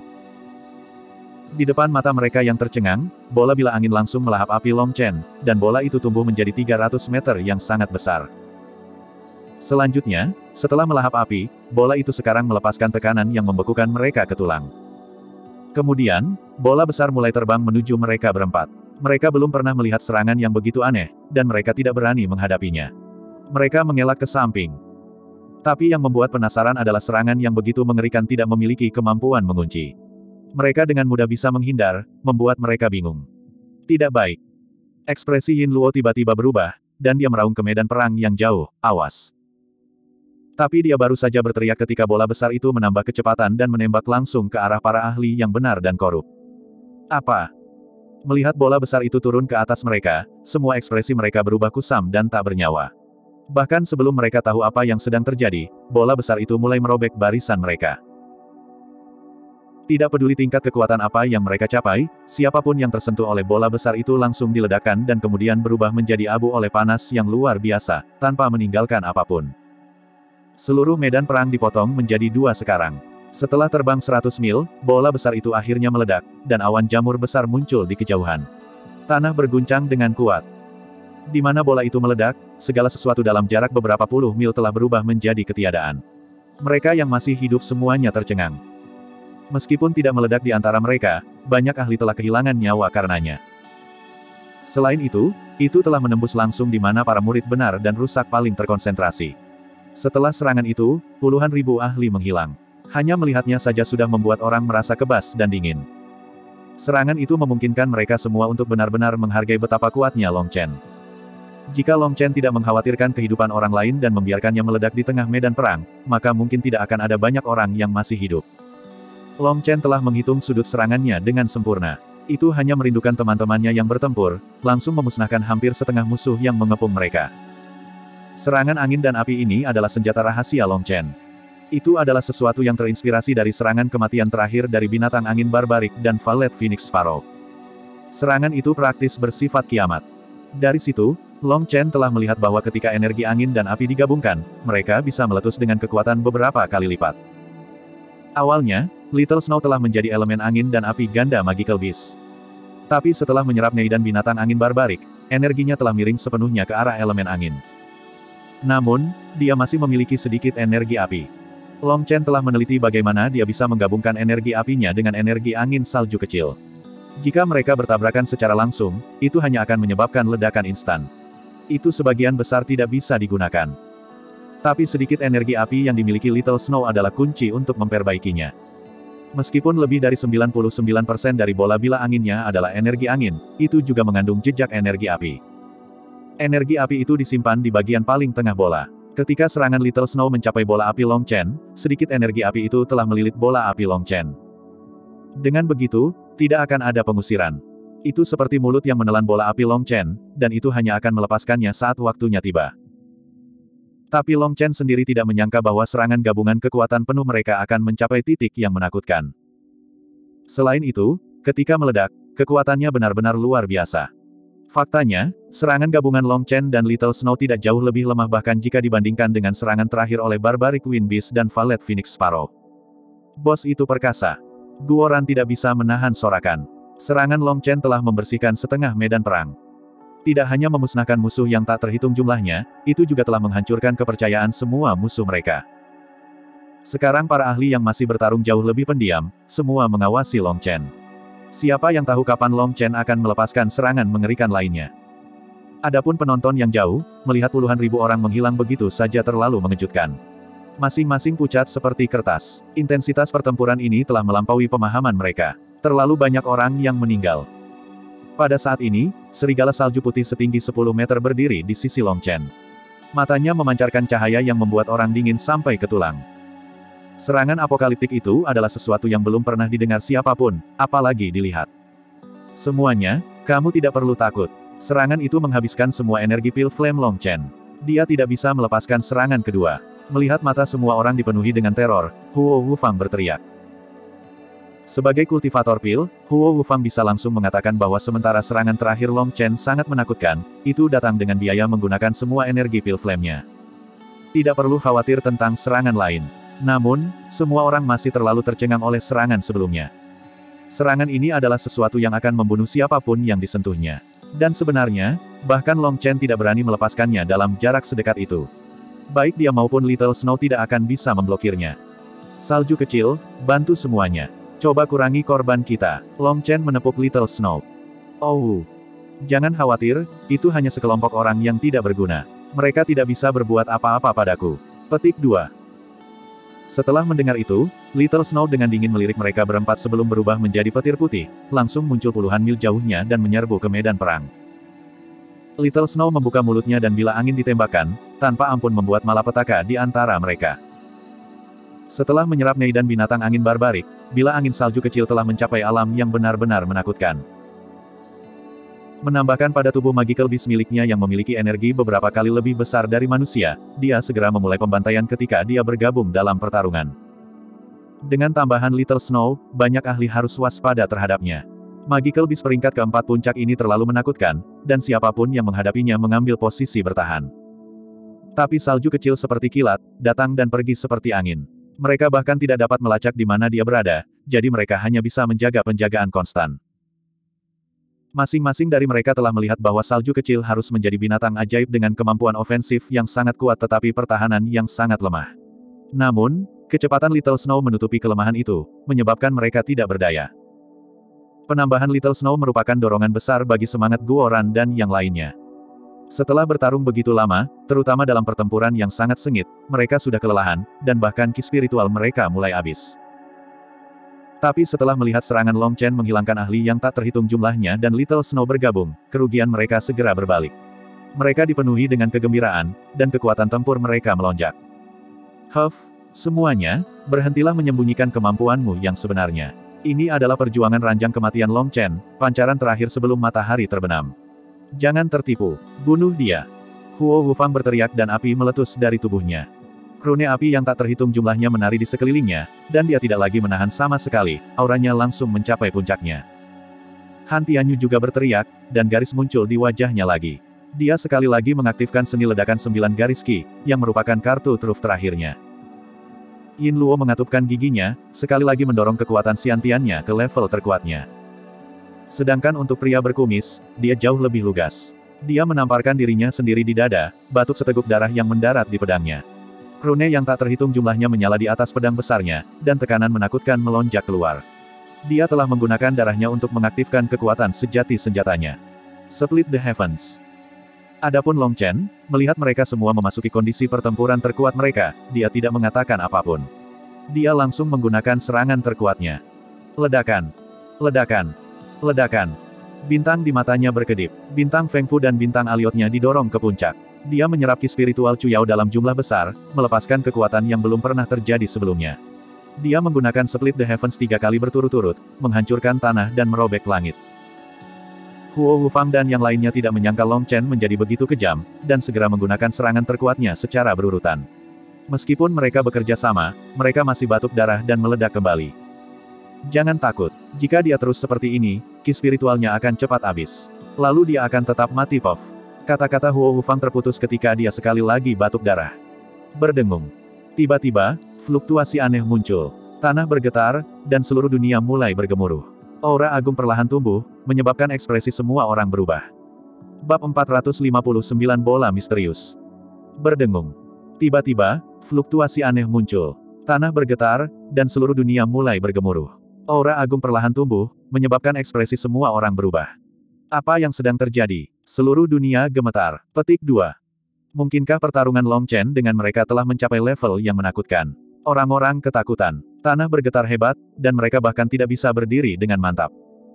Di depan mata mereka yang tercengang, bola bila angin langsung melahap api Long Chen, dan bola itu tumbuh menjadi 300 meter yang sangat besar. Selanjutnya, setelah melahap api, bola itu sekarang melepaskan tekanan yang membekukan mereka ke tulang. Kemudian, bola besar mulai terbang menuju mereka berempat. Mereka belum pernah melihat serangan yang begitu aneh, dan mereka tidak berani menghadapinya. Mereka mengelak ke samping. Tapi yang membuat penasaran adalah serangan yang begitu mengerikan tidak memiliki kemampuan mengunci. Mereka dengan mudah bisa menghindar, membuat mereka bingung. Tidak baik. Ekspresi Yin Luo tiba-tiba berubah, dan dia meraung ke medan perang yang jauh, awas. Tapi dia baru saja berteriak ketika bola besar itu menambah kecepatan dan menembak langsung ke arah para ahli yang benar dan korup. Apa? Melihat bola besar itu turun ke atas mereka, semua ekspresi mereka berubah kusam dan tak bernyawa. Bahkan sebelum mereka tahu apa yang sedang terjadi, bola besar itu mulai merobek barisan mereka. Tidak peduli tingkat kekuatan apa yang mereka capai, siapapun yang tersentuh oleh bola besar itu langsung diledakkan dan kemudian berubah menjadi abu oleh panas yang luar biasa, tanpa meninggalkan apapun. Seluruh medan perang dipotong menjadi 2 sekarang. Setelah terbang 100 mil, bola besar itu akhirnya meledak, dan awan jamur besar muncul di kejauhan. Tanah berguncang dengan kuat. Di mana bola itu meledak, segala sesuatu dalam jarak beberapa puluh mil telah berubah menjadi ketiadaan. Mereka yang masih hidup semuanya tercengang. Meskipun tidak meledak di antara mereka, banyak ahli telah kehilangan nyawa karenanya. Selain itu telah menembus langsung di mana para murid benar dan rusak paling terkonsentrasi. Setelah serangan itu, puluhan ribu ahli menghilang. Hanya melihatnya saja sudah membuat orang merasa kebas dan dingin. Serangan itu memungkinkan mereka semua untuk benar-benar menghargai betapa kuatnya Long Chen. Jika Long Chen tidak mengkhawatirkan kehidupan orang lain dan membiarkannya meledak di tengah medan perang, maka mungkin tidak akan ada banyak orang yang masih hidup. Long Chen telah menghitung sudut serangannya dengan sempurna. Itu hanya merindukan teman-temannya yang bertempur, langsung memusnahkan hampir setengah musuh yang mengepung mereka. Serangan angin dan api ini adalah senjata rahasia Long Chen. Itu adalah sesuatu yang terinspirasi dari serangan kematian terakhir dari binatang angin barbarik dan Valet Phoenix Sparrow. Serangan itu praktis bersifat kiamat. Dari situ, Long Chen telah melihat bahwa ketika energi angin dan api digabungkan, mereka bisa meletus dengan kekuatan beberapa kali lipat. Awalnya, Little Snow telah menjadi elemen angin dan api ganda Magical Beast. Tapi setelah menyerap dan binatang angin barbarik, energinya telah miring sepenuhnya ke arah elemen angin. Namun, dia masih memiliki sedikit energi api. Long Chen telah meneliti bagaimana dia bisa menggabungkan energi apinya dengan energi angin salju kecil. Jika mereka bertabrakan secara langsung, itu hanya akan menyebabkan ledakan instan. Itu sebagian besar tidak bisa digunakan. Tapi sedikit energi api yang dimiliki Little Snow adalah kunci untuk memperbaikinya. Meskipun lebih dari 99% dari bola bila anginnya adalah energi angin, itu juga mengandung jejak energi api. Energi api itu disimpan di bagian paling tengah bola. Ketika serangan Little Snow mencapai bola api Long Chen, sedikit energi api itu telah melilit bola api Long Chen. Dengan begitu, tidak akan ada pengusiran. Itu seperti mulut yang menelan bola api Long Chen, dan itu hanya akan melepaskannya saat waktunya tiba. Tapi Long Chen sendiri tidak menyangka bahwa serangan gabungan kekuatan penuh mereka akan mencapai titik yang menakutkan. Selain itu, ketika meledak, kekuatannya benar-benar luar biasa. Faktanya, serangan gabungan Long Chen dan Little Snow tidak jauh lebih lemah bahkan jika dibandingkan dengan serangan terakhir oleh Barbaric Wind Beast dan Valet Phoenix Sparrow. Bos itu perkasa. Guoran tidak bisa menahan sorakan. Serangan Long Chen telah membersihkan setengah medan perang. Tidak hanya memusnahkan musuh yang tak terhitung jumlahnya, itu juga telah menghancurkan kepercayaan semua musuh mereka. Sekarang para ahli yang masih bertarung jauh lebih pendiam, semua mengawasi Long Chen. Siapa yang tahu kapan Long Chen akan melepaskan serangan mengerikan lainnya. Adapun penonton yang jauh, melihat puluhan ribu orang menghilang begitu saja terlalu mengejutkan. Masing-masing pucat seperti kertas. Intensitas pertempuran ini telah melampaui pemahaman mereka. Terlalu banyak orang yang meninggal. Pada saat ini, serigala salju putih setinggi 10 meter berdiri di sisi Long Chen. Matanya memancarkan cahaya yang membuat orang dingin sampai ke tulang. Serangan apokaliptik itu adalah sesuatu yang belum pernah didengar siapapun, apalagi dilihat. Semuanya, kamu tidak perlu takut. Serangan itu menghabiskan semua energi pil flame Long Chen. Dia tidak bisa melepaskan serangan kedua. Melihat mata semua orang dipenuhi dengan teror, Huo Wufang berteriak. Sebagai kultivator pil, Huo Wufang bisa langsung mengatakan bahwa sementara serangan terakhir Long Chen sangat menakutkan, itu datang dengan biaya menggunakan semua energi pil flame-nya. Tidak perlu khawatir tentang serangan lain. Namun, semua orang masih terlalu tercengang oleh serangan sebelumnya. Serangan ini adalah sesuatu yang akan membunuh siapapun yang disentuhnya. Dan sebenarnya, bahkan Long Chen tidak berani melepaskannya dalam jarak sedekat itu. Baik dia maupun Little Snow tidak akan bisa memblokirnya. Salju kecil, bantu semuanya. Coba kurangi korban kita. Long Chen menepuk Little Snow. Oh, jangan khawatir, itu hanya sekelompok orang yang tidak berguna. Mereka tidak bisa berbuat apa-apa padaku. Petik 2. Setelah mendengar itu, Little Snow dengan dingin melirik mereka berempat sebelum berubah menjadi petir putih, langsung muncul puluhan mil jauhnya dan menyerbu ke medan perang. Little Snow membuka mulutnya dan bila angin ditembakkan, tanpa ampun membuat malapetaka di antara mereka. Setelah menyerap medan binatang angin barbarik, bila angin salju kecil telah mencapai alam yang benar-benar menakutkan. Menambahkan pada tubuh magical beast miliknya yang memiliki energi beberapa kali lebih besar dari manusia, dia segera memulai pembantaian ketika dia bergabung dalam pertarungan. Dengan tambahan Little Snow, banyak ahli harus waspada terhadapnya. Magical beast peringkat keempat puncak ini terlalu menakutkan, dan siapapun yang menghadapinya mengambil posisi bertahan. Tapi salju kecil seperti kilat, datang dan pergi seperti angin. Mereka bahkan tidak dapat melacak di mana dia berada, jadi mereka hanya bisa menjaga penjagaan konstan. Masing-masing dari mereka telah melihat bahwa salju kecil harus menjadi binatang ajaib dengan kemampuan ofensif yang sangat kuat tetapi pertahanan yang sangat lemah. Namun, kecepatan Little Snow menutupi kelemahan itu, menyebabkan mereka tidak berdaya. Penambahan Little Snow merupakan dorongan besar bagi semangat Guoran dan yang lainnya. Setelah bertarung begitu lama, terutama dalam pertempuran yang sangat sengit, mereka sudah kelelahan, dan bahkan ki spiritual mereka mulai habis. Tapi setelah melihat serangan Long Chen menghilangkan ahli yang tak terhitung jumlahnya dan Little Snow bergabung, kerugian mereka segera berbalik. Mereka dipenuhi dengan kegembiraan, dan kekuatan tempur mereka melonjak. Huff, semuanya, berhentilah menyembunyikan kemampuanmu yang sebenarnya. Ini adalah perjuangan ranjang kematian Long Chen, pancaran terakhir sebelum matahari terbenam. Jangan tertipu, bunuh dia. Huo Wufang berteriak dan api meletus dari tubuhnya. Rune api yang tak terhitung jumlahnya menari di sekelilingnya, dan dia tidak lagi menahan sama sekali, auranya langsung mencapai puncaknya. Han Tianyu juga berteriak, dan garis muncul di wajahnya lagi. Dia sekali lagi mengaktifkan seni ledakan 9 garis ki, yang merupakan kartu truf terakhirnya. Yin Luo mengatupkan giginya, sekali lagi mendorong kekuatan Xiantiannya ke level terkuatnya. Sedangkan untuk pria berkumis, dia jauh lebih lugas. Dia menamparkan dirinya sendiri di dada, batuk seteguk darah yang mendarat di pedangnya. Rune yang tak terhitung jumlahnya menyala di atas pedang besarnya, dan tekanan menakutkan melonjak keluar. Dia telah menggunakan darahnya untuk mengaktifkan kekuatan sejati senjatanya. Split the Heavens. Adapun Long Chen, melihat mereka semua memasuki kondisi pertempuran terkuat mereka, dia tidak mengatakan apapun. Dia langsung menggunakan serangan terkuatnya. Ledakan. Ledakan. Ledakan. Bintang di matanya berkedip. Bintang Feng Fu dan bintang Aliotnya didorong ke puncak. Dia menyerap ki spiritual Cuyao dalam jumlah besar, melepaskan kekuatan yang belum pernah terjadi sebelumnya. Dia menggunakan Split the Heavens 3 kali berturut-turut, menghancurkan tanah dan merobek langit. Huo Wufang dan yang lainnya tidak menyangka Long Chen menjadi begitu kejam, dan segera menggunakan serangan terkuatnya secara berurutan. Meskipun mereka bekerja sama, mereka masih batuk darah dan meledak kembali. Jangan takut, jika dia terus seperti ini, ki spiritualnya akan cepat habis. Lalu dia akan tetap mati Pov. Kata-kata Huo Wufang terputus ketika dia sekali lagi batuk darah. Berdengung. Tiba-tiba, fluktuasi aneh muncul. Tanah bergetar, dan seluruh dunia mulai bergemuruh. Aura agung perlahan tumbuh, menyebabkan ekspresi semua orang berubah. Bab 459 Bola Misterius. Berdengung. Tiba-tiba, fluktuasi aneh muncul. Tanah bergetar, dan seluruh dunia mulai bergemuruh. Aura agung perlahan tumbuh, menyebabkan ekspresi semua orang berubah. Apa yang sedang terjadi? Seluruh dunia gemetar. Petik 2. Mungkinkah pertarungan Long Chen dengan mereka telah mencapai level yang menakutkan? Orang-orang ketakutan. Tanah bergetar hebat, dan mereka bahkan tidak bisa berdiri dengan mantap.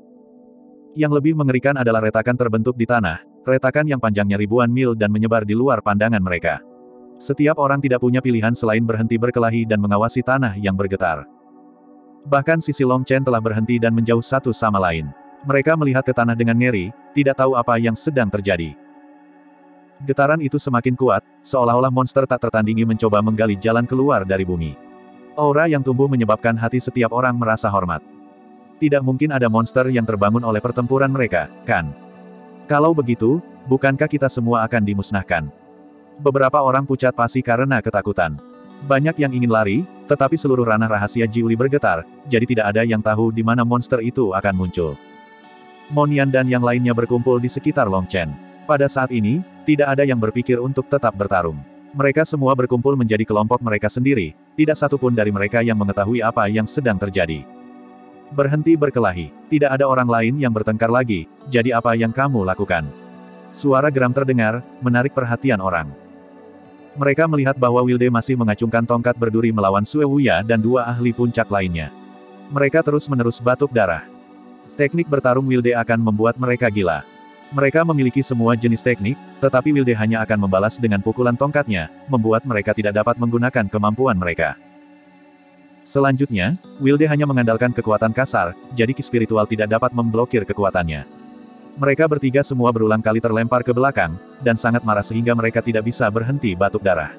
Yang lebih mengerikan adalah retakan terbentuk di tanah, retakan yang panjangnya ribuan mil dan menyebar di luar pandangan mereka. Setiap orang tidak punya pilihan selain berhenti berkelahi dan mengawasi tanah yang bergetar. Bahkan sisi Long Chen telah berhenti dan menjauh satu sama lain. Mereka melihat ke tanah dengan ngeri, tidak tahu apa yang sedang terjadi. Getaran itu semakin kuat, seolah-olah monster tak tertandingi mencoba menggali jalan keluar dari bumi. Aura yang tumbuh menyebabkan hati setiap orang merasa hormat. Tidak mungkin ada monster yang terbangun oleh pertempuran mereka, kan? Kalau begitu, bukankah kita semua akan dimusnahkan? Beberapa orang pucat pasi karena ketakutan. Banyak yang ingin lari, tetapi seluruh ranah rahasia Jiuli bergetar, jadi tidak ada yang tahu di mana monster itu akan muncul. Monian dan yang lainnya berkumpul di sekitar Long Chen. Pada saat ini, tidak ada yang berpikir untuk tetap bertarung. Mereka semua berkumpul menjadi kelompok mereka sendiri, tidak satupun dari mereka yang mengetahui apa yang sedang terjadi. Berhenti berkelahi. Tidak ada orang lain yang bertengkar lagi, jadi apa yang kamu lakukan? Suara geram terdengar, menarik perhatian orang. Mereka melihat bahwa Wilde masih mengacungkan tongkat berduri melawan Sue Wuya dan dua ahli puncak lainnya. Mereka terus-menerus batuk darah. Teknik bertarung Wilde akan membuat mereka gila. Mereka memiliki semua jenis teknik, tetapi Wilde hanya akan membalas dengan pukulan tongkatnya, membuat mereka tidak dapat menggunakan kemampuan mereka. Selanjutnya, Wilde hanya mengandalkan kekuatan kasar, jadi ki spiritual tidak dapat memblokir kekuatannya. Mereka bertiga semua berulang kali terlempar ke belakang, dan sangat marah sehingga mereka tidak bisa berhenti batuk darah.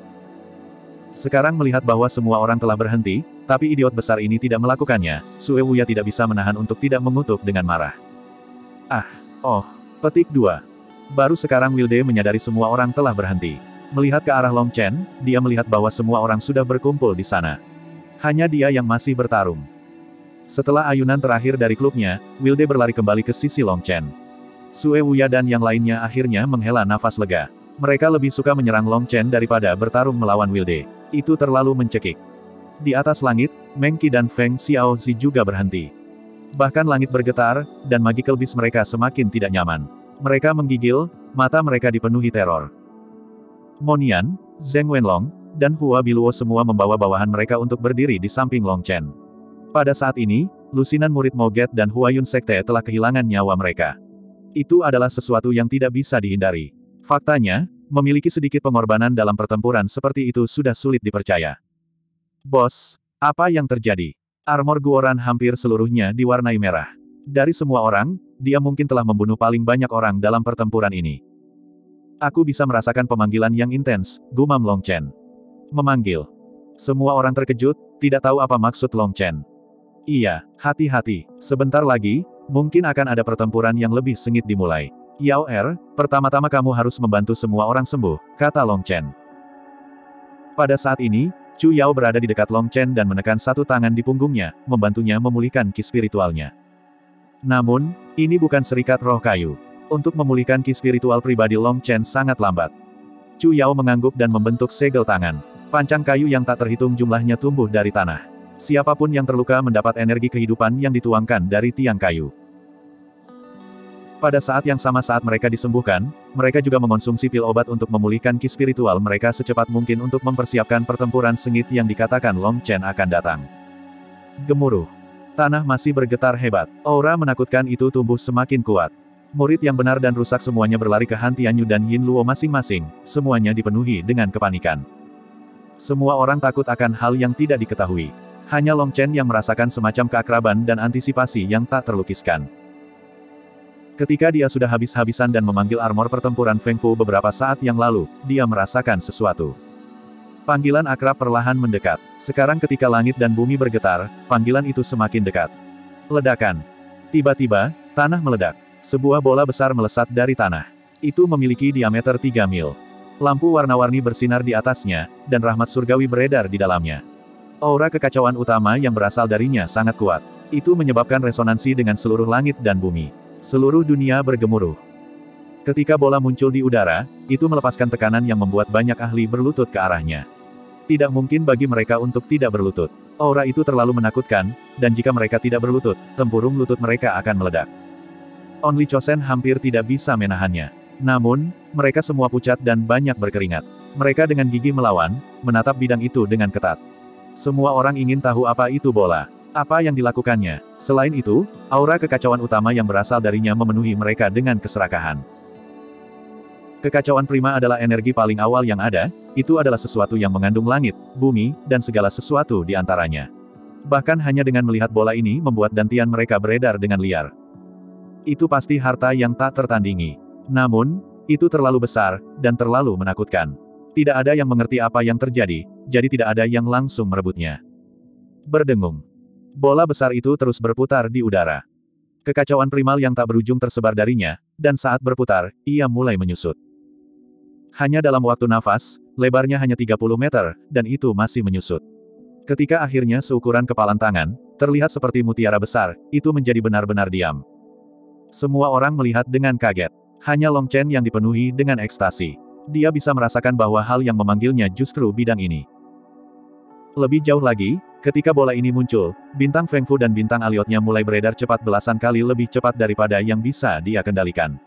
Sekarang melihat bahwa semua orang telah berhenti, tapi idiot besar ini tidak melakukannya, Sue Wuya tidak bisa menahan untuk tidak mengutuk dengan marah. Petik 2. Baru sekarang Wilde menyadari semua orang telah berhenti. Melihat ke arah Long Chen, dia melihat bahwa semua orang sudah berkumpul di sana. Hanya dia yang masih bertarung. Setelah ayunan terakhir dari klubnya, Wilde berlari kembali ke sisi Long Chen. Sue Wuya dan yang lainnya akhirnya menghela nafas lega. Mereka lebih suka menyerang Long Chen daripada bertarung melawan Wilde. Itu terlalu mencekik. Di atas langit, Meng Qi dan Feng Xiaozi juga berhenti. Bahkan langit bergetar, dan magical beast mereka semakin tidak nyaman. Mereka menggigil, mata mereka dipenuhi teror. Monian, Zheng Wenlong, dan Hua Biluo semua membawa bawahan mereka untuk berdiri di samping Long Chen. Pada saat ini, lusinan murid Moget dan Huayun Sekte telah kehilangan nyawa mereka. Itu adalah sesuatu yang tidak bisa dihindari. Faktanya, memiliki sedikit pengorbanan dalam pertempuran seperti itu sudah sulit dipercaya. Bos, apa yang terjadi? Armor Guoran hampir seluruhnya diwarnai merah. Dari semua orang, dia mungkin telah membunuh paling banyak orang dalam pertempuran ini. Aku bisa merasakan pemanggilan yang intens, gumam Long Chen. Memanggil. Semua orang terkejut, tidak tahu apa maksud Long Chen. Iya, hati-hati, sebentar lagi, mungkin akan ada pertempuran yang lebih sengit dimulai. Yao Er, pertama-tama kamu harus membantu semua orang sembuh, kata Long Chen. Pada saat ini, Chu Yao berada di dekat Long Chen dan menekan satu tangan di punggungnya, membantunya memulihkan ki spiritualnya. Namun, ini bukan serikat roh kayu. Untuk memulihkan ki spiritual pribadi Long Chen sangat lambat. Chu Yao mengangguk dan membentuk segel tangan. Pancang kayu yang tak terhitung jumlahnya tumbuh dari tanah. Siapapun yang terluka mendapat energi kehidupan yang dituangkan dari tiang kayu. Pada saat yang sama saat mereka disembuhkan, mereka juga mengonsumsi pil obat untuk memulihkan ki spiritual mereka secepat mungkin untuk mempersiapkan pertempuran sengit yang dikatakan Long Chen akan datang. Gemuruh. Tanah masih bergetar hebat. Aura menakutkan itu tumbuh semakin kuat. Murid yang benar dan rusak semuanya berlari ke Han Tianyu dan Yin Luo masing-masing, semuanya dipenuhi dengan kepanikan. Semua orang takut akan hal yang tidak diketahui. Hanya Long Chen yang merasakan semacam keakraban dan antisipasi yang tak terlukiskan. Ketika dia sudah habis-habisan dan memanggil armor pertempuran Feng Fu beberapa saat yang lalu, dia merasakan sesuatu. Panggilan akrab perlahan mendekat. Sekarang ketika langit dan bumi bergetar, panggilan itu semakin dekat. Ledakan. Tiba-tiba, tanah meledak. Sebuah bola besar melesat dari tanah. Itu memiliki diameter 3 mil. Lampu warna-warni bersinar di atasnya, dan rahmat surgawi beredar di dalamnya. Aura kekacauan utama yang berasal darinya sangat kuat. Itu menyebabkan resonansi dengan seluruh langit dan bumi. Seluruh dunia bergemuruh. Ketika bola muncul di udara, itu melepaskan tekanan yang membuat banyak ahli berlutut ke arahnya. Tidak mungkin bagi mereka untuk tidak berlutut. Aura itu terlalu menakutkan, dan jika mereka tidak berlutut, tempurung lutut mereka akan meledak. Only Chosen hampir tidak bisa menahannya. Namun, mereka semua pucat dan banyak berkeringat. Mereka dengan gigih melawan, menatap bidang itu dengan ketat. Semua orang ingin tahu apa itu bola. Apa yang dilakukannya? Selain itu, aura kekacauan utama yang berasal darinya memenuhi mereka dengan keserakahan. Kekacauan prima adalah energi paling awal yang ada, itu adalah sesuatu yang mengandung langit, bumi, dan segala sesuatu di antaranya. Bahkan hanya dengan melihat bola ini membuat dantian mereka beredar dengan liar. Itu pasti harta yang tak tertandingi. Namun, itu terlalu besar, dan terlalu menakutkan. Tidak ada yang mengerti apa yang terjadi, jadi tidak ada yang langsung merebutnya. Berdengung. Bola besar itu terus berputar di udara. Kekacauan primal yang tak berujung tersebar darinya, dan saat berputar, ia mulai menyusut. Hanya dalam waktu nafas, lebarnya hanya 30 meter, dan itu masih menyusut. Ketika akhirnya seukuran kepalan tangan, terlihat seperti mutiara besar, itu menjadi benar-benar diam. Semua orang melihat dengan kaget. Hanya Long Chen yang dipenuhi dengan ekstasi. Dia bisa merasakan bahwa hal yang memanggilnya justru bidang ini. Lebih jauh lagi, ketika bola ini muncul, bintang Feng Fu dan bintang Aliotnya mulai beredar cepat belasan kali lebih cepat daripada yang bisa dia kendalikan.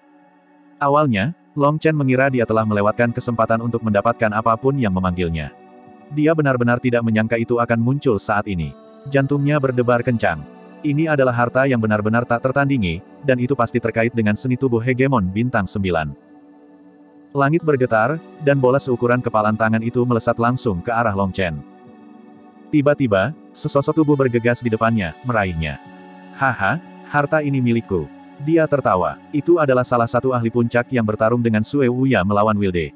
Awalnya, Long Chen mengira dia telah melewatkan kesempatan untuk mendapatkan apapun yang memanggilnya. Dia benar-benar tidak menyangka itu akan muncul saat ini. Jantungnya berdebar kencang. Ini adalah harta yang benar-benar tak tertandingi, dan itu pasti terkait dengan seni tubuh hegemon bintang 9. Langit bergetar, dan bola seukuran kepalan tangan itu melesat langsung ke arah Long Chen. Tiba-tiba, sesosok tubuh bergegas di depannya, meraihnya. Haha, harta ini milikku. Dia tertawa. Itu adalah salah satu ahli puncak yang bertarung dengan Sue Wuya melawan Wilde.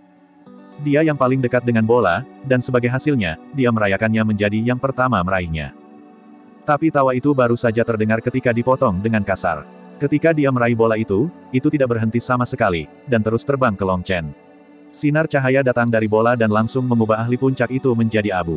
Dia yang paling dekat dengan bola, dan sebagai hasilnya, dia merayakannya menjadi yang pertama meraihnya. Tapi tawa itu baru saja terdengar ketika dipotong dengan kasar. Ketika dia meraih bola itu tidak berhenti sama sekali, dan terus terbang ke Long Chen. Sinar cahaya datang dari bola dan langsung mengubah ahli puncak itu menjadi abu.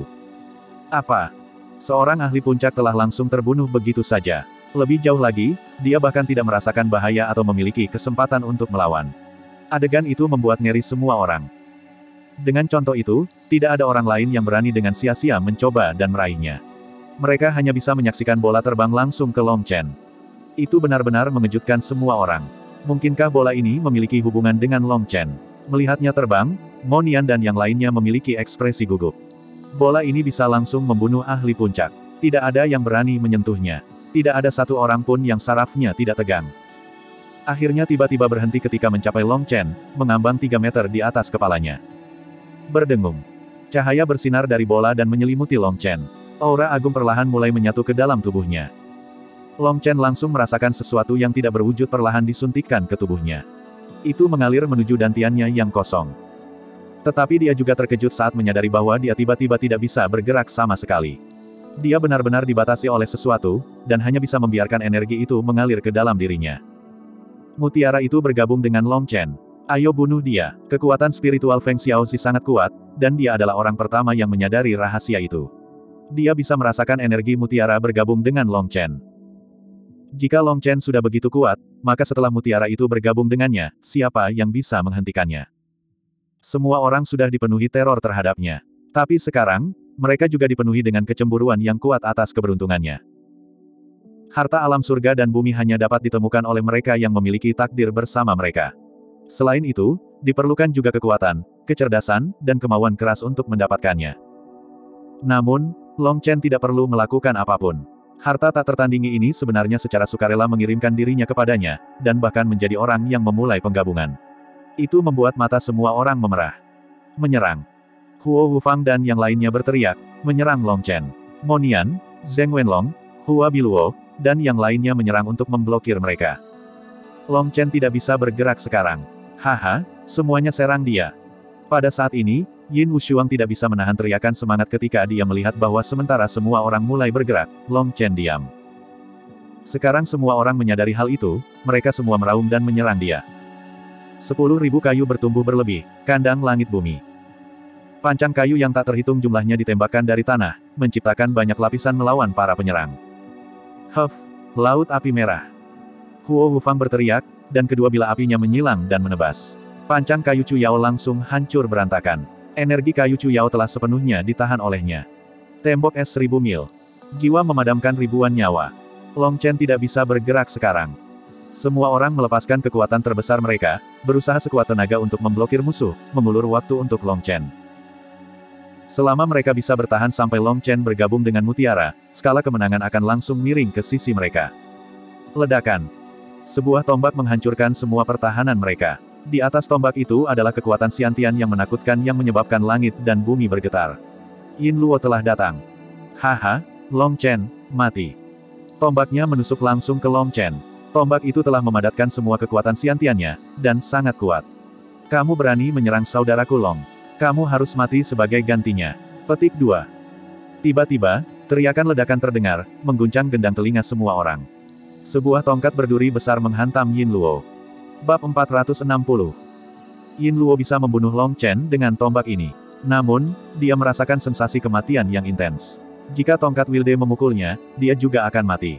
Apa? Seorang ahli puncak telah langsung terbunuh begitu saja. Lebih jauh lagi, dia bahkan tidak merasakan bahaya atau memiliki kesempatan untuk melawan. Adegan itu membuat ngeri semua orang. Dengan contoh itu, tidak ada orang lain yang berani dengan sia-sia mencoba dan meraihnya. Mereka hanya bisa menyaksikan bola terbang langsung ke Long Chen. Itu benar-benar mengejutkan semua orang. Mungkinkah bola ini memiliki hubungan dengan Long Chen? Melihatnya terbang, Monian dan yang lainnya memiliki ekspresi gugup. Bola ini bisa langsung membunuh ahli puncak. Tidak ada yang berani menyentuhnya. Tidak ada satu orang pun yang sarafnya tidak tegang. Akhirnya tiba-tiba berhenti ketika mencapai Long Chen, mengambang 3 meter di atas kepalanya. Berdengung. Cahaya bersinar dari bola dan menyelimuti Long Chen. Aura agung perlahan mulai menyatu ke dalam tubuhnya. Long Chen langsung merasakan sesuatu yang tidak berwujud perlahan disuntikkan ke tubuhnya. Itu mengalir menuju dantiannya yang kosong. Tetapi dia juga terkejut saat menyadari bahwa dia tiba-tiba tidak bisa bergerak sama sekali. Dia benar-benar dibatasi oleh sesuatu, dan hanya bisa membiarkan energi itu mengalir ke dalam dirinya. Mutiara itu bergabung dengan Long Chen. Ayo bunuh dia. Kekuatan spiritual Feng Xiaoxi sangat kuat, dan dia adalah orang pertama yang menyadari rahasia itu. Dia bisa merasakan energi mutiara bergabung dengan Long Chen. Jika Long Chen sudah begitu kuat, maka setelah mutiara itu bergabung dengannya, siapa yang bisa menghentikannya? Semua orang sudah dipenuhi teror terhadapnya. Tapi sekarang, mereka juga dipenuhi dengan kecemburuan yang kuat atas keberuntungannya. Harta alam surga dan bumi hanya dapat ditemukan oleh mereka yang memiliki takdir bersama mereka. Selain itu, diperlukan juga kekuatan, kecerdasan, dan kemauan keras untuk mendapatkannya. Namun, Long Chen tidak perlu melakukan apapun. Harta tak tertandingi ini sebenarnya secara sukarela mengirimkan dirinya kepadanya, dan bahkan menjadi orang yang memulai penggabungan. Itu membuat mata semua orang memerah. Menyerang. Huo Wufang dan yang lainnya berteriak, menyerang Long Chen. Monian, Zheng Wenlong, Hua Biluo, dan yang lainnya menyerang untuk memblokir mereka. Long Chen tidak bisa bergerak sekarang. Haha, semuanya serang dia. Pada saat ini, Yin Wushuang tidak bisa menahan teriakan semangat ketika dia melihat bahwa sementara semua orang mulai bergerak, Long Chen diam. Sekarang semua orang menyadari hal itu, mereka semua meraung dan menyerang dia. 10.000 kayu bertumbuh berlebih, kandang langit bumi. Pancang kayu yang tak terhitung jumlahnya ditembakkan dari tanah, menciptakan banyak lapisan melawan para penyerang. Huff, laut api merah. Huo Wufang berteriak, dan kedua bilah apinya menyilang dan menebas. Pancang kayu Cuyao langsung hancur berantakan. Energi kayu Cuyao telah sepenuhnya ditahan olehnya. Tembok es 1000 mil. Jiwa memadamkan ribuan nyawa. Long Chen tidak bisa bergerak sekarang. Semua orang melepaskan kekuatan terbesar mereka, berusaha sekuat tenaga untuk memblokir musuh, mengulur waktu untuk Long Chen. Selama mereka bisa bertahan sampai Long Chen bergabung dengan Mutiara, skala kemenangan akan langsung miring ke sisi mereka. Ledakan. Sebuah tombak menghancurkan semua pertahanan mereka. Di atas tombak itu adalah kekuatan Xiantian yang menakutkan yang menyebabkan langit dan bumi bergetar. Yin Luo telah datang. Haha, Long Chen, mati. Tombaknya menusuk langsung ke Long Chen. Tombak itu telah memadatkan semua kekuatan Xiantiannya, dan sangat kuat. Kamu berani menyerang saudaraku Long. Kamu harus mati sebagai gantinya. Petik 2. Tiba-tiba, teriakan ledakan terdengar, mengguncang gendang telinga semua orang. Sebuah tongkat berduri besar menghantam Yin Luo. Bab 460. Yin Luo bisa membunuh Long Chen dengan tombak ini. Namun, dia merasakan sensasi kematian yang intens. Jika tongkat Wilde memukulnya, dia juga akan mati.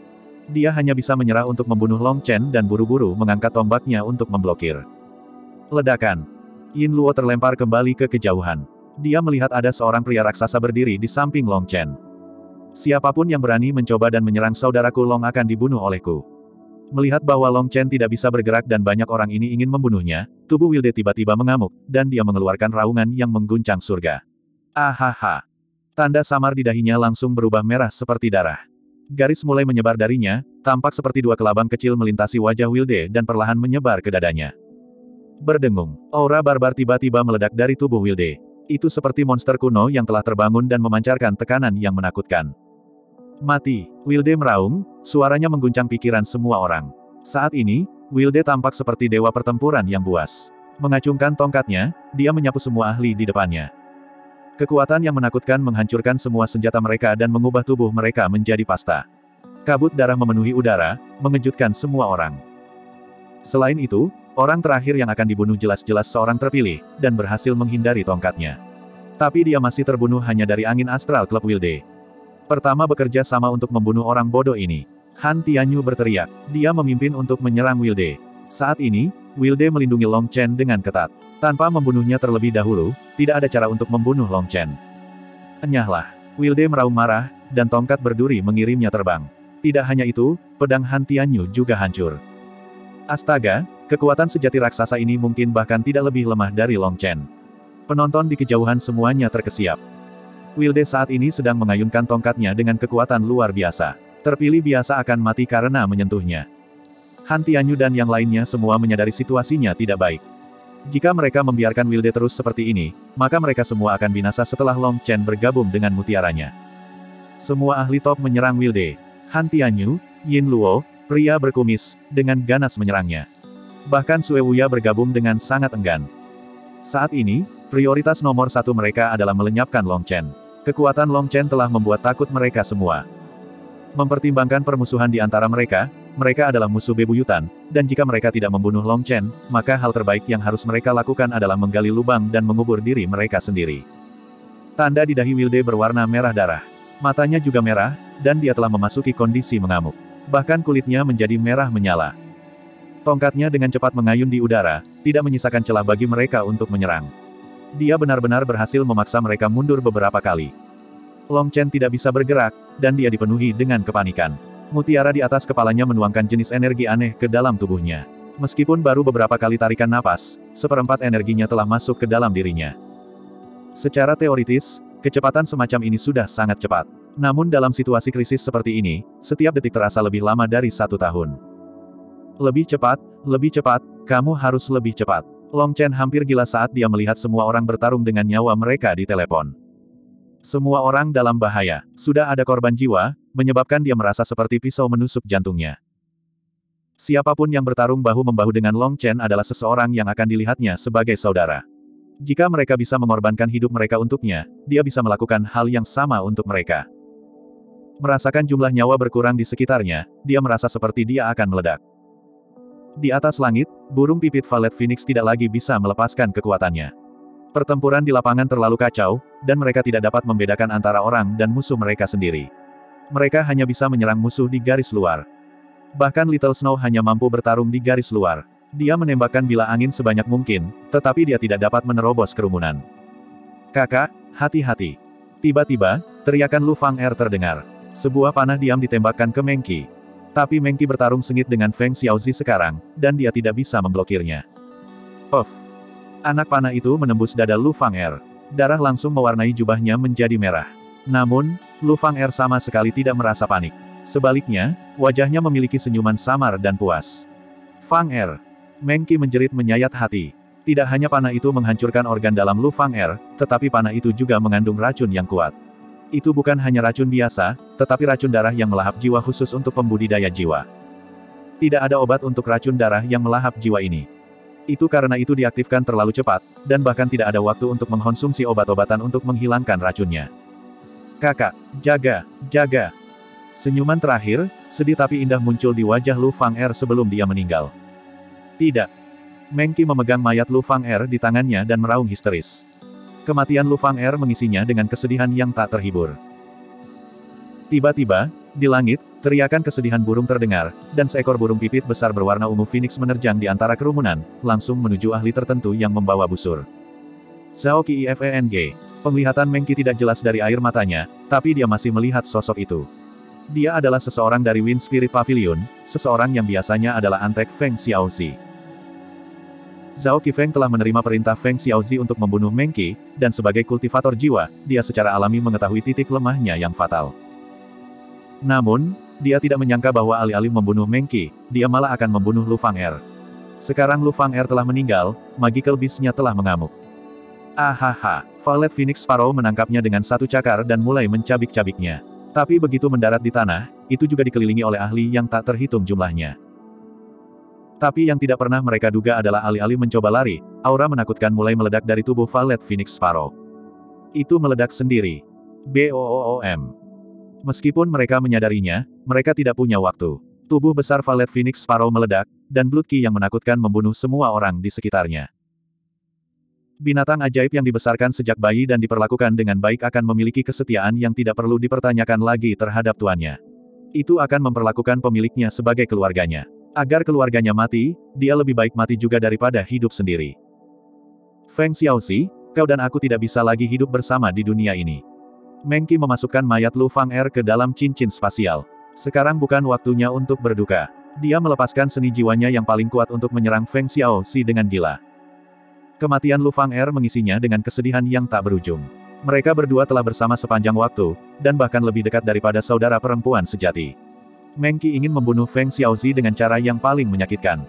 Dia hanya bisa menyerah untuk membunuh Long Chen dan buru-buru mengangkat tombaknya untuk memblokir. Ledakan. Yin Luo terlempar kembali ke kejauhan. Dia melihat ada seorang pria raksasa berdiri di samping Long Chen. Siapapun yang berani mencoba dan menyerang saudaraku Long akan dibunuh olehku. Melihat bahwa Long Chen tidak bisa bergerak dan banyak orang ini ingin membunuhnya, tubuh Wilde tiba-tiba mengamuk, dan dia mengeluarkan raungan yang mengguncang surga. Ahaha. Tanda samar di dahinya langsung berubah merah seperti darah. Garis mulai menyebar darinya, tampak seperti dua kelabang kecil melintasi wajah Wilde dan perlahan menyebar ke dadanya. Berdengung, aura barbar tiba-tiba meledak dari tubuh Wilde. Itu seperti monster kuno yang telah terbangun dan memancarkan tekanan yang menakutkan. Mati, Wilde meraung, suaranya mengguncang pikiran semua orang. Saat ini, Wilde tampak seperti dewa pertempuran yang buas. Mengacungkan tongkatnya, dia menyapu semua ahli di depannya. Kekuatan yang menakutkan menghancurkan semua senjata mereka dan mengubah tubuh mereka menjadi pasta. Kabut darah memenuhi udara, mengejutkan semua orang. Selain itu, orang terakhir yang akan dibunuh jelas-jelas seorang terpilih, dan berhasil menghindari tongkatnya. Tapi dia masih terbunuh hanya dari angin astral klub Wilde. Pertama bekerja sama untuk membunuh orang bodoh ini. Han Tianyu berteriak. Dia memimpin untuk menyerang Wilde. Saat ini, Wilde melindungi Long Chen dengan ketat. Tanpa membunuhnya terlebih dahulu, tidak ada cara untuk membunuh Long Chen. Enyahlah. Wilde meraung marah, dan tongkat berduri mengirimnya terbang. Tidak hanya itu, pedang Han Tianyu juga hancur. Astaga, kekuatan sejati raksasa ini mungkin bahkan tidak lebih lemah dari Long Chen. Penonton di kejauhan semuanya terkesiap. Wilde saat ini sedang mengayunkan tongkatnya dengan kekuatan luar biasa. Terpilih biasa akan mati karena menyentuhnya. Han Tianyu dan yang lainnya semua menyadari situasinya tidak baik. Jika mereka membiarkan Wilde terus seperti ini, maka mereka semua akan binasa setelah Long Chen bergabung dengan mutiaranya. Semua ahli top menyerang Wilde. Han Tianyu, Yin Luo, pria berkumis, dengan ganas menyerangnya. Bahkan Sue Wuya bergabung dengan sangat enggan. Saat ini, prioritas nomor satu mereka adalah melenyapkan Long Chen. Kekuatan Long Chen telah membuat takut mereka semua. Mempertimbangkan permusuhan di antara mereka adalah musuh bebuyutan, dan jika mereka tidak membunuh Long Chen, maka hal terbaik yang harus mereka lakukan adalah menggali lubang dan mengubur diri mereka sendiri. Tanda di dahi Wilde berwarna merah darah. Matanya juga merah, dan dia telah memasuki kondisi mengamuk. Bahkan kulitnya menjadi merah menyala. Tongkatnya dengan cepat mengayun di udara, tidak menyisakan celah bagi mereka untuk menyerang. Dia benar-benar berhasil memaksa mereka mundur beberapa kali. Long Chen tidak bisa bergerak, dan dia dipenuhi dengan kepanikan. Mutiara di atas kepalanya menuangkan jenis energi aneh ke dalam tubuhnya. Meskipun baru beberapa kali tarikan napas, seperempat energinya telah masuk ke dalam dirinya. Secara teoritis, kecepatan semacam ini sudah sangat cepat. Namun dalam situasi krisis seperti ini, setiap detik terasa lebih lama dari 1 tahun. Lebih cepat, kamu harus lebih cepat. Long Chen hampir gila saat dia melihat semua orang bertarung dengan nyawa mereka di telepon. Semua orang dalam bahaya. Sudah ada korban jiwa, menyebabkan dia merasa seperti pisau menusuk jantungnya. Siapapun yang bertarung bahu-membahu dengan Long Chen adalah seseorang yang akan dilihatnya sebagai saudara. Jika mereka bisa mengorbankan hidup mereka untuknya, dia bisa melakukan hal yang sama untuk mereka. Merasakan jumlah nyawa berkurang di sekitarnya, dia merasa seperti dia akan meledak. Di atas langit, burung pipit Valet Phoenix tidak lagi bisa melepaskan kekuatannya. Pertempuran di lapangan terlalu kacau, dan mereka tidak dapat membedakan antara orang dan musuh mereka sendiri. Mereka hanya bisa menyerang musuh di garis luar. Bahkan Little Snow hanya mampu bertarung di garis luar. Dia menembakkan bila angin sebanyak mungkin, tetapi dia tidak dapat menerobos kerumunan. Kakak, hati-hati. Tiba-tiba, teriakan Lu Fang'er terdengar. Sebuah panah diam ditembakkan ke Mengqi. Tapi Mengqi bertarung sengit dengan Feng Xiaozi sekarang, dan dia tidak bisa memblokirnya. Puff! Anak panah itu menembus dada Lu Fang'er. Darah langsung mewarnai jubahnya menjadi merah. Namun, Lu Fang'er sama sekali tidak merasa panik. Sebaliknya, wajahnya memiliki senyuman samar dan puas. Fang'er! Mengqi menjerit menyayat hati. Tidak hanya panah itu menghancurkan organ dalam Lu Fang'er, tetapi panah itu juga mengandung racun yang kuat. Itu bukan hanya racun biasa, tetapi racun darah yang melahap jiwa khusus untuk pembudidaya jiwa. Tidak ada obat untuk racun darah yang melahap jiwa ini. Itu karena itu diaktifkan terlalu cepat, dan bahkan tidak ada waktu untuk mengkonsumsi obat-obatan untuk menghilangkan racunnya. Kakak, jaga, jaga. Senyuman terakhir, sedih tapi indah muncul di wajah Lu Fang'er sebelum dia meninggal. Tidak. Mengqi memegang mayat Lu Fang'er di tangannya dan meraung histeris. Kematian Lu Fang'er mengisinya dengan kesedihan yang tak terhibur. Tiba-tiba, di langit, teriakan kesedihan burung terdengar, dan seekor burung pipit besar berwarna ungu Phoenix menerjang di antara kerumunan, langsung menuju ahli tertentu yang membawa busur. Zhao Qiifeng. Penglihatan Mengqi tidak jelas dari air matanya, tapi dia masih melihat sosok itu. Dia adalah seseorang dari Wind Spirit Pavilion, seseorang yang biasanya adalah antek Feng Xiaozi. Zhao Qiifeng telah menerima perintah Feng Xiaozi untuk membunuh Mengqi, dan sebagai kultivator jiwa, dia secara alami mengetahui titik lemahnya yang fatal. Namun, dia tidak menyangka bahwa alih-alih membunuh Mengqi, dia malah akan membunuh Lu Fang'er. Sekarang Lu Fang'er telah meninggal, Magical Beast-nya telah mengamuk. Ahaha, Valet Phoenix Sparrow menangkapnya dengan satu cakar dan mulai mencabik-cabiknya. Tapi begitu mendarat di tanah, itu juga dikelilingi oleh ahli yang tak terhitung jumlahnya. Tapi yang tidak pernah mereka duga adalah alih-alih mencoba lari, aura menakutkan mulai meledak dari tubuh Valet Phoenix Sparrow. Itu meledak sendiri. BOOM. Meskipun mereka menyadarinya, mereka tidak punya waktu. Tubuh besar Valet Phoenix Sparrow meledak, dan Blood Qi yang menakutkan membunuh semua orang di sekitarnya. Binatang ajaib yang dibesarkan sejak bayi dan diperlakukan dengan baik akan memiliki kesetiaan yang tidak perlu dipertanyakan lagi terhadap tuannya. Itu akan memperlakukan pemiliknya sebagai keluarganya. Agar keluarganya mati, dia lebih baik mati juga daripada hidup sendiri. Feng Xiaozi, kau dan aku tidak bisa lagi hidup bersama di dunia ini. Mengqi memasukkan mayat Lu Fang'er ke dalam cincin spasial. Sekarang bukan waktunya untuk berduka. Dia melepaskan seni jiwanya yang paling kuat untuk menyerang Feng Xiaozi dengan gila. Kematian Lu Fang'er mengisinya dengan kesedihan yang tak berujung. Mereka berdua telah bersama sepanjang waktu, dan bahkan lebih dekat daripada saudara perempuan sejati. Mengqi ingin membunuh Feng Xiaozi dengan cara yang paling menyakitkan.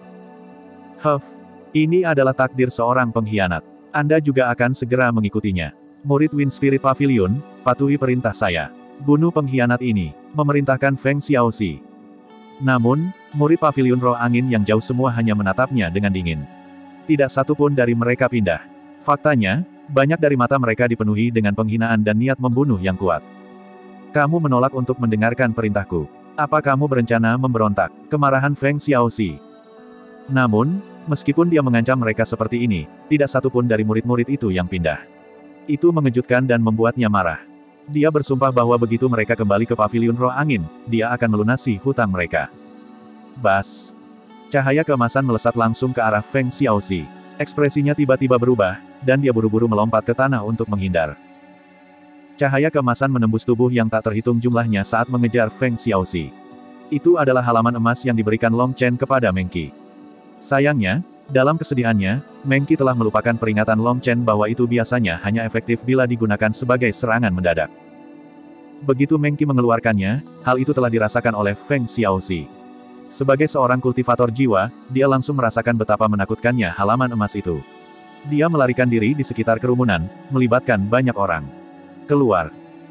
Ini adalah takdir seorang pengkhianat. Anda juga akan segera mengikutinya. Murid Wind Spirit Pavilion, patuhi perintah saya. Bunuh pengkhianat ini, memerintahkan Feng Xiaozi. Namun, murid Pavilion Roh Angin yang jauh semua hanya menatapnya dengan dingin. Tidak satu pun dari mereka pindah. Faktanya, banyak dari mata mereka dipenuhi dengan penghinaan dan niat membunuh yang kuat. Kamu menolak untuk mendengarkan perintahku. Apa kamu berencana memberontak? Kemarahan Feng Xiaozi. Namun, meskipun dia mengancam mereka seperti ini, tidak satu pun dari murid-murid itu yang pindah. Itu mengejutkan dan membuatnya marah. Dia bersumpah bahwa begitu mereka kembali ke Pavilion Roh Angin, dia akan melunasi hutang mereka. Bas. Cahaya keemasan melesat langsung ke arah Feng Xiaozi. Ekspresinya tiba-tiba berubah, dan dia buru-buru melompat ke tanah untuk menghindar. Cahaya keemasan menembus tubuh yang tak terhitung jumlahnya saat mengejar Feng Xiaozi. Itu adalah halaman emas yang diberikan Long Chen kepada Mengqi. Sayangnya, dalam kesedihannya, Mengqi telah melupakan peringatan Long Chen bahwa itu biasanya hanya efektif bila digunakan sebagai serangan mendadak. Begitu Mengqi mengeluarkannya, hal itu telah dirasakan oleh Feng Xiaozi. Sebagai seorang kultivator jiwa, dia langsung merasakan betapa menakutkannya halaman emas itu. Dia melarikan diri di sekitar kerumunan, melibatkan banyak orang. Keluar.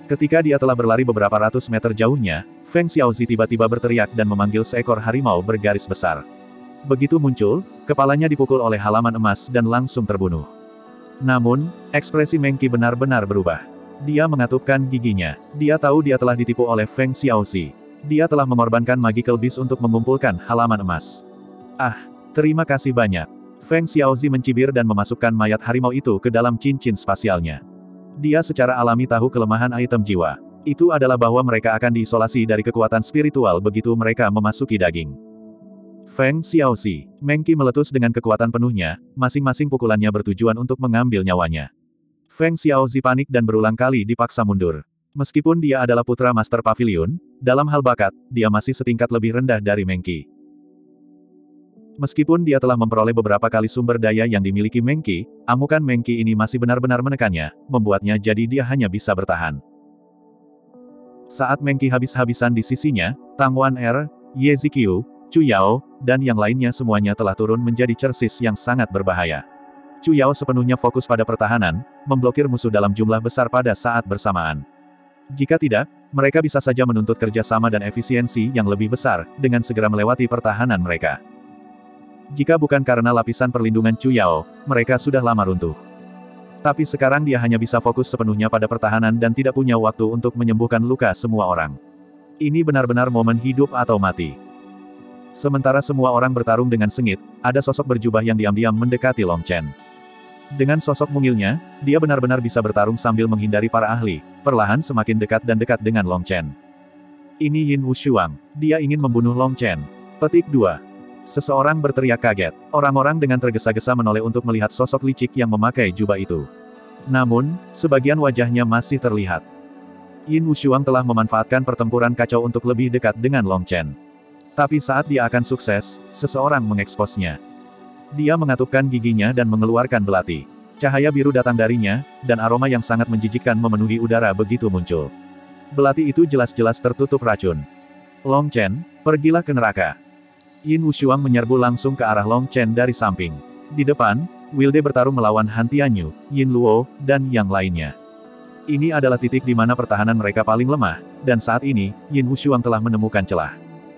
Ketika dia telah berlari beberapa ratus meter jauhnya, Feng Xiaozi tiba-tiba berteriak dan memanggil seekor harimau bergaris besar. Begitu muncul, kepalanya dipukul oleh halaman emas dan langsung terbunuh. Namun, ekspresi Meng Qi benar-benar berubah. Dia mengatupkan giginya. Dia tahu dia telah ditipu oleh Feng Xiaozi. Dia telah mengorbankan Magical Beast untuk mengumpulkan halaman emas. Ah, terima kasih banyak. Feng Xiaozi mencibir dan memasukkan mayat harimau itu ke dalam cincin spasialnya. Dia secara alami tahu kelemahan item jiwa. Itu adalah bahwa mereka akan diisolasi dari kekuatan spiritual begitu mereka memasuki daging. Feng Xiaozi, Meng Qi meletus dengan kekuatan penuhnya, masing-masing pukulannya bertujuan untuk mengambil nyawanya. Feng Xiaozi panik dan berulang kali dipaksa mundur. Meskipun dia adalah putra Master Pavilion, dalam hal bakat, dia masih setingkat lebih rendah dari Meng Qi. Meskipun dia telah memperoleh beberapa kali sumber daya yang dimiliki Meng Qi, amukan Meng Qi ini masih benar-benar menekannya, membuatnya jadi dia hanya bisa bertahan. Saat Meng Qi habis-habisan di sisinya, Tang Wan-er, Ye Ziqiu, Chu Yao, dan yang lainnya semuanya telah turun menjadi cersis yang sangat berbahaya. Chu Yao sepenuhnya fokus pada pertahanan, memblokir musuh dalam jumlah besar pada saat bersamaan. Jika tidak, mereka bisa saja menuntut kerjasama dan efisiensi yang lebih besar, dengan segera melewati pertahanan mereka. Jika bukan karena lapisan perlindungan Chu Yao, mereka sudah lama runtuh. Tapi sekarang dia hanya bisa fokus sepenuhnya pada pertahanan dan tidak punya waktu untuk menyembuhkan luka semua orang. Ini benar-benar momen hidup atau mati. Sementara semua orang bertarung dengan sengit, ada sosok berjubah yang diam-diam mendekati Long Chen. Dengan sosok mungilnya, dia benar-benar bisa bertarung sambil menghindari para ahli, perlahan semakin dekat dan dekat dengan Long Chen. Ini Yin Wushuang. Dia ingin membunuh Long Chen. Petik 2. Seseorang berteriak kaget. Orang-orang dengan tergesa-gesa menoleh untuk melihat sosok licik yang memakai jubah itu. Namun, sebagian wajahnya masih terlihat. Yin Wushuang telah memanfaatkan pertempuran kacau untuk lebih dekat dengan Long Chen. Tapi saat dia akan sukses, seseorang mengeksposnya. Dia mengatupkan giginya dan mengeluarkan belati. Cahaya biru datang darinya, dan aroma yang sangat menjijikkan memenuhi udara begitu muncul. Belati itu jelas-jelas tertutup racun. Long Chen, pergilah ke neraka. Yin Wushuang menyerbu langsung ke arah Long Chen dari samping. Di depan, Wilde bertarung melawan Han Tianyu, Yin Luo, dan yang lainnya. Ini adalah titik di mana pertahanan mereka paling lemah, dan saat ini, Yin Wushuang telah menemukan celah.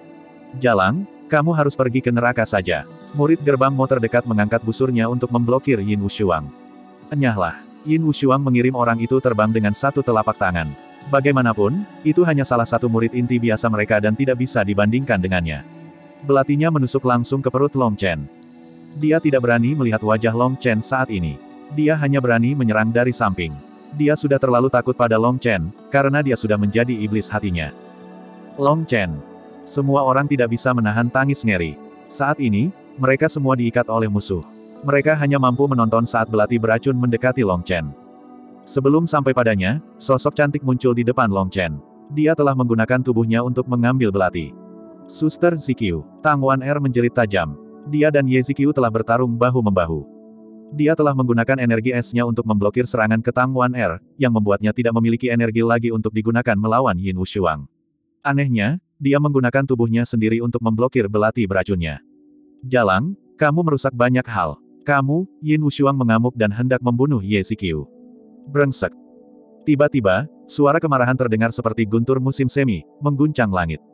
Jalang, kamu harus pergi ke neraka saja. Murid gerbang Mo terdekat mengangkat busurnya untuk memblokir Yin Wushuang. Enyahlah. Yin Wushuang mengirim orang itu terbang dengan satu telapak tangan. Bagaimanapun, itu hanya salah satu murid inti biasa mereka dan tidak bisa dibandingkan dengannya. Belatinya menusuk langsung ke perut Long Chen. Dia tidak berani melihat wajah Long Chen saat ini. Dia hanya berani menyerang dari samping. Dia sudah terlalu takut pada Long Chen, karena dia sudah menjadi iblis hatinya. Long Chen. Semua orang tidak bisa menahan tangis ngeri. Saat ini, mereka semua diikat oleh musuh. Mereka hanya mampu menonton saat belati beracun mendekati Long Chen. Sebelum sampai padanya, sosok cantik muncul di depan Long Chen. Dia telah menggunakan tubuhnya untuk mengambil belati. Suster Ziqiu. Tang Wan-er menjerit tajam. Dia dan Ye Ziqiu telah bertarung bahu-membahu. Dia telah menggunakan energi esnya untuk memblokir serangan ke Tang Wan-er, yang membuatnya tidak memiliki energi lagi untuk digunakan melawan Yin Wushuang. Anehnya, dia menggunakan tubuhnya sendiri untuk memblokir belati beracunnya. Jalang, kamu merusak banyak hal. Kamu, Yin Wushuang mengamuk dan hendak membunuh Ye Ziqiu. Brengsek. Tiba-tiba, suara kemarahan terdengar seperti guntur musim semi, mengguncang langit.